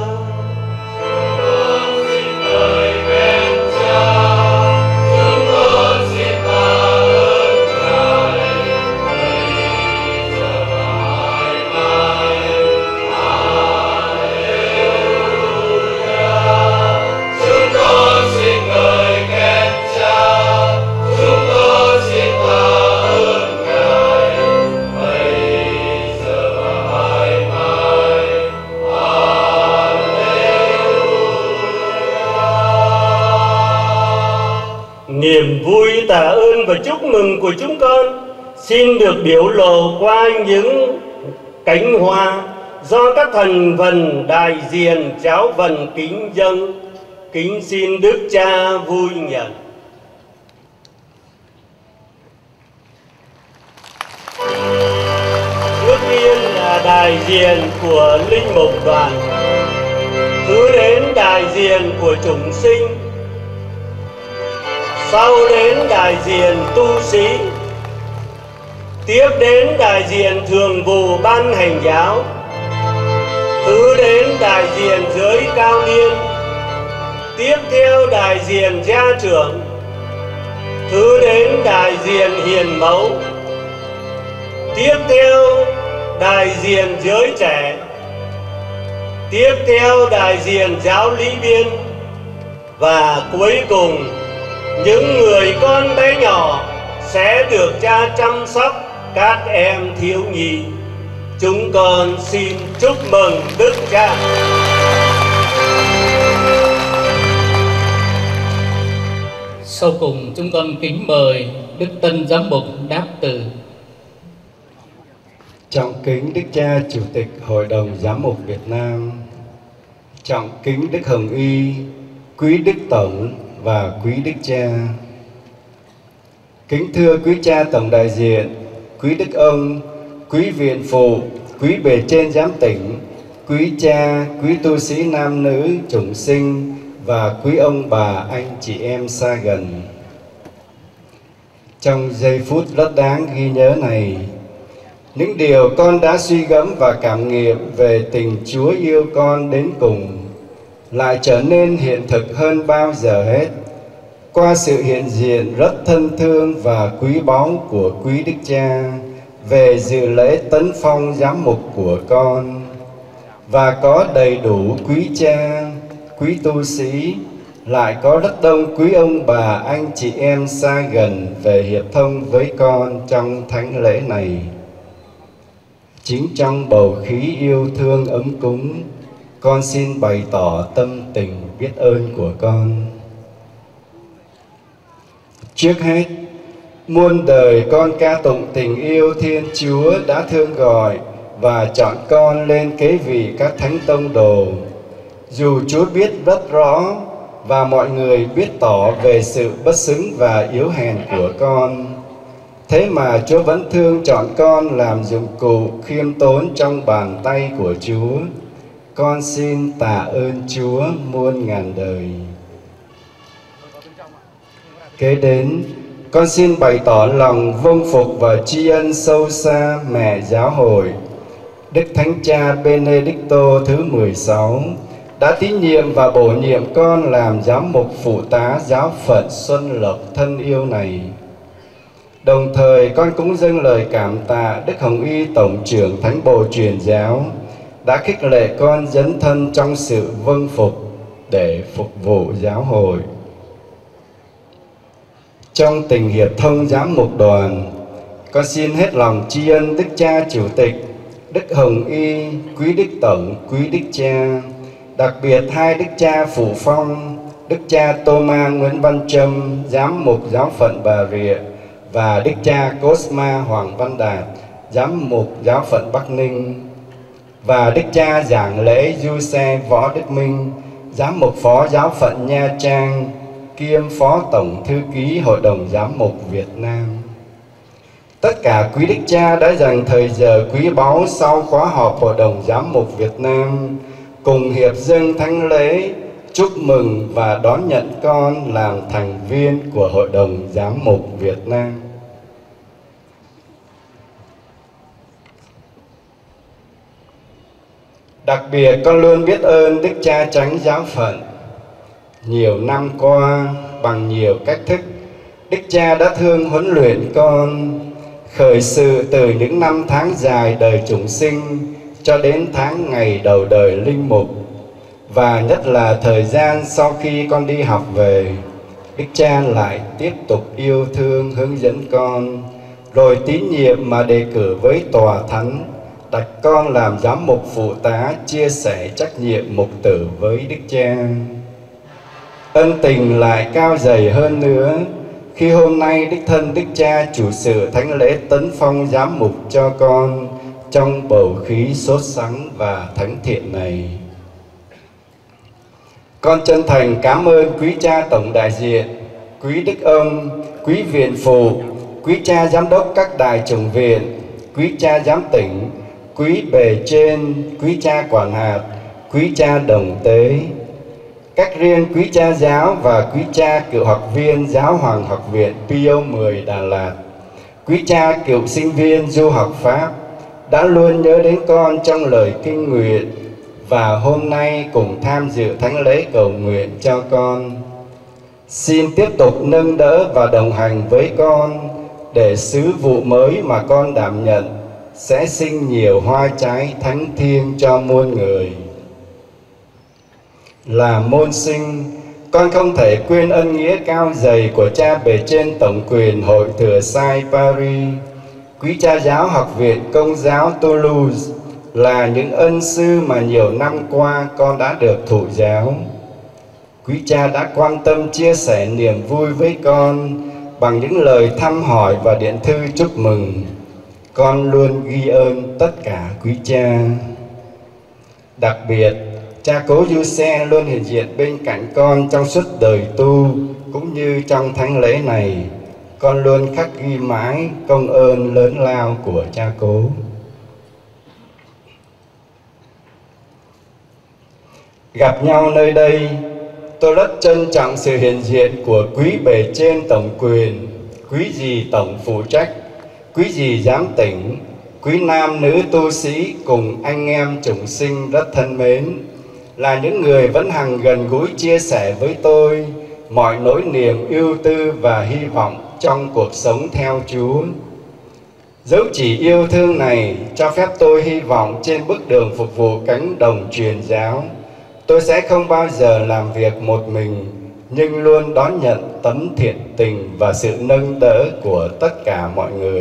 Niềm vui tạ ơn và chúc mừng của chúng con xin được biểu lộ qua những cánh hoa do các thành phần đại diện giáo phận kính dâng. Kính xin Đức Cha vui nhận. Trước tiên là đại diện của linh mục đoàn, thứ đến đại diện của chúng sinh, sau đến đại diện tu sĩ, tiếp đến đại diện thường vụ ban hành giáo, thứ đến đại diện giới cao niên, tiếp theo đại diện gia trưởng, thứ đến đại diện hiền mẫu, tiếp theo đại diện giới trẻ, tiếp theo đại diện giáo lý viên, và cuối cùng những người con bé nhỏ sẽ được Cha chăm sóc các em thiếu nhi. Chúng con xin chúc mừng Đức Cha. Sau cùng chúng con kính mời Đức Tân Giám mục đáp từ. Trọng kính Đức Cha Chủ tịch Hội đồng Giám mục Việt Nam, trọng kính Đức Hồng Y, quý Đức Tổng và quý Đức Cha. Kính thưa quý Cha Tổng đại diện, quý Đức ông, quý viện phụ, quý bề trên giám tỉnh, quý cha, quý tu sĩ nam nữ, chủng sinh và quý ông bà, anh chị em xa gần. Trong giây phút rất đáng ghi nhớ này, những điều con đã suy gẫm và cảm nghiệm về tình Chúa yêu con đến cùng lại trở nên hiện thực hơn bao giờ hết qua sự hiện diện rất thân thương và quý báu của quý Đức Cha về dự lễ tấn phong giám mục của con, và có đầy đủ quý cha, quý tu sĩ, lại có rất đông quý ông bà, anh chị em xa gần về hiệp thông với con trong thánh lễ này. Chính trong bầu khí yêu thương ấm cúng, con xin bày tỏ tâm tình biết ơn của con. Trước hết, muôn đời con ca tụng tình yêu Thiên Chúa đã thương gọi và chọn con lên kế vị các thánh tông đồ. Dù Chúa biết rất rõ và mọi người biết tỏ về sự bất xứng và yếu hèn của con, thế mà Chúa vẫn thương chọn con làm dụng cụ khiêm tốn trong bàn tay của Chúa. Con xin tạ ơn Chúa muôn ngàn đời. Kế đến, con xin bày tỏ lòng vâng phục và tri ân sâu xa mẹ giáo hội, Đức Thánh Cha Benedicto thứ 16, đã tín nhiệm và bổ nhiệm con làm giám mục phụ tá giáo phận Xuân Lộc thân yêu này. Đồng thời con cũng dâng lời cảm tạ Đức Hồng Y Tổng trưởng Thánh Bộ Truyền giáo đã khích lệ con dấn thân trong sự vâng phục để phục vụ giáo hội. Trong tình hiệp thông giám mục đoàn, con xin hết lòng tri ân Đức Cha Chủ tịch, Đức Hồng Y, quý Đức Tổng, quý Đức Cha, đặc biệt hai Đức Cha Phủ Phong, Đức Cha Tô-ma Nguyễn Văn Trâm, giám mục giáo phận Bà Rịa, và Đức Cha Cosma Hoàng Văn Đạt, giám mục giáo phận Bắc Ninh, và Đức Cha Giảng lễ Du Xe Võ Đức Minh, giám mục phó giáo phận Nha Trang, kiêm phó tổng thư ký Hội đồng Giám mục Việt Nam. Tất cả quý đức cha đã dành thời giờ quý báu sau khóa họp Hội đồng Giám mục Việt Nam cùng hiệp dâng thánh lễ, chúc mừng và đón nhận con làm thành viên của Hội đồng Giám mục Việt Nam. Đặc biệt con luôn biết ơn Đức Cha Chánh Giáo phận. Nhiều năm qua, bằng nhiều cách thức, Đức Cha đã thương huấn luyện con, khởi sự từ những năm tháng dài đời chúng sinh cho đến tháng ngày đầu đời linh mục. Và nhất là thời gian sau khi con đi học về, Đức Cha lại tiếp tục yêu thương hướng dẫn con, rồi tín nhiệm mà đề cử với tòa thánh, đặt con làm giám mục phụ tá chia sẻ trách nhiệm mục tử với Đức Cha. Ân tình lại cao dày hơn nữa khi hôm nay đích thân Đức Cha chủ sự thánh lễ tấn phong giám mục cho con trong bầu khí sốt sắng và thánh thiện này. Con chân thành cảm ơn quý cha tổng đại diện, quý đức ông, quý viện phụ, quý cha giám đốc các đài chủng viện, quý cha giám tỉnh, quý bề trên, quý cha quản hạt, quý cha đồng tế, các riêng quý cha giáo và quý cha cựu học viên Giáo hoàng học viện Pio 10 Đà Lạt, quý cha cựu sinh viên du học Pháp đã luôn nhớ đến con trong lời kinh nguyện và hôm nay cùng tham dự thánh lễ cầu nguyện cho con. Xin tiếp tục nâng đỡ và đồng hành với con để sứ vụ mới mà con đảm nhận sẽ sinh nhiều hoa trái thánh thiêng cho muôn người. Là môn sinh, con không thể quên ân nghĩa cao dày của cha bề trên tổng quyền Hội Thừa Sai Paris, quý cha giáo học viện Công giáo Toulouse, là những ân sư mà nhiều năm qua con đã được thụ giáo. Quý cha đã quan tâm chia sẻ niềm vui với con bằng những lời thăm hỏi và điện thư chúc mừng. Con luôn ghi ơn tất cả quý cha. Đặc biệt, cha cố Giuse luôn hiện diện bên cạnh con trong suốt đời tu cũng như trong thánh lễ này. Con luôn khắc ghi mãi công ơn lớn lao của cha cố. Gặp nhau nơi đây, tôi rất trân trọng sự hiện diện của quý bề trên tổng quyền, quý dì tổng phụ trách, quý dì giám tỉnh, quý nam nữ tu sĩ cùng anh em chủng sinh rất thân mến, là những người vẫn hằng gần gũi chia sẻ với tôi mọi nỗi niềm ưu tư và hy vọng trong cuộc sống theo Chúa. Dấu chỉ yêu thương này cho phép tôi hy vọng trên bước đường phục vụ cánh đồng truyền giáo, tôi sẽ không bao giờ làm việc một mình, nhưng luôn đón nhận tấm thiện tình và sự nâng đỡ của tất cả mọi người.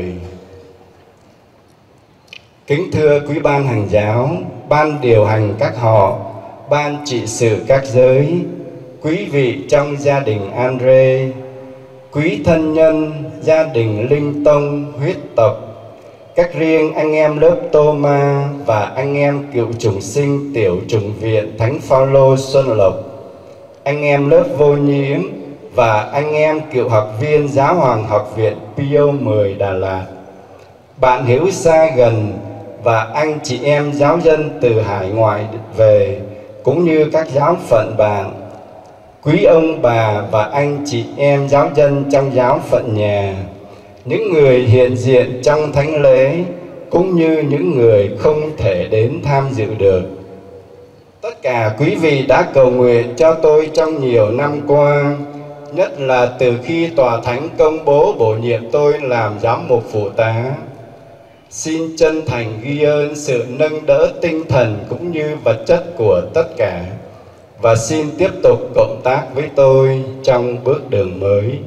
Kính thưa quý ban hành giáo, ban điều hành các họ, ban trị sự các giới, quý vị trong gia đình Andre, quý thân nhân gia đình Linh Tông huyết tộc, các riêng anh em lớp Tô-ma và anh em cựu chủng sinh tiểu chủng viện Thánh Phaolô Xuân Lộc, anh em lớp Vô Nhiễm và anh em cựu học viên Giáo hoàng học viện Pio 10 Đà Lạt, bạn hữu xa gần và anh chị em giáo dân từ hải ngoại về, cũng như các giáo phận bạn, quý ông bà và anh chị em giáo dân trong giáo phận nhà, những người hiện diện trong thánh lễ, cũng như những người không thể đến tham dự được. Tất cả quý vị đã cầu nguyện cho tôi trong nhiều năm qua, nhất là từ khi tòa thánh công bố bổ nhiệm tôi làm giám mục phụ tá. Xin chân thành ghi ơn sự nâng đỡ tinh thần cũng như vật chất của tất cả, và xin tiếp tục cộng tác với tôi trong bước đường mới.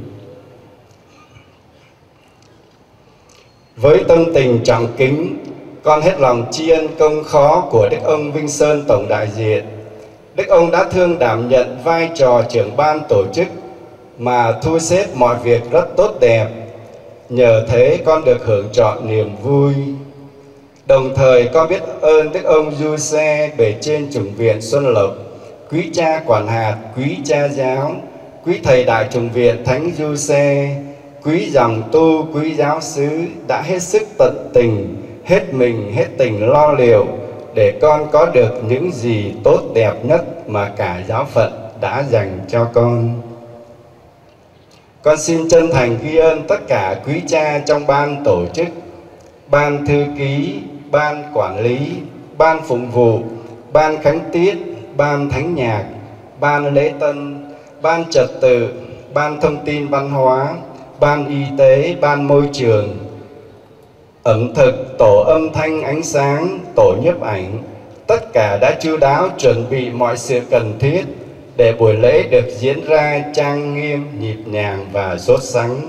Với tâm tình trọng kính, con hết lòng tri ân công khó của Đức ông Vinh Sơn Tổng đại diện. Đức ông đã thương đảm nhận vai trò trưởng ban tổ chức mà thu xếp mọi việc rất tốt đẹp. Nhờ thế con được hưởng trọn niềm vui. Đồng thời con biết ơn Đức ông Giuse bề trên chủng viện Xuân Lộc, quý cha quản hạt, quý cha giáo, quý thầy đại chủng viện Thánh Giuse, quý dòng tu, quý giáo xứ đã hết sức tận tình, hết mình, hết tình lo liệu để con có được những gì tốt đẹp nhất mà cả giáo phận đã dành cho con. Con xin chân thành ghi ơn tất cả quý cha trong ban tổ chức, ban thư ký, ban quản lý, ban phụng vụ, ban khánh tiết, ban thánh nhạc, ban lễ tân, ban trật tự, ban thông tin văn hóa, ban y tế, ban môi trường, ẩm thực, tổ âm thanh ánh sáng, tổ nhiếp ảnh, tất cả đã chu đáo chuẩn bị mọi sự cần thiết để buổi lễ được diễn ra trang nghiêm, nhịp nhàng và sốt sắng.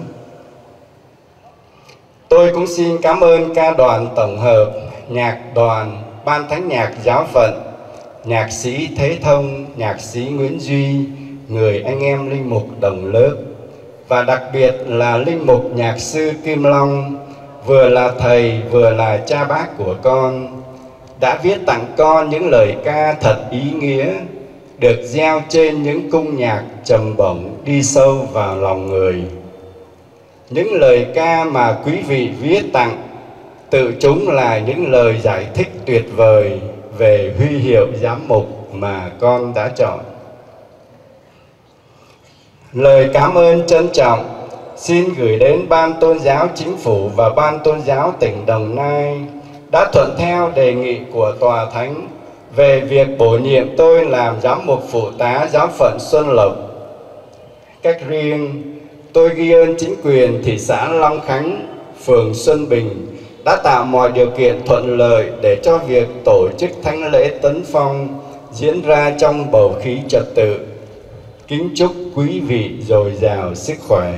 Tôi cũng xin cảm ơn ca đoàn tổng hợp, nhạc đoàn, ban thánh nhạc giáo phận, nhạc sĩ Thế Thông, nhạc sĩ Nguyễn Duy, người anh em linh mục đồng lớp, và đặc biệt là linh mục nhạc sư Kim Long, vừa là thầy vừa là cha bác của con, đã viết tặng con những lời ca thật ý nghĩa, được gieo trên những cung nhạc trầm bổng đi sâu vào lòng người. Những lời ca mà quý vị viết tặng tự chúng là những lời giải thích tuyệt vời về huy hiệu giám mục mà con đã chọn. Lời cảm ơn trân trọng xin gửi đến Ban Tôn giáo Chính phủ và Ban Tôn giáo tỉnh Đồng Nai đã thuận theo đề nghị của Tòa Thánh về việc bổ nhiệm tôi làm giám mục phụ tá giáo phận Xuân Lộc. Cách riêng, tôi ghi ơn chính quyền thị xã Long Khánh, phường Xuân Bình đã tạo mọi điều kiện thuận lợi để cho việc tổ chức thánh lễ tấn phong diễn ra trong bầu khí trật tự. Kính chúc quý vị dồi dào sức khỏe.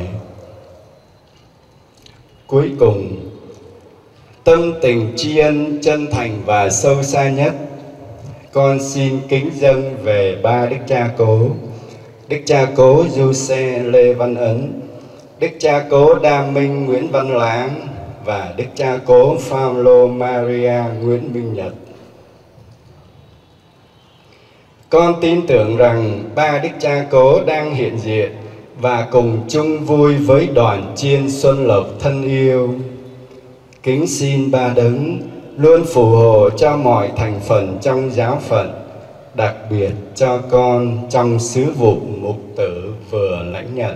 Cuối cùng, tâm tình tri ân chân thành và sâu xa nhất, con xin kính dâng về ba đức cha cố: Đức cha cố Giuse Lê Văn Ấn, Đức cha cố Đa Minh Nguyễn Văn Lãng và Đức cha cố Phaolô Maria Nguyễn Minh Nhật. Con tin tưởng rằng ba đức cha cố đang hiện diện và cùng chung vui với đoàn chiên Xuân Lộc thân yêu. Kính xin ba đấng luôn phù hộ cho mọi thành phần trong giáo phận, đặc biệt cho con trong sứ vụ mục tử vừa lãnh nhận.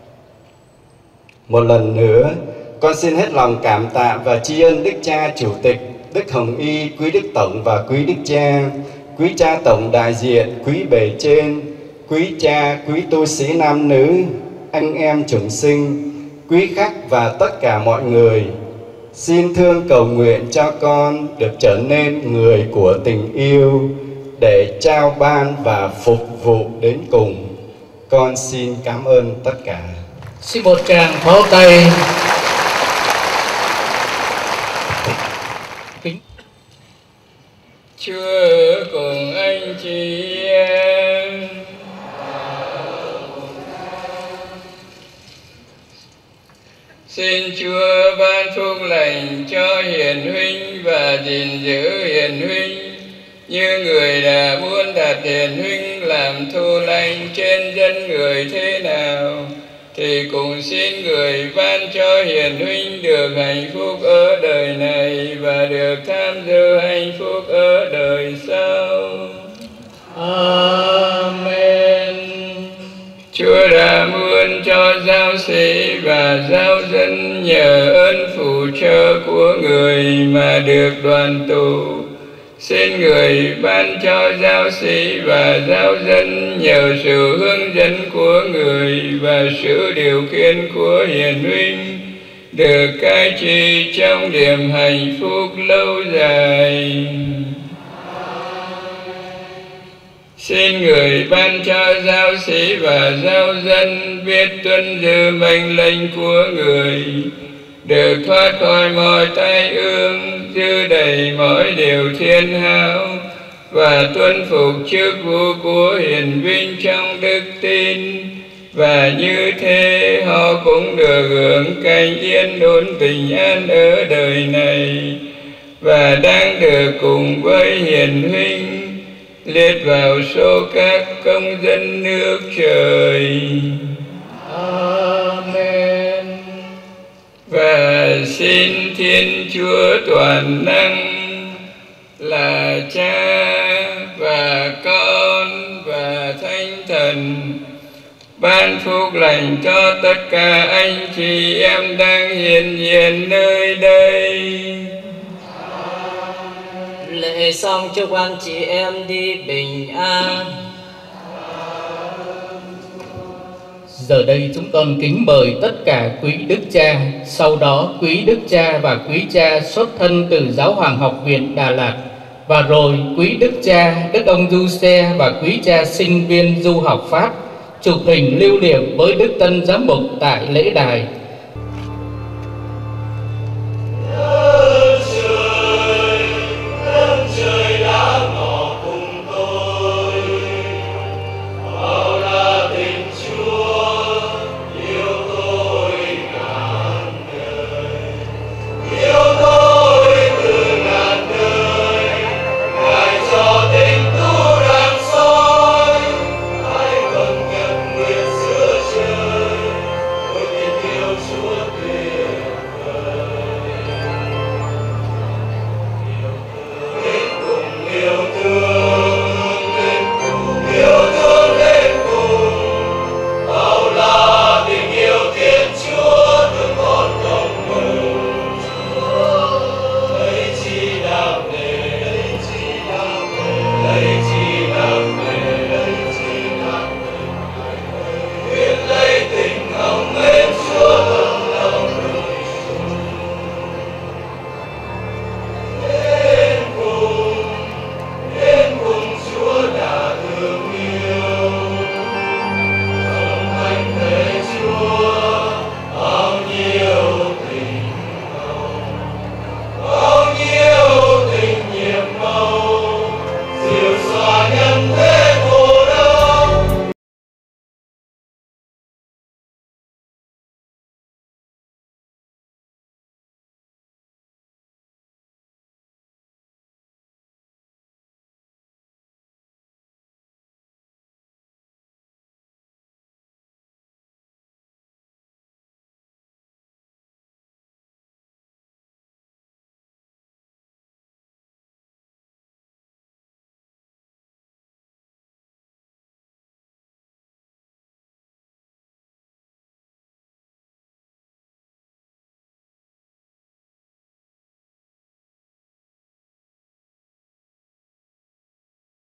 Một lần nữa, con xin hết lòng cảm tạ và tri ân Đức cha Chủ tịch, Đức Hồng Y, quý Đức Tổng và quý Đức cha, quý cha Tổng đại diện, quý bề trên, quý cha, quý tu sĩ nam nữ, anh em chúng sinh, quý khách và tất cả mọi người. Xin thương cầu nguyện cho con được trở nên người của tình yêu để trao ban và phục vụ đến cùng. Con xin cảm ơn tất cả. Xin một tràng pháo tay. Chúa cùng anh chị em. Xin Chúa ban phúc lành cho Hiền huynh và gìn giữ Hiền huynh như người đã muốn đặt Hiền huynh làm thu lành trên dân người thế nào, thì cùng xin người ban cho Hiền huynh được hạnh phúc ở đời này và được tham dự hạnh phúc ở đời sau. Amen. Chúa đã muốn cho giáo sĩ và giáo dân nhờ ơn phù trợ của người mà được đoàn tụ. Xin người ban cho giáo sĩ và giáo dân nhờ sự hướng dẫn của người và sự điều khiển của Hiền huynh được cai trị trong niềm hạnh phúc lâu dài. Xin người ban cho giáo sĩ và giáo dân biết tuân giữ mệnh lệnh của người, được thoát khỏi mọi tai ương, dư đầy mọi điều thiên hảo và tuân phục chức vụ của hiền vinh trong đức tin, và như thế họ cũng được hưởng cảnh yên ổn bình an ở đời này và đang được cùng với Hiền huynh liệt vào số các công dân nước trời. Amen. Thiên Chúa toàn năng, là Cha và Con và Thánh Thần, ban phúc lành cho tất cả anh chị em đang hiện diện nơi đây. Lễ xong, chúc anh chị em đi bình an. Giờ đây chúng con kính mời tất cả quý đức cha, sau đó quý đức cha và quý cha xuất thân từ Giáo hoàng học viện Đà Lạt, và rồi quý đức cha, đức ông Du Xe và quý cha sinh viên du học Pháp chụp hình lưu niệm với đức tân giám mục tại lễ đài.